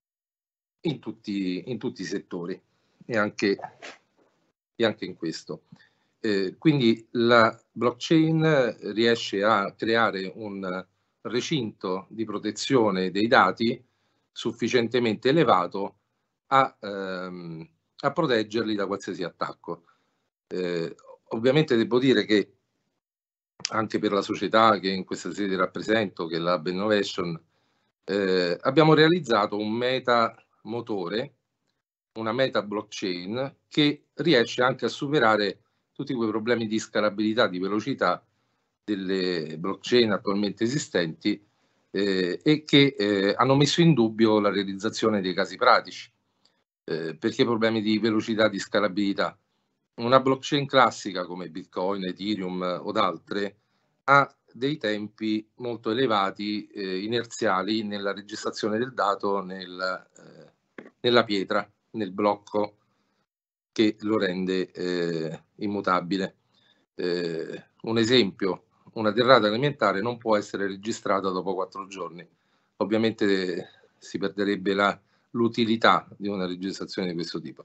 in tutti, in tutti i settori e anche, e anche in questo. Eh, quindi la blockchain riesce a creare un recinto di protezione dei dati sufficientemente elevato a, ehm, a proteggerli da qualsiasi attacco. Eh, ovviamente devo dire che anche per la società che in questa sede rappresento, che è Lab Innovation, eh, abbiamo realizzato un meta motore, una meta blockchain che riesce anche a superare tutti quei problemi di scalabilità, di velocità delle blockchain attualmente esistenti eh, e che eh, hanno messo in dubbio la realizzazione dei casi pratici. Eh, perché problemi di velocità, di scalabilità? Una blockchain classica come Bitcoin, Ethereum o altre ha dei tempi molto elevati, eh, inerziali nella registrazione del dato nel, eh, nella pietra, nel blocco che lo rende eh, immutabile. Eh, un esempio, una derrata alimentare non può essere registrata dopo quattro giorni. Ovviamente eh, si perderebbe la, l'utilità di una registrazione di questo tipo.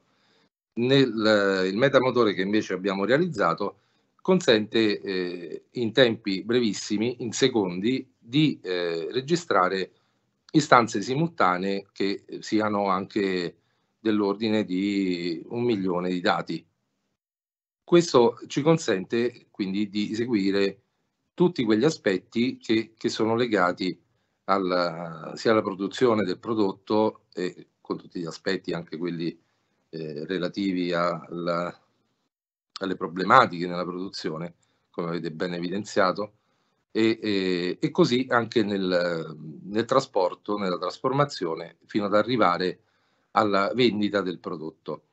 Nel, il metamotore che invece abbiamo realizzato consente eh, in tempi brevissimi, in secondi, di eh, registrare istanze simultanee che siano anche dell'ordine di un milione di dati. Questo ci consente quindi di eseguire tutti quegli aspetti che, che sono legati alla, sia alla produzione del prodotto e con tutti gli aspetti, anche quelli eh, relativi alla, alle problematiche nella produzione, come avete ben evidenziato, e, e, e così anche nel, nel trasporto, nella trasformazione, fino ad arrivare alla vendita del prodotto.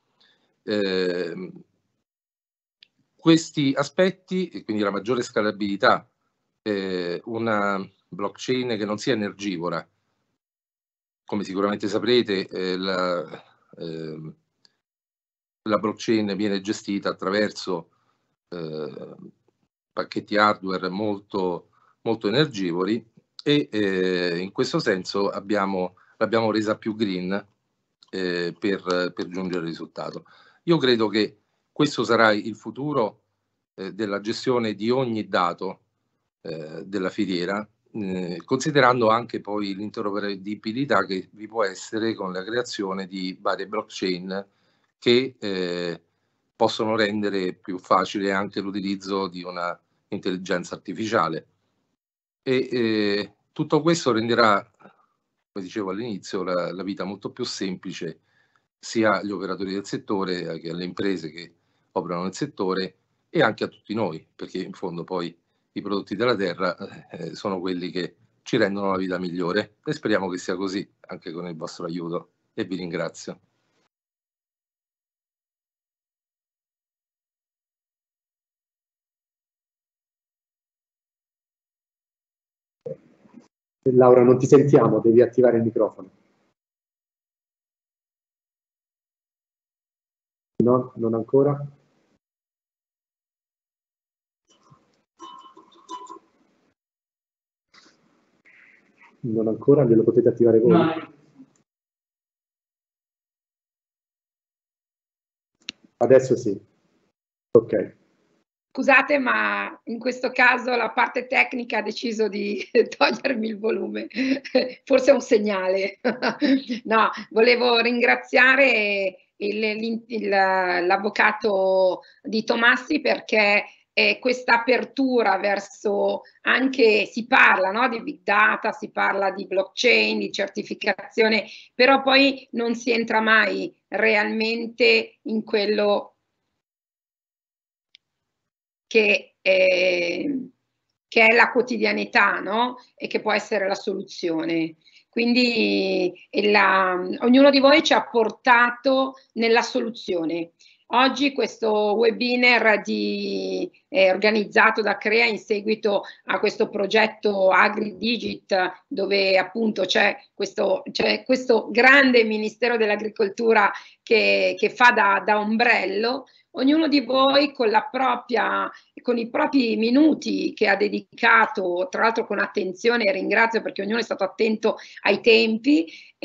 Eh, questi aspetti, e quindi la maggiore scalabilità, eh, una blockchain che non sia energivora, come sicuramente saprete, eh, la, eh, la blockchain viene gestita attraverso eh, pacchetti hardware molto, molto energivori e eh, in questo senso abbiamo, l'abbiamo resa più green eh, per, per giungere al risultato. Io credo che questo sarà il futuro eh, della gestione di ogni dato eh, della filiera, eh, considerando anche poi l'interoperabilità che vi può essere con la creazione di varie blockchain che eh, possono rendere più facile anche l'utilizzo di una intelligenza artificiale. E eh, tutto questo renderà, come dicevo all'inizio, la, la vita molto più semplice sia agli operatori del settore che alle imprese che operano nel settore e anche a tutti noi, perché in fondo poi i prodotti della terra eh, sono quelli che ci rendono la vita migliore e speriamo che sia così anche con il vostro aiuto e vi ringrazio. Laura, non ti sentiamo, devi attivare il microfono. No, non ancora. Non ancora, glielo potete attivare voi? No. Adesso sì. Ok. Scusate, ma in questo caso la parte tecnica ha deciso di togliermi il volume. Forse è un segnale. No, volevo ringraziare l'avvocato Di Tomassi perché eh, questa apertura verso anche, si parla, no, di big data, si parla di blockchain, di certificazione, però poi non si entra mai realmente in quello che è, che è la quotidianità, no? E che può essere la soluzione. Quindi la, ognuno di voi ci ha portato nella soluzione. Oggi questo webinar di, eh, organizzato da Crea in seguito a questo progetto AgriDigit, dove appunto c'è questo, c'è questo grande Ministero dell'Agricoltura che, che fa da, da ombrello. Ognuno di voi con la propria, con i propri minuti che ha dedicato, tra l'altro con attenzione, e ringrazio perché ognuno è stato attento ai tempi,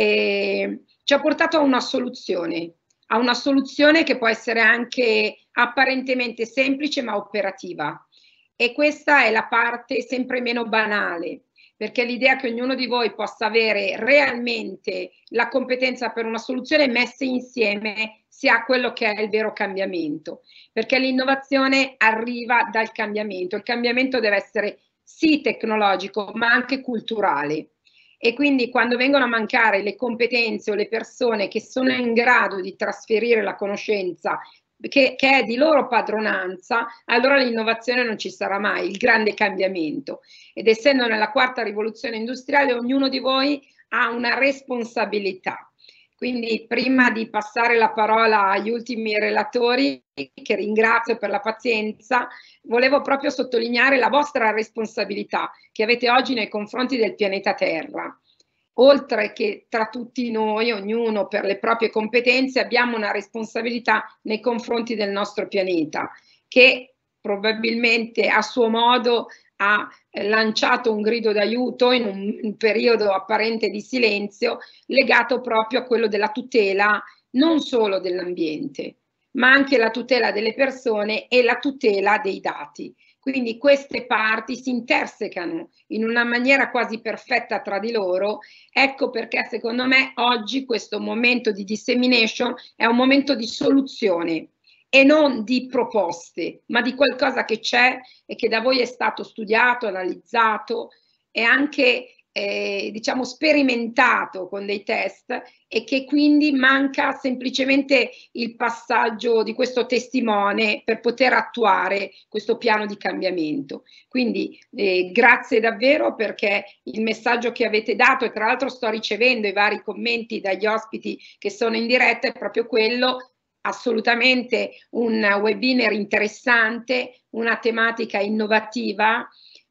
eh, ci ha portato a una soluzione, a una soluzione che può essere anche apparentemente semplice ma operativa. E questa è la parte sempre meno banale, perché l'idea che ognuno di voi possa avere realmente la competenza per una soluzione messa insieme sia quello che è il vero cambiamento, perché l'innovazione arriva dal cambiamento. Il cambiamento deve essere sì tecnologico, ma anche culturale. E quindi quando vengono a mancare le competenze o le persone che sono in grado di trasferire la conoscenza Che, che è di loro padronanza, allora l'innovazione non ci sarà mai, il grande cambiamento. Ed essendo nella quarta rivoluzione industriale, ognuno di voi ha una responsabilità. Quindi prima di passare la parola agli ultimi relatori, che ringrazio per la pazienza, volevo proprio sottolineare la vostra responsabilità che avete oggi nei confronti del pianeta Terra. Oltre che tra tutti noi, ognuno per le proprie competenze, abbiamo una responsabilità nei confronti del nostro pianeta, che probabilmente a suo modo ha lanciato un grido d'aiuto in un, un periodo apparente di silenzio, legato proprio a quello della tutela non solo dell'ambiente, ma anche la tutela delle persone e la tutela dei dati. Quindi queste parti si intersecano in una maniera quasi perfetta tra di loro. Ecco perché secondo me oggi questo momento di dissemination è un momento di soluzione e non di proposte, ma di qualcosa che c'è e che da voi è stato studiato, analizzato e anche eh, diciamo sperimentato con dei test, e che quindi manca semplicemente il passaggio di questo testimone per poter attuare questo piano di cambiamento. Quindi eh, grazie davvero, perché il messaggio che avete dato, e tra l'altro sto ricevendo i vari commenti dagli ospiti che sono in diretta, è proprio quello: assolutamente un webinar interessante, una tematica innovativa,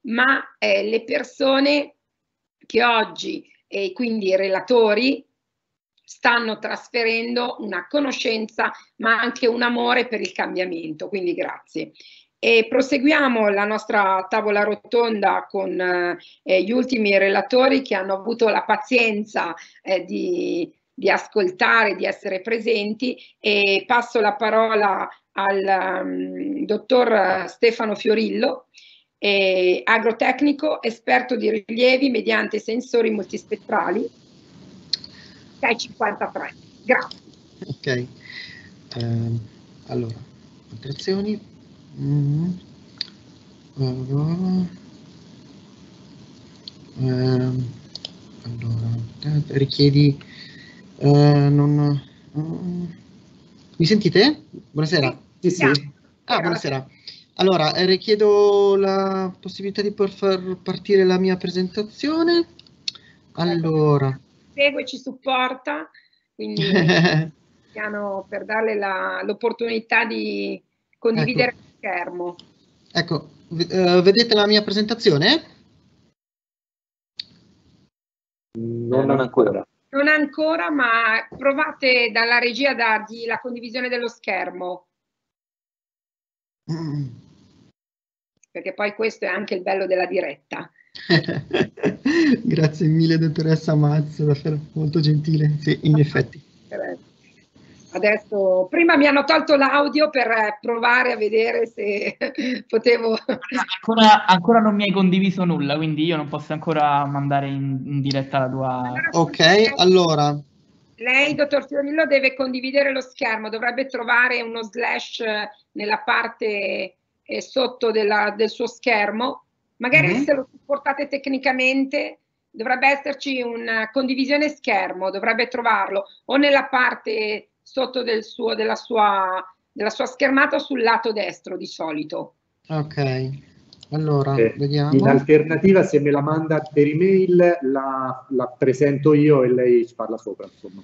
ma eh, le persone che oggi, e quindi i relatori, stanno trasferendo una conoscenza ma anche un amore per il cambiamento, quindi grazie. E proseguiamo la nostra tavola rotonda con eh, gli ultimi relatori che hanno avuto la pazienza eh, di di ascoltare, di essere presenti, e passo la parola al um, dottor Stefano Fiorillo, eh, agrotecnico, esperto di rilievi mediante sensori multispettrali, sei cinquantatré. Grazie. Ok, eh, allora, attrazioni. Mm. Uh, uh, allora, richiedi... Uh, non, uh, mi sentite? Buonasera. Sì, sì. Ah, buonasera. Allora, eh, richiedo la possibilità di poter far partire la mia presentazione. Allora. Segue e ci supporta, quindi piano per darle l'opportunità di condividere ecco. il schermo. Ecco, uh, vedete la mia presentazione? Non, non ancora. Non ancora, ma provate dalla regia a dargli la condivisione dello schermo. Mm. Perché poi questo è anche il bello della diretta. Grazie mille, dottoressa Mazza, davvero molto gentile. Sì, in effetti. Adesso, prima mi hanno tolto l'audio per provare a vedere se potevo... Ancora, ancora non mi hai condiviso nulla, quindi io non posso ancora mandare in, in diretta la tua... Allora, ok, allora... Lei, dottor Fiorillo, deve condividere lo schermo, dovrebbe trovare uno slash nella parte eh, sotto della, del suo schermo. Magari mm-hmm. se lo supportate tecnicamente dovrebbe esserci una condivisione schermo, dovrebbe trovarlo o nella parte sotto del suo, della, sua, della sua schermata o sul lato destro di solito. Ok, allora eh, vediamo. In alternativa, se me la manda per email la, la presento io e lei ci parla sopra, insomma.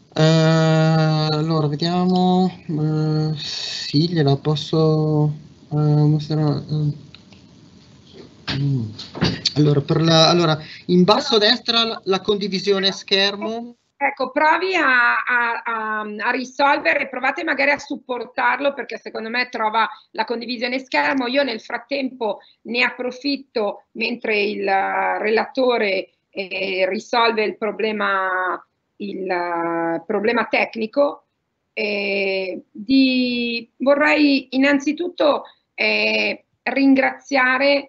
Uh, allora vediamo. Uh, sì, gliela posso uh, mostrare. Uh, mm. Allora, per la, allora, in basso a destra la, la condivisione schermo. Ecco, provi a, a, a, a risolvere, provate magari a supportarlo, perché secondo me trova la condivisione schermo. Io nel frattempo ne approfitto mentre il relatore eh, risolve il problema, il uh, problema tecnico. Eh, di, vorrei innanzitutto eh, ringraziare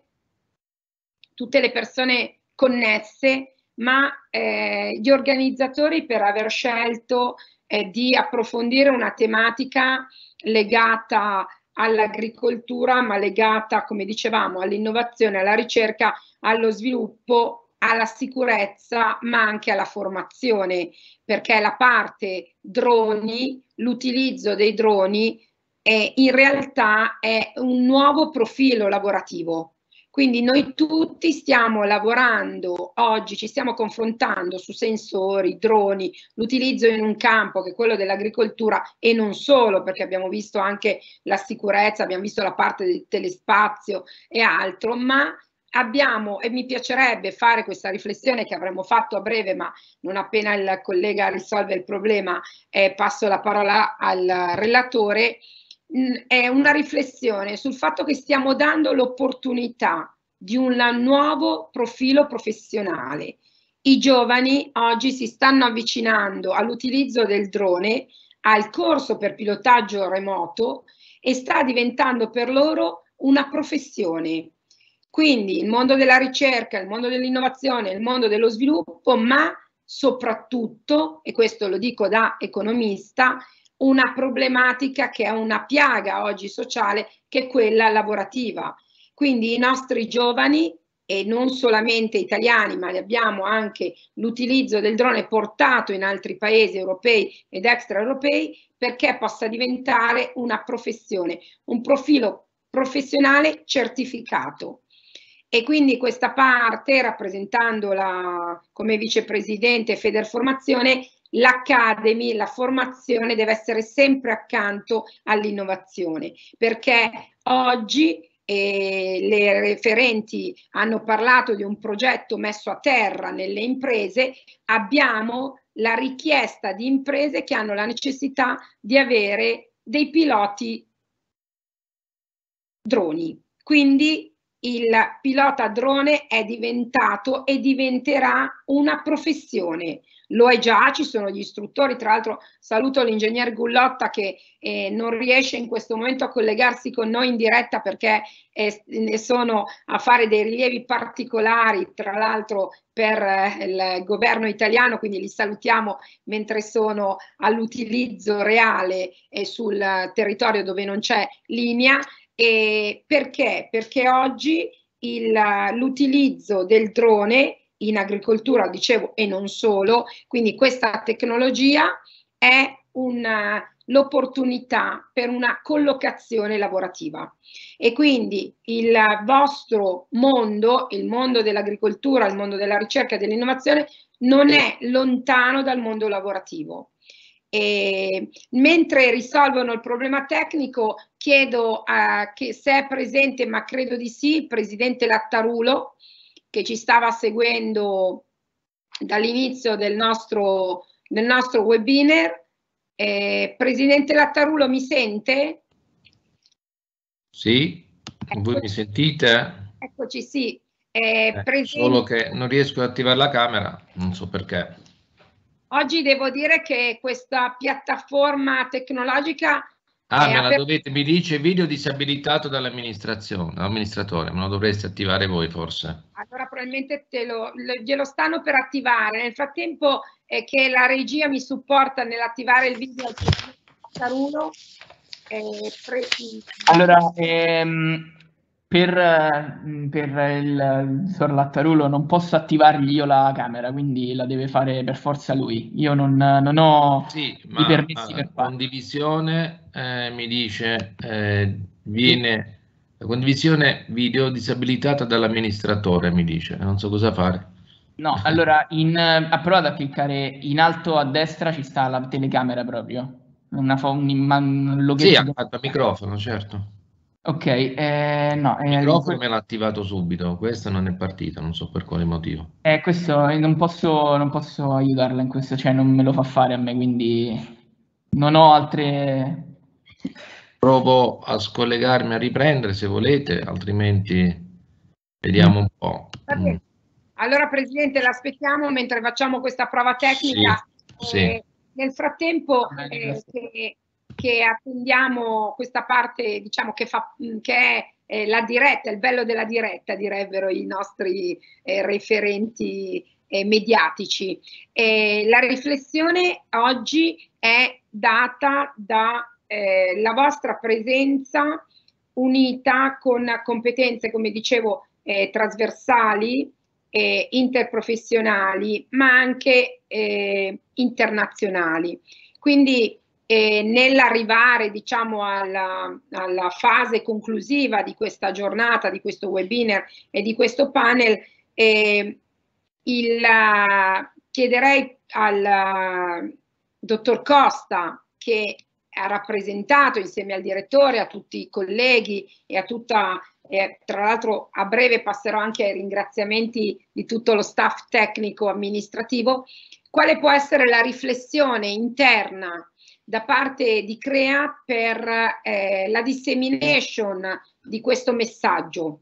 tutte le persone connesse, ma eh, gli organizzatori per aver scelto eh, di approfondire una tematica legata all'agricoltura, ma legata, come dicevamo, all'innovazione, alla ricerca, allo sviluppo, alla sicurezza, ma anche alla formazione, perché la parte droni, l'utilizzo dei droni, eh, in realtà è un nuovo profilo lavorativo. Quindi noi tutti stiamo lavorando, oggi ci stiamo confrontando su sensori, droni, l'utilizzo in un campo che è quello dell'agricoltura e non solo, perché abbiamo visto anche la sicurezza, abbiamo visto la parte del telespazio e altro, ma abbiamo, e mi piacerebbe fare questa riflessione che avremmo fatto a breve, ma non appena il collega risolve il problema, eh, passo la parola al relatore. È una riflessione sul fatto che stiamo dando l'opportunità di un nuovo profilo professionale. I giovani oggi si stanno avvicinando all'utilizzo del drone, al corso per pilotaggio remoto, e sta diventando per loro una professione. Quindi il mondo della ricerca, il mondo dell'innovazione, il mondo dello sviluppo, ma soprattutto, e questo lo dico da economista, una problematica che è una piaga oggi sociale, che è quella lavorativa. Quindi i nostri giovani, e non solamente italiani, ma abbiamo anche l'utilizzo del drone portato in altri paesi europei ed extraeuropei, perché possa diventare una professione, un profilo professionale certificato. E quindi questa parte, rappresentando la, come vicepresidente Federformazione, l'Academy, la formazione deve essere sempre accanto all'innovazione, perché oggi eh, le referenti hanno parlato di un progetto messo a terra nelle imprese, abbiamo la richiesta di imprese che hanno la necessità di avere dei piloti droni. Quindi il pilota drone è diventato e diventerà una professione, lo è già, ci sono gli istruttori, tra l'altro saluto l'ingegner Gullotta che eh, non riesce in questo momento a collegarsi con noi in diretta perché eh, ne sono a fare dei rilievi particolari, tra l'altro per eh, il governo italiano, quindi li salutiamo mentre sono all'utilizzo reale e sul territorio dove non c'è linea. E perché? Perché oggi l'utilizzo del drone in agricoltura, dicevo, e non solo, quindi questa tecnologia è l'opportunità per una collocazione lavorativa e quindi il vostro mondo, il mondo dell'agricoltura, il mondo della ricerca e dell'innovazione non è lontano dal mondo lavorativo. E mentre risolvono il problema tecnico chiedo uh, che se è presente, ma credo di sì, il presidente Lattarulo che ci stava seguendo dall'inizio del nostro, del nostro webinar. Eh, presidente Lattarulo, mi sente? Sì, Eccoci. Voi mi sentite? Eccoci, sì. Eh, Eh, presente... Solo che non riesco ad attivare la camera, non so perché. Oggi devo dire che questa piattaforma tecnologica... Ah, me la aper... dovete, mi dice video disabilitato dall'amministrazione, l'amministratore, me lo dovreste attivare voi forse. Allora probabilmente te lo, glielo stanno per attivare. Nel frattempo eh, che la regia mi supporta nell'attivare il video al Carulo. Eh, pre... Allora, ehm, per, per il dottor Lattarulo non posso attivargli io la camera, quindi la deve fare per forza lui. Io non, non ho sì, i ma, permessi uh, per farlo. condivisione eh, mi dice eh, viene la condivisione video disabilitata dall'amministratore, mi dice, non so cosa fare. No, allora in, ha provato a cliccare in alto a destra, ci sta la telecamera proprio. Una, un, un loghetto. Sì, accanto al microfono, certo. Ok, eh, no. Il microfono me l'ha attivato subito, questa non è partita, non so per quale motivo. Eh, questo non posso, non posso aiutarla in questo, cioè non me lo fa fare a me, quindi non ho altre... Provo a scollegarmi, a riprendere se volete, altrimenti vediamo un po'. Mm. Allora Presidente, l'aspettiamo mentre facciamo questa prova tecnica. Sì, eh, sì. Nel frattempo eh, che, che attendiamo questa parte, diciamo, che, fa, che è eh, la diretta, il bello della diretta, direbbero i nostri eh, referenti eh, mediatici. Eh, la riflessione oggi è data da eh, la vostra presenza unita con competenze, come dicevo, eh, trasversali, eh, interprofessionali, ma anche eh, internazionali. Quindi eh, nell'arrivare, diciamo, alla, alla fase conclusiva di questa giornata, di questo webinar e di questo panel, eh, il, chiederei al dottor Costa, che ha rappresentato insieme al direttore, a tutti i colleghi e a tutta, eh, tra l'altro a breve passerò anche ai ringraziamenti di tutto lo staff tecnico amministrativo, quale può essere la riflessione interna da parte di Crea per eh, la dissemination di questo messaggio.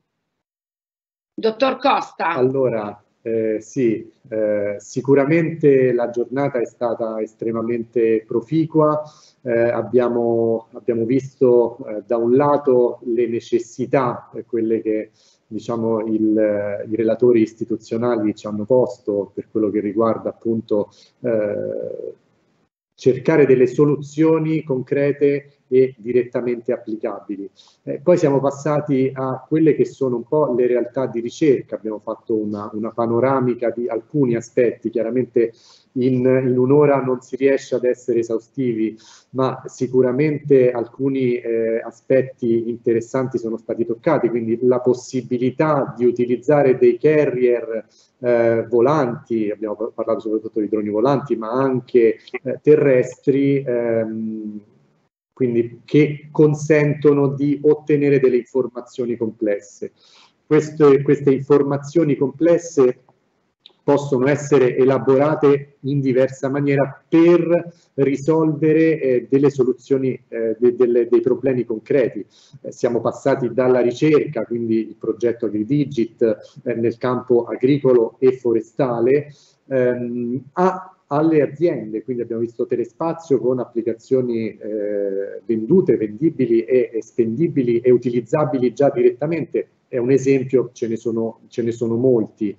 Dottor Costa. Allora, eh, sì, eh, sicuramente la giornata è stata estremamente proficua. Eh, abbiamo, abbiamo visto eh, da un lato le necessità, eh, quelle che diciamo il, eh, i relatori istituzionali ci hanno posto per quello che riguarda appunto eh, cercare delle soluzioni concrete e direttamente applicabili. Eh, poi siamo passati a quelle che sono un po' le realtà di ricerca, abbiamo fatto una, una panoramica di alcuni aspetti, chiaramente in, in un'ora non si riesce ad essere esaustivi, ma sicuramente alcuni eh, aspetti interessanti sono stati toccati, quindi la possibilità di utilizzare dei carrier eh, volanti, abbiamo parlato soprattutto di droni volanti, ma anche eh, terrestri, ehm, quindi che consentono di ottenere delle informazioni complesse. Queste, queste informazioni complesse possono essere elaborate in diversa maniera per risolvere eh, delle soluzioni, eh, de, delle, dei problemi concreti. Eh, siamo passati dalla ricerca, quindi il progetto AgriDigit eh, nel campo agricolo e forestale, ehm, a alle aziende, quindi abbiamo visto Telespazio con applicazioni eh, vendute, vendibili e, e spendibili e utilizzabili già direttamente, è un esempio, ce ne sono, ce ne sono molti.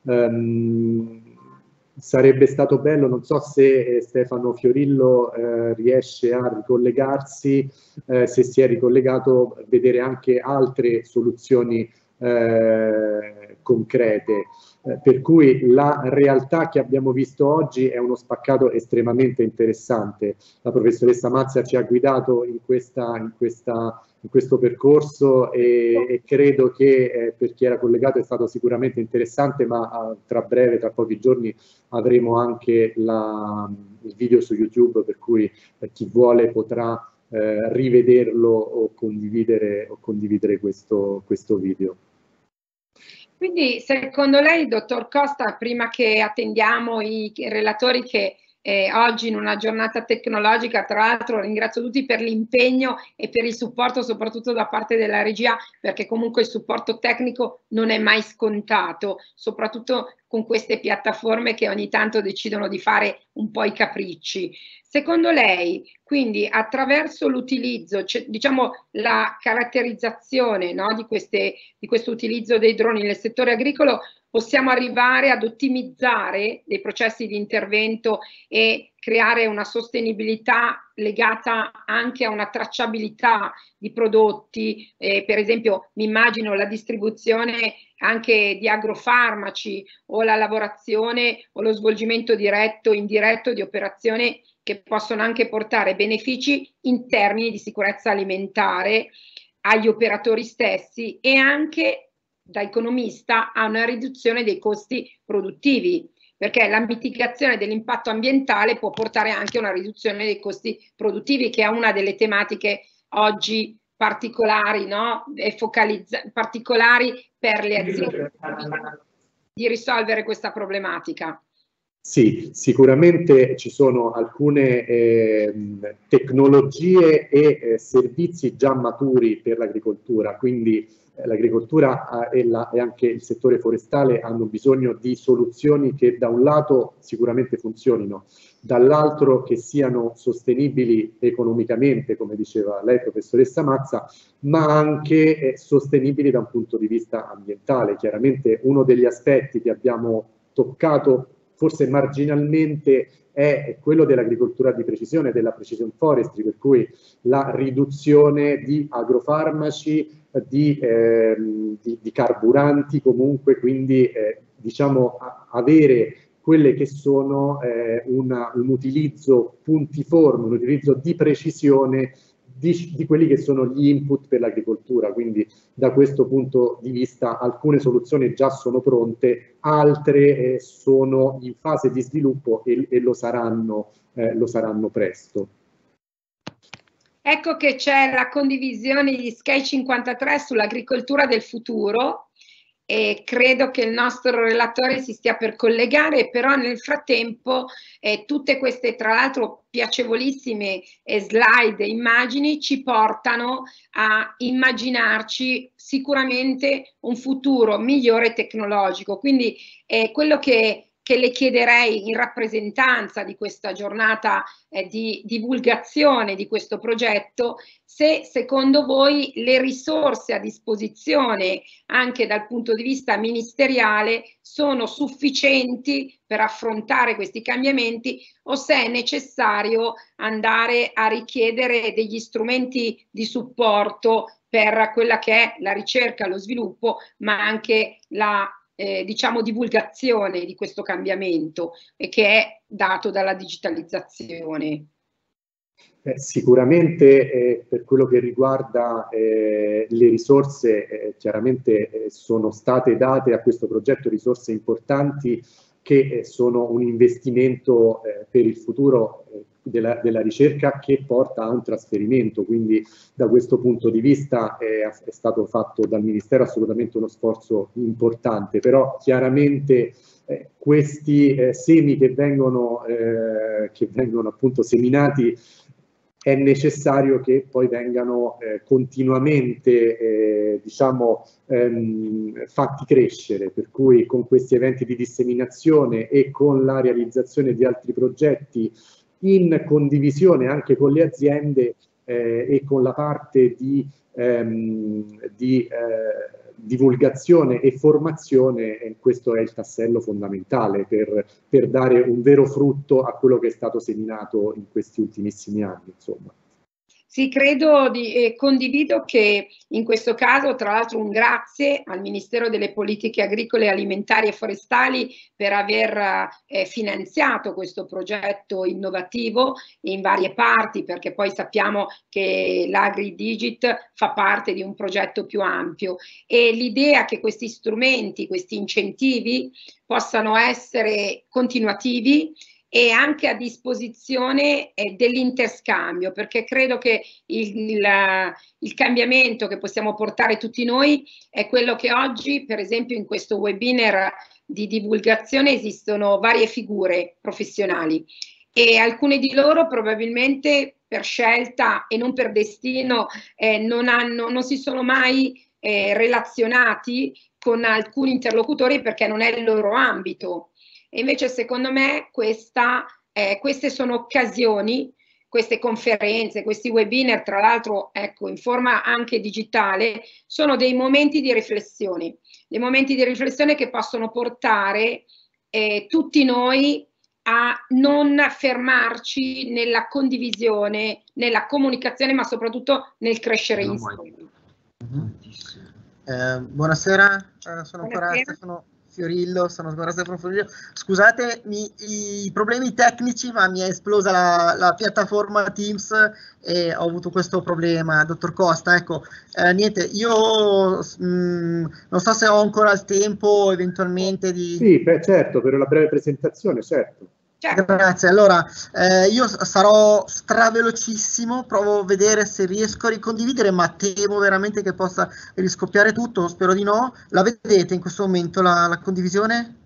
Um, sarebbe stato bello, non so se eh, Stefano Fiorillo eh, riesce a ricollegarsi, eh, se si è ricollegato, vedere anche altre soluzioni eh, concrete. Eh, per cui la realtà che abbiamo visto oggi è uno spaccato estremamente interessante. La professoressa Mazza ci ha guidato in, questa, in, questa, in questo percorso e, e credo che eh, per chi era collegato è stato sicuramente interessante, ma eh, tra breve, tra pochi giorni, avremo anche la, il video su YouTube, per cui per chi vuole potrà eh, rivederlo o condividere, o condividere questo, questo video. Quindi secondo lei, dottor Costa, prima che attendiamo i relatori che eh, oggi in una giornata tecnologica, tra l'altro ringrazio tutti per l'impegno e per il supporto soprattutto da parte della regia, perché comunque il supporto tecnico non è mai scontato, soprattutto con queste piattaforme che ogni tanto decidono di fare un po' i capricci. Secondo lei, quindi attraverso l'utilizzo, cioè, diciamo la caratterizzazione, no, di, queste, di questo utilizzo dei droni nel settore agricolo, possiamo arrivare ad ottimizzare dei processi di intervento e creare una sostenibilità legata anche a una tracciabilità di prodotti, eh, per esempio mi immagino la distribuzione anche di agrofarmaci o la lavorazione o lo svolgimento diretto e indiretto di operazioni che possono anche portare benefici in termini di sicurezza alimentare agli operatori stessi e anche da economista a una riduzione dei costi produttivi, perché la mitigazione dell'impatto ambientale può portare anche a una riduzione dei costi produttivi, che è una delle tematiche oggi particolari, no? E focalizza- particolari per le aziende di risolvere questa problematica. Sì, sicuramente ci sono alcune eh, tecnologie e eh, servizi già maturi per l'agricoltura, quindi eh, l'agricoltura eh, e, la, e anche il settore forestale hanno bisogno di soluzioni che da un lato sicuramente funzionino, dall'altro che siano sostenibili economicamente, come diceva lei, professoressa Mazza, ma anche eh, sostenibili da un punto di vista ambientale. Chiaramente uno degli aspetti che abbiamo toccato forse marginalmente è quello dell'agricoltura di precisione, della precision forestry, per cui la riduzione di agrofarmaci, di, eh, di, di carburanti comunque, quindi eh, diciamo a, avere quelle che sono eh, una, un utilizzo puntiforme, un utilizzo di precisione Di, di quelli che sono gli input per l'agricoltura, quindi da questo punto di vista alcune soluzioni già sono pronte, altre eh, sono in fase di sviluppo e, e lo, saranno, eh, lo saranno presto. Ecco che c'è la condivisione di Sky cinquantatré sull'agricoltura del futuro e credo che il nostro relatore si stia per collegare, però nel frattempo eh, tutte queste tra l'altro piacevolissime eh, slide e immagini ci portano a immaginarci sicuramente un futuro migliore tecnologico, quindi eh, quello che che le chiederei in rappresentanza di questa giornata eh, di divulgazione di questo progetto, se secondo voi le risorse a disposizione anche dal punto di vista ministeriale sono sufficienti per affrontare questi cambiamenti o se è necessario andare a richiedere degli strumenti di supporto per quella che è la ricerca, lo sviluppo, ma anche la Eh, diciamo divulgazione di questo cambiamento e che è dato dalla digitalizzazione. Eh, sicuramente eh, per quello che riguarda eh, le risorse, eh, chiaramente eh, sono state date a questo progetto risorse importanti che eh, sono un investimento eh, per il futuro eh, della, della ricerca che porta a un trasferimento, quindi da questo punto di vista eh, è stato fatto dal Ministero assolutamente uno sforzo importante, però chiaramente eh, questi eh, semi che vengono, eh, che vengono appunto seminati è necessario che poi vengano eh, continuamente eh, diciamo, ehm, fatti crescere, per cui con questi eventi di disseminazione e con la realizzazione di altri progetti in condivisione anche con le aziende eh, e con la parte di, ehm, di eh, divulgazione e formazione, e questo è il tassello fondamentale per, per dare un vero frutto a quello che è stato seminato in questi ultimissimi anni, insomma. Sì, credo di, eh, condivido che in questo caso, tra l'altro, un grazie al Ministero delle Politiche Agricole, Alimentari e Forestali per aver eh, finanziato questo progetto innovativo in varie parti, perché poi sappiamo che l'AgriDigit fa parte di un progetto più ampio, e l'idea che questi strumenti, questi incentivi possano essere continuativi e anche a disposizione eh, dell'interscambio, perché credo che il, il, il cambiamento che possiamo portare tutti noi è quello che oggi, per esempio in questo webinar di divulgazione, esistono varie figure professionali e alcune di loro probabilmente per scelta e non per destino eh, non, hanno, non si sono mai eh, relazionati con alcuni interlocutori perché non è il loro ambito. E invece secondo me questa, eh, queste sono occasioni, queste conferenze, questi webinar, tra l'altro ecco, in forma anche digitale, sono dei momenti di riflessione, dei momenti di riflessione che possono portare eh, tutti noi a non fermarci nella condivisione, nella comunicazione, ma soprattutto nel crescere insieme. Eh, buonasera, eh, sono ancora Stefano Fiorillo, sono ancora Stefano Fiorillo. Scusate mi, i problemi tecnici, ma mi è esplosa la, la piattaforma Teams e ho avuto questo problema, dottor Costa. Ecco, eh, niente, io mh, non so se ho ancora il tempo eventualmente di... Sì, beh, certo, per una breve presentazione, certo. Grazie, allora eh, io sarò stravelocissimo, provo a vedere se riesco a ricondividere, ma temo veramente che possa riscoppiare tutto, spero di no. La vedete in questo momento la, la condivisione?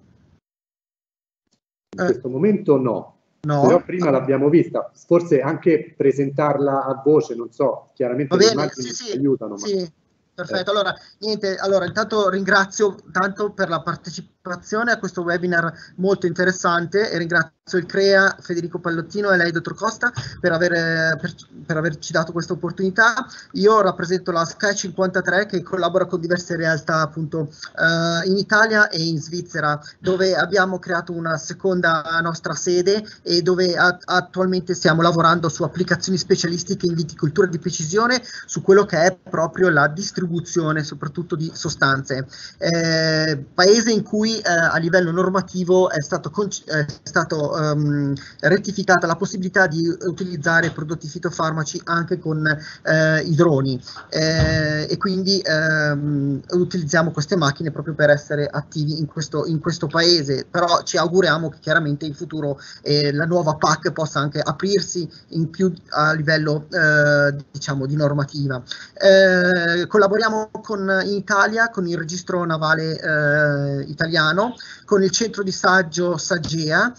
In questo momento no, no. Però prima l'abbiamo vista, forse anche presentarla a voce, non so, chiaramente Va bene, le immagini sì, sì, aiutano. Ma... sì. Perfetto, allora niente, allora intanto ringrazio tanto per la partecipazione a questo webinar molto interessante e ringrazio il CREA, Federico Pallottino e lei, dottor Costa, per, aver, per, per averci dato questa opportunità. Io rappresento la Sky cinquantatré che collabora con diverse realtà appunto eh, in Italia e in Svizzera, dove abbiamo creato una seconda nostra sede e dove a, attualmente stiamo lavorando su applicazioni specialistiche in viticoltura di precisione, su quello che è proprio la distribuzione soprattutto di sostanze. Eh, paese in cui eh, a livello normativo è stato, è stato um, rettificata la possibilità di utilizzare prodotti fitofarmaci anche con eh, i droni eh, e quindi ehm, utilizziamo queste macchine proprio per essere attivi in questo, in questo paese, però ci auguriamo che chiaramente in futuro eh, la nuova P A C possa anche aprirsi in più a livello eh, diciamo di normativa. Eh, collaboriamo con, in Italia con il registro navale eh, italiano, con il centro di saggio Sagea,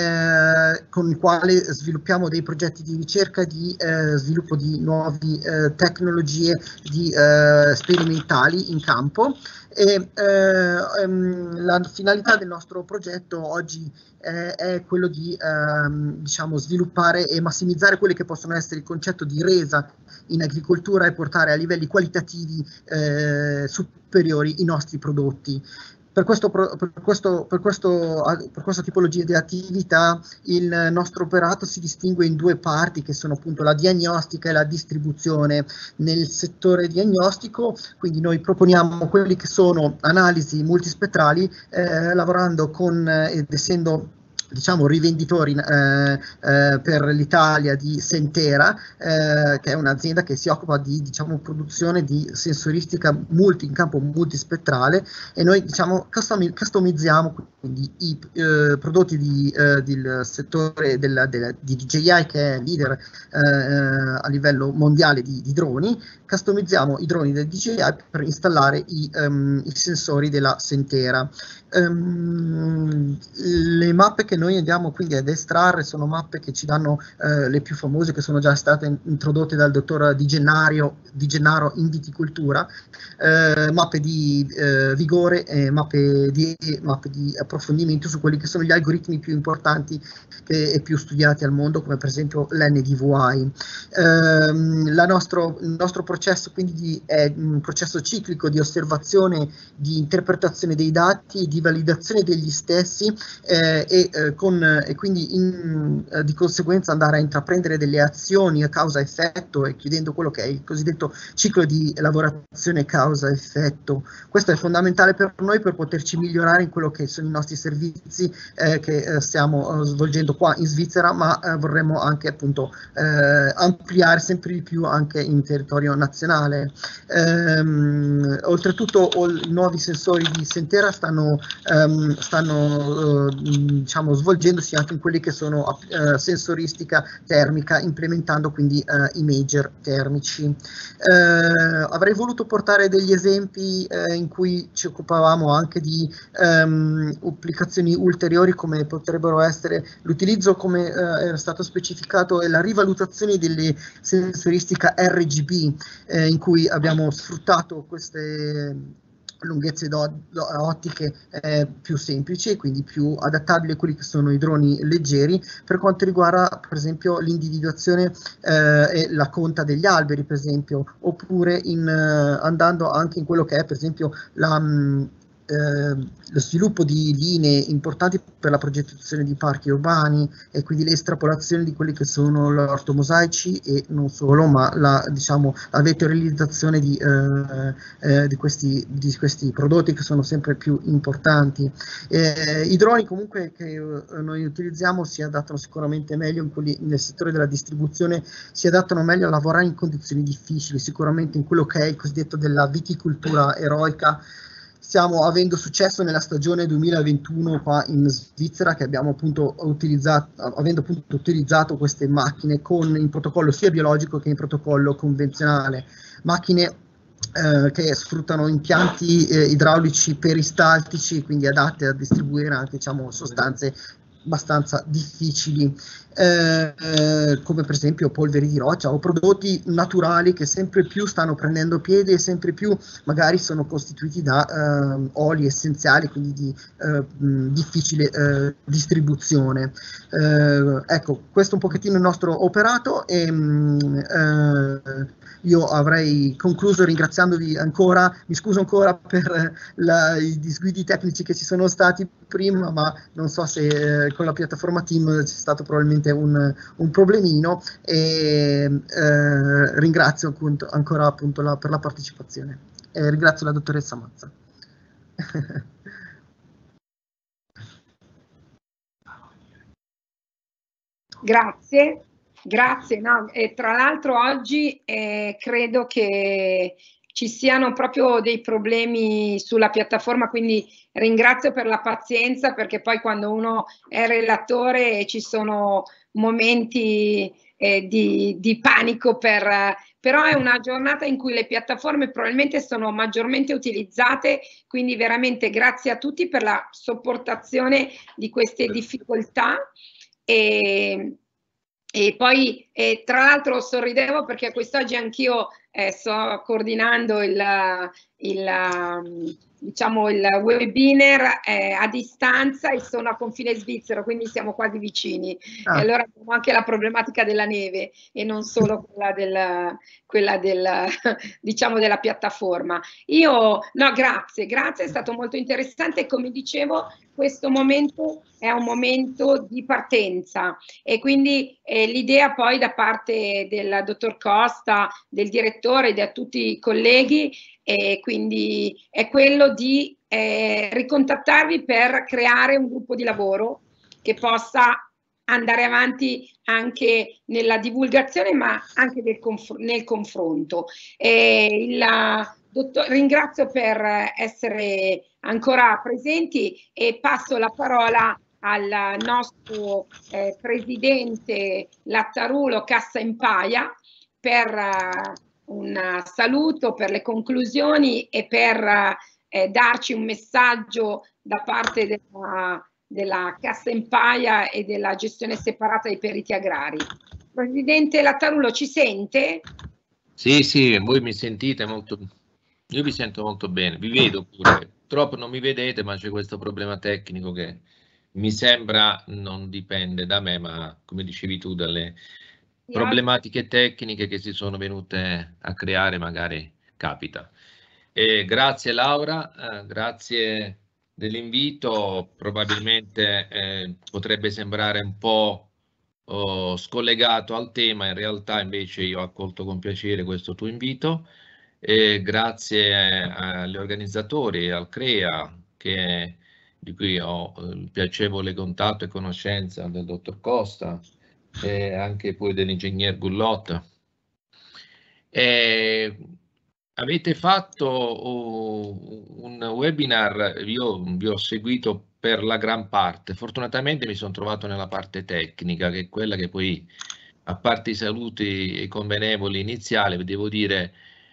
eh, con il quale sviluppiamo dei progetti di ricerca e di eh, sviluppo di nuove eh, tecnologie di, eh, sperimentali in campo. E, eh, ehm, la finalità del nostro progetto oggi eh, è quello di ehm, diciamo, sviluppare e massimizzare quelli che possono essere il concetto di resa in agricoltura e portare a livelli qualitativi eh, superiori i nostri prodotti. Per, questo, per, questo, per, questo, per questa tipologia di attività il nostro operato si distingue in due parti, che sono appunto la diagnostica e la distribuzione. Nel settore diagnostico, quindi noi proponiamo quelli che sono analisi multispettrali, eh, lavorando con ed essendo diciamo rivenditori eh, eh, per l'Italia di Sentera, eh, che è un'azienda che si occupa di diciamo produzione di sensoristica multi, in campo multispettrale, e noi diciamo customizziamo quindi i eh, prodotti di, eh, del settore della, della, di D J I, che è leader eh, a livello mondiale di, di droni. Customizziamo i droni del D J I per installare i, um, i sensori della Sentera. Um, le mappe che noi andiamo quindi ad estrarre sono mappe che ci danno eh, le più famose, che sono già state introdotte dal dottor Di Gennaro, Di Gennaro in viticoltura, eh, mappe di eh, vigore e mappe di, mappe di approfondimento su quelli che sono gli algoritmi più importanti che, e più studiati al mondo, come per esempio l'N D V I. Eh, la nostro, il nostro processo quindi di, è un processo ciclico di osservazione, di interpretazione dei dati, di validazione degli stessi eh, e, eh, con, e quindi in, eh, di conseguenza andare a intraprendere delle azioni a causa-effetto e chiudendo quello che è il cosiddetto ciclo di lavorazione causa-effetto. Questo è fondamentale per noi per poterci migliorare in quello che sono i nostri servizi eh, che eh, stiamo eh, svolgendo qua in Svizzera, ma eh, vorremmo anche appunto eh, ampliare sempre di più anche in territorio nazionale. Ehm, oltretutto i nuovi sensori di Sentera stanno Um, stanno uh, diciamo svolgendosi anche in quelli che sono uh, sensoristica termica, implementando quindi uh, i major termici. Uh, avrei voluto portare degli esempi uh, in cui ci occupavamo anche di um, applicazioni ulteriori, come potrebbero essere l'utilizzo, come uh, era stato specificato, e la rivalutazione delle sensoristica R G B, eh, in cui abbiamo sfruttato queste lunghezze do, do, ottiche eh, più semplici e quindi più adattabili a quelli che sono i droni leggeri, per quanto riguarda per esempio l'individuazione eh, e la conta degli alberi, per esempio, oppure in, eh, andando anche in quello che è per esempio la mh, Eh, lo sviluppo di linee importanti per la progettazione di parchi urbani e quindi le estrapolazioni di quelli che sono gli ortomosaici e non solo, ma la, diciamo, la vettorializzazione di, eh, eh, di, questi, di questi prodotti che sono sempre più importanti. Eh, I droni comunque che eh, noi utilizziamo si adattano sicuramente meglio in quelli, nel settore della distribuzione, si adattano meglio a lavorare in condizioni difficili, sicuramente in quello che è il cosiddetto della viticoltura eroica. Stiamo avendo successo nella stagione duemilaventuno qua in Svizzera, che abbiamo appunto utilizzato, avendo appunto utilizzato queste macchine con il protocollo sia biologico che in protocollo convenzionale, macchine eh, che sfruttano impianti eh, idraulici peristaltici, quindi adatte a distribuire anche, diciamo, sostanze abbastanza difficili, eh, eh, come per esempio polveri di roccia o prodotti naturali che sempre più stanno prendendo piede e sempre più magari sono costituiti da eh, oli essenziali, quindi di eh, mh, difficile eh, distribuzione. Eh, ecco, questo è un pochettino il nostro operato e mh, eh, io avrei concluso ringraziandovi ancora, mi scuso ancora per la, i disguidi tecnici che ci sono stati prima, ma non so se eh, con la piattaforma Team c'è stato probabilmente un, un problemino, e eh, ringrazio appunto, ancora appunto la, per la partecipazione e ringrazio la dottoressa Mazza. Grazie. Grazie, no, e tra l'altro oggi eh, credo che ci siano proprio dei problemi sulla piattaforma, quindi ringrazio per la pazienza, perché poi quando uno è relatore ci sono momenti eh, di, di panico, per, però è una giornata in cui le piattaforme probabilmente sono maggiormente utilizzate, quindi veramente grazie a tutti per la sopportazione di queste difficoltà. E, E poi, eh, tra l'altro, sorridevo perché quest'oggi anch'io eh, sto coordinando il, il, diciamo, il webinar eh, a distanza e sono a confine svizzero, quindi siamo quasi vicini. Ah. E allora abbiamo anche la problematica della neve e non solo quella del, quella del, diciamo, della piattaforma. Io, no, grazie, grazie, è stato molto interessante e come dicevo, questo momento è un momento di partenza e quindi eh, l'idea poi da parte del dottor Costa, del direttore e da tutti i colleghi, e quindi è quello di eh, ricontattarvi per creare un gruppo di lavoro che possa andare avanti anche nella divulgazione ma anche nel, conf nel confronto. Eh, il, dottor, ringrazio per essere ancora presenti, e passo la parola al nostro eh, presidente Lattarulo Cassa in Paia per uh, un saluto, per le conclusioni e per eh, darci un messaggio da parte della, della Cassa in Paia e della gestione separata dei periti agrari. Presidente Lattarulo, ci sente? Sì, sì, voi mi sentite molto, io vi sento molto bene, vi vedo pure, purtroppo non mi vedete, ma c'è questo problema tecnico che mi sembra non dipende da me, ma come dicevi tu, dalle problematiche tecniche che si sono venute a creare, magari capita. E grazie Laura, eh, grazie dell'invito, probabilmente eh, potrebbe sembrare un po' Oh, scollegato al tema, in realtà invece io ho accolto con piacere questo tuo invito e grazie agli organizzatori e al CREA che, di cui ho il piacevole contatto e conoscenza del dottor Costa e anche poi dell'ingegner Gullotta. E avete fatto un webinar, io vi ho seguito per la gran parte, fortunatamente mi sono trovato nella parte tecnica, che è quella che poi, a parte i saluti e convenevoli iniziali, devo dire,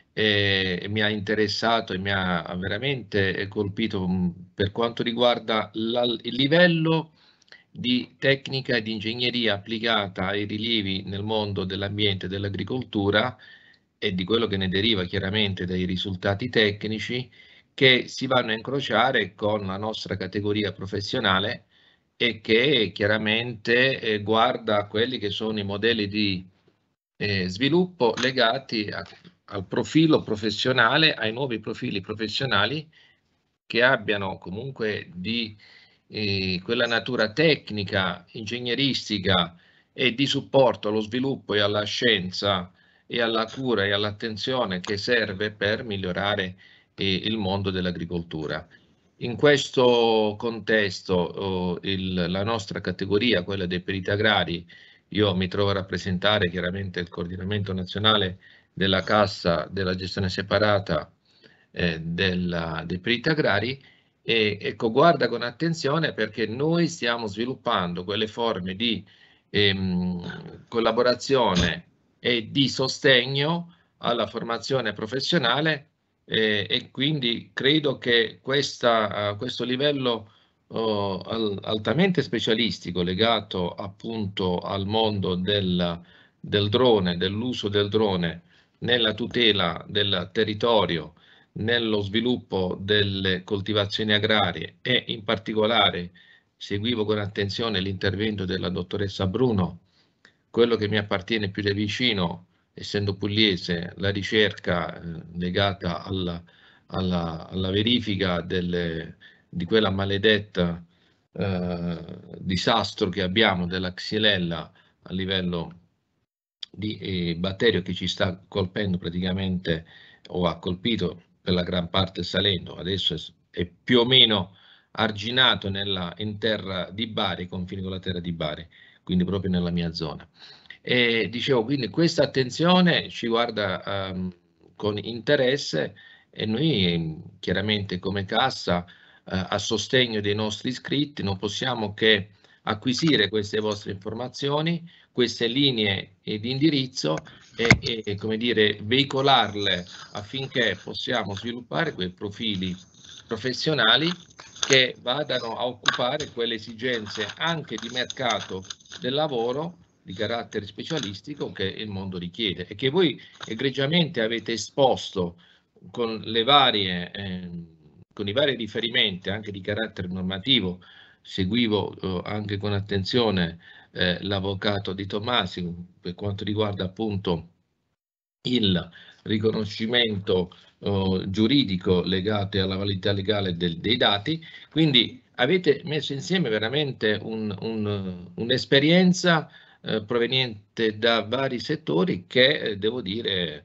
eh, mi ha interessato e mi ha veramente colpito per quanto riguarda la, il livello di tecnica e di ingegneria applicata ai rilievi nel mondo dell'ambiente e dell'agricoltura e di quello che ne deriva chiaramente dai risultati tecnici che si vanno a incrociare con la nostra categoria professionale e che chiaramente eh, guarda quelli che sono i modelli di eh, sviluppo legati a, al profilo professionale, ai nuovi profili professionali che abbiano comunque di eh, quella natura tecnica, ingegneristica e di supporto allo sviluppo e alla scienza e alla cura e all'attenzione che serve per migliorare eh, il mondo dell'agricoltura. In questo contesto oh, il, la nostra categoria, quella dei periti agrari, io mi trovo a rappresentare chiaramente il coordinamento nazionale della Cassa della gestione separata eh, della, dei periti agrari, e ecco, guarda con attenzione perché noi stiamo sviluppando quelle forme di ehm, collaborazione e di sostegno alla formazione professionale eh, e quindi credo che questa, uh, questo livello uh, al, altamente specialistico legato appunto al mondo del, del drone, dell'uso del drone nella tutela del territorio, nello sviluppo delle coltivazioni agrarie e in particolare seguivo con attenzione l'intervento della dottoressa Bruno, quello che mi appartiene più da vicino, essendo pugliese, la ricerca eh, legata alla, alla, alla verifica delle, di quella maledetta eh, disastro che abbiamo della Xylella a livello di eh, batterio che ci sta colpendo praticamente o ha colpito per la gran parte il Salento, adesso è, è più o meno arginato nella, in terra di Bari, confine con la terra di Bari, quindi proprio nella mia zona. E dicevo, quindi questa attenzione ci guarda um, con interesse e noi chiaramente come Cassa uh, a sostegno dei nostri iscritti non possiamo che acquisire queste vostre informazioni, queste linee di indirizzo e, e come dire, veicolarle affinché possiamo sviluppare quei profili professionali che vadano a occupare quelle esigenze anche di mercato del lavoro di carattere specialistico che il mondo richiede e che voi egregiamente avete esposto con le varie eh, con i vari riferimenti anche di carattere normativo. Seguivo eh, anche con attenzione eh, l'avvocato Di Tommasi per quanto riguarda appunto il riconoscimento eh, giuridico legato alla validità legale del, dei dati, quindi avete messo insieme veramente un'esperienza un, un eh, proveniente da vari settori che eh, devo dire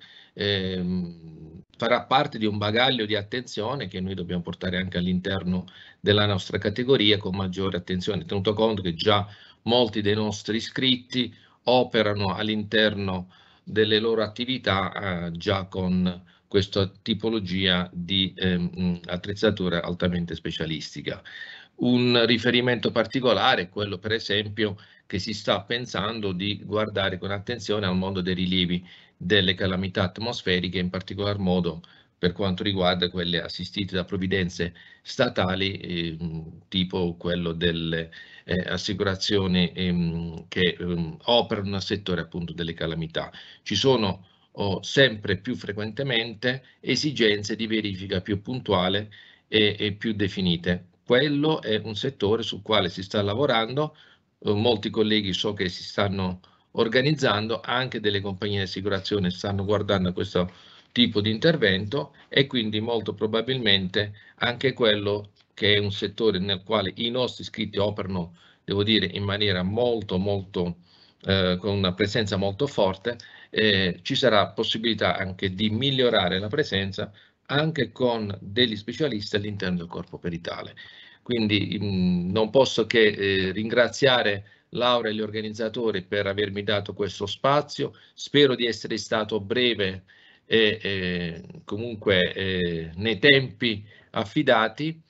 eh, farà parte di un bagaglio di attenzione che noi dobbiamo portare anche all'interno della nostra categoria con maggiore attenzione, tenuto conto che già molti dei nostri iscritti operano all'interno delle loro attività eh, già con questa tipologia di ehm, attrezzatura altamente specialistica. Un riferimento particolare è quello, per esempio, che si sta pensando di guardare con attenzione al mondo dei rilievi delle calamità atmosferiche, in particolar modo per quanto riguarda quelle assistite da provvidenze statali, eh, tipo quello delle eh, assicurazioni ehm, che ehm, operano nel settore appunto delle calamità. Ci sono oh, sempre più frequentemente esigenze di verifica più puntuale e, e più definite. Quello è un settore sul quale si sta lavorando, eh, molti colleghi so che si stanno organizzando, anche delle compagnie di assicurazione stanno guardando a questo tipo di intervento e quindi molto probabilmente anche quello che è un settore nel quale i nostri iscritti operano, devo dire, in maniera molto molto eh, con una presenza molto forte, eh, ci sarà possibilità anche di migliorare la presenza anche con degli specialisti all'interno del corpo peritale. Quindi mh, non posso che eh, ringraziare Laura e gli organizzatori per avermi dato questo spazio. Spero di essere stato breve e eh, comunque eh, nei tempi affidati,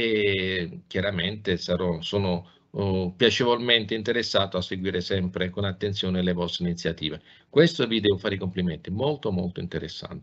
e chiaramente sarò, sono oh, piacevolmente interessato a seguire sempre con attenzione le vostre iniziative. Questo vi devo fare i complimenti, molto molto interessante.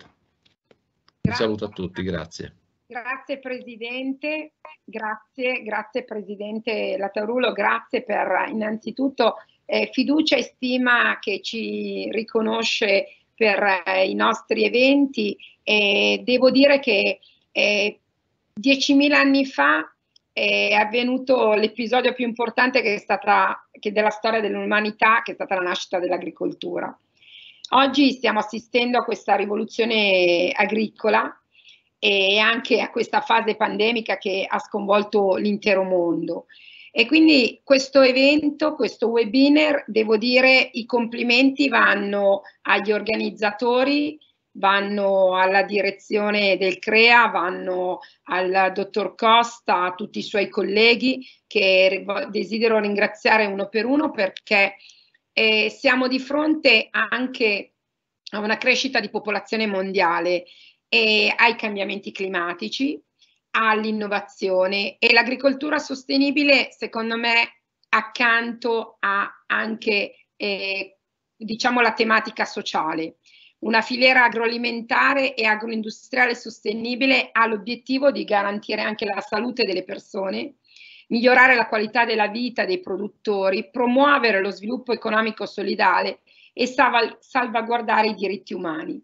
Un saluto a tutti, grazie. Grazie Presidente, grazie, grazie Presidente Latarulo, grazie per innanzitutto eh, fiducia e stima che ci riconosce per eh, i nostri eventi. E devo dire che eh, diecimila anni fa è avvenuto l'episodio più importante che è stata, che della storia dell'umanità, che è stata la nascita dell'agricoltura. Oggi stiamo assistendo a questa rivoluzione agricola e anche a questa fase pandemica che ha sconvolto l'intero mondo. E quindi questo evento, questo webinar, devo dire i complimenti vanno agli organizzatori, vanno alla direzione del CREA, vanno al dottor Costa, a tutti i suoi colleghi che desidero ringraziare uno per uno, perché eh, siamo di fronte anche a una crescita di popolazione mondiale e ai cambiamenti climatici, all'innovazione, e l'agricoltura sostenibile secondo me accanto a anche eh, diciamo la tematica sociale. Una filiera agroalimentare e agroindustriale sostenibile ha l'obiettivo di garantire anche la salute delle persone, migliorare la qualità della vita dei produttori, promuovere lo sviluppo economico solidale e salv- salvaguardare i diritti umani.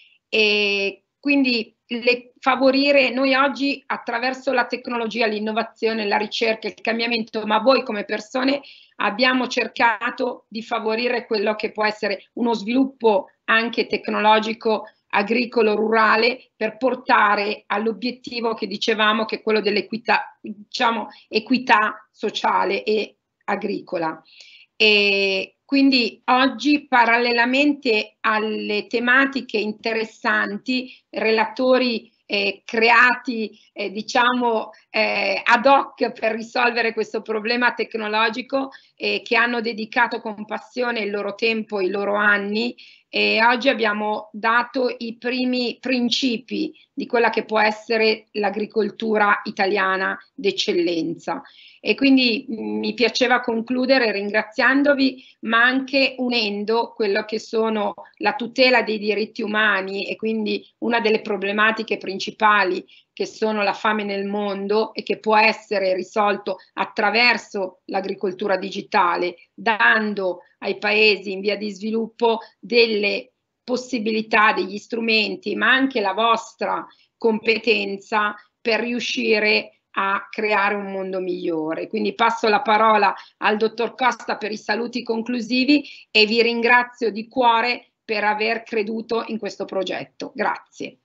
E quindi le, favorire noi oggi attraverso la tecnologia, l'innovazione, la ricerca, il cambiamento, ma voi come persone abbiamo cercato di favorire quello che può essere uno sviluppo anche tecnologico, agricolo, rurale, per portare all'obiettivo che dicevamo, che è quello dell'equità, diciamo, equità sociale e agricola. E quindi oggi, parallelamente alle tematiche interessanti, relatori eh, creati eh, diciamo eh, ad hoc per risolvere questo problema tecnologico, eh, che hanno dedicato con passione il loro tempo, i loro anni, e oggi abbiamo dato i primi principi di quella che può essere l'agricoltura italiana d'eccellenza. E quindi mh, mi piaceva concludere ringraziandovi, ma anche unendo quello che sono la tutela dei diritti umani, e quindi una delle problematiche principali che sono la fame nel mondo e che può essere risolto attraverso l'agricoltura digitale, dando ai paesi in via di sviluppo delle possibilità, degli strumenti, ma anche la vostra competenza per riuscire a creare un mondo migliore. Quindi passo la parola al dottor Costa per i saluti conclusivi e vi ringrazio di cuore per aver creduto in questo progetto. Grazie.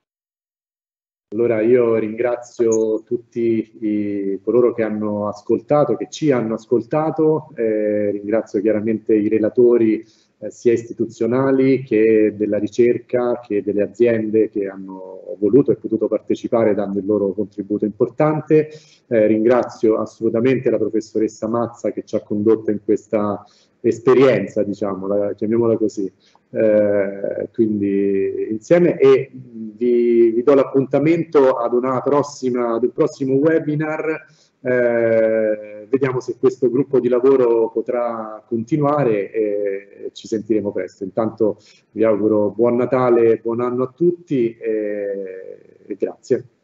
Allora io ringrazio tutti i, coloro che hanno ascoltato, che ci hanno ascoltato, eh, ringrazio chiaramente i relatori eh, sia istituzionali che della ricerca, che delle aziende che hanno voluto e potuto partecipare dando il loro contributo importante. Eh, ringrazio assolutamente la professoressa Mazza che ci ha condotto in questa esperienza, diciamo, la, chiamiamola così, eh, quindi insieme, e vi, vi do l'appuntamento ad una prossima, ad un prossimo webinar. Eh, vediamo se questo gruppo di lavoro potrà continuare e ci sentiremo presto. Intanto vi auguro buon Natale, buon anno a tutti e, e grazie.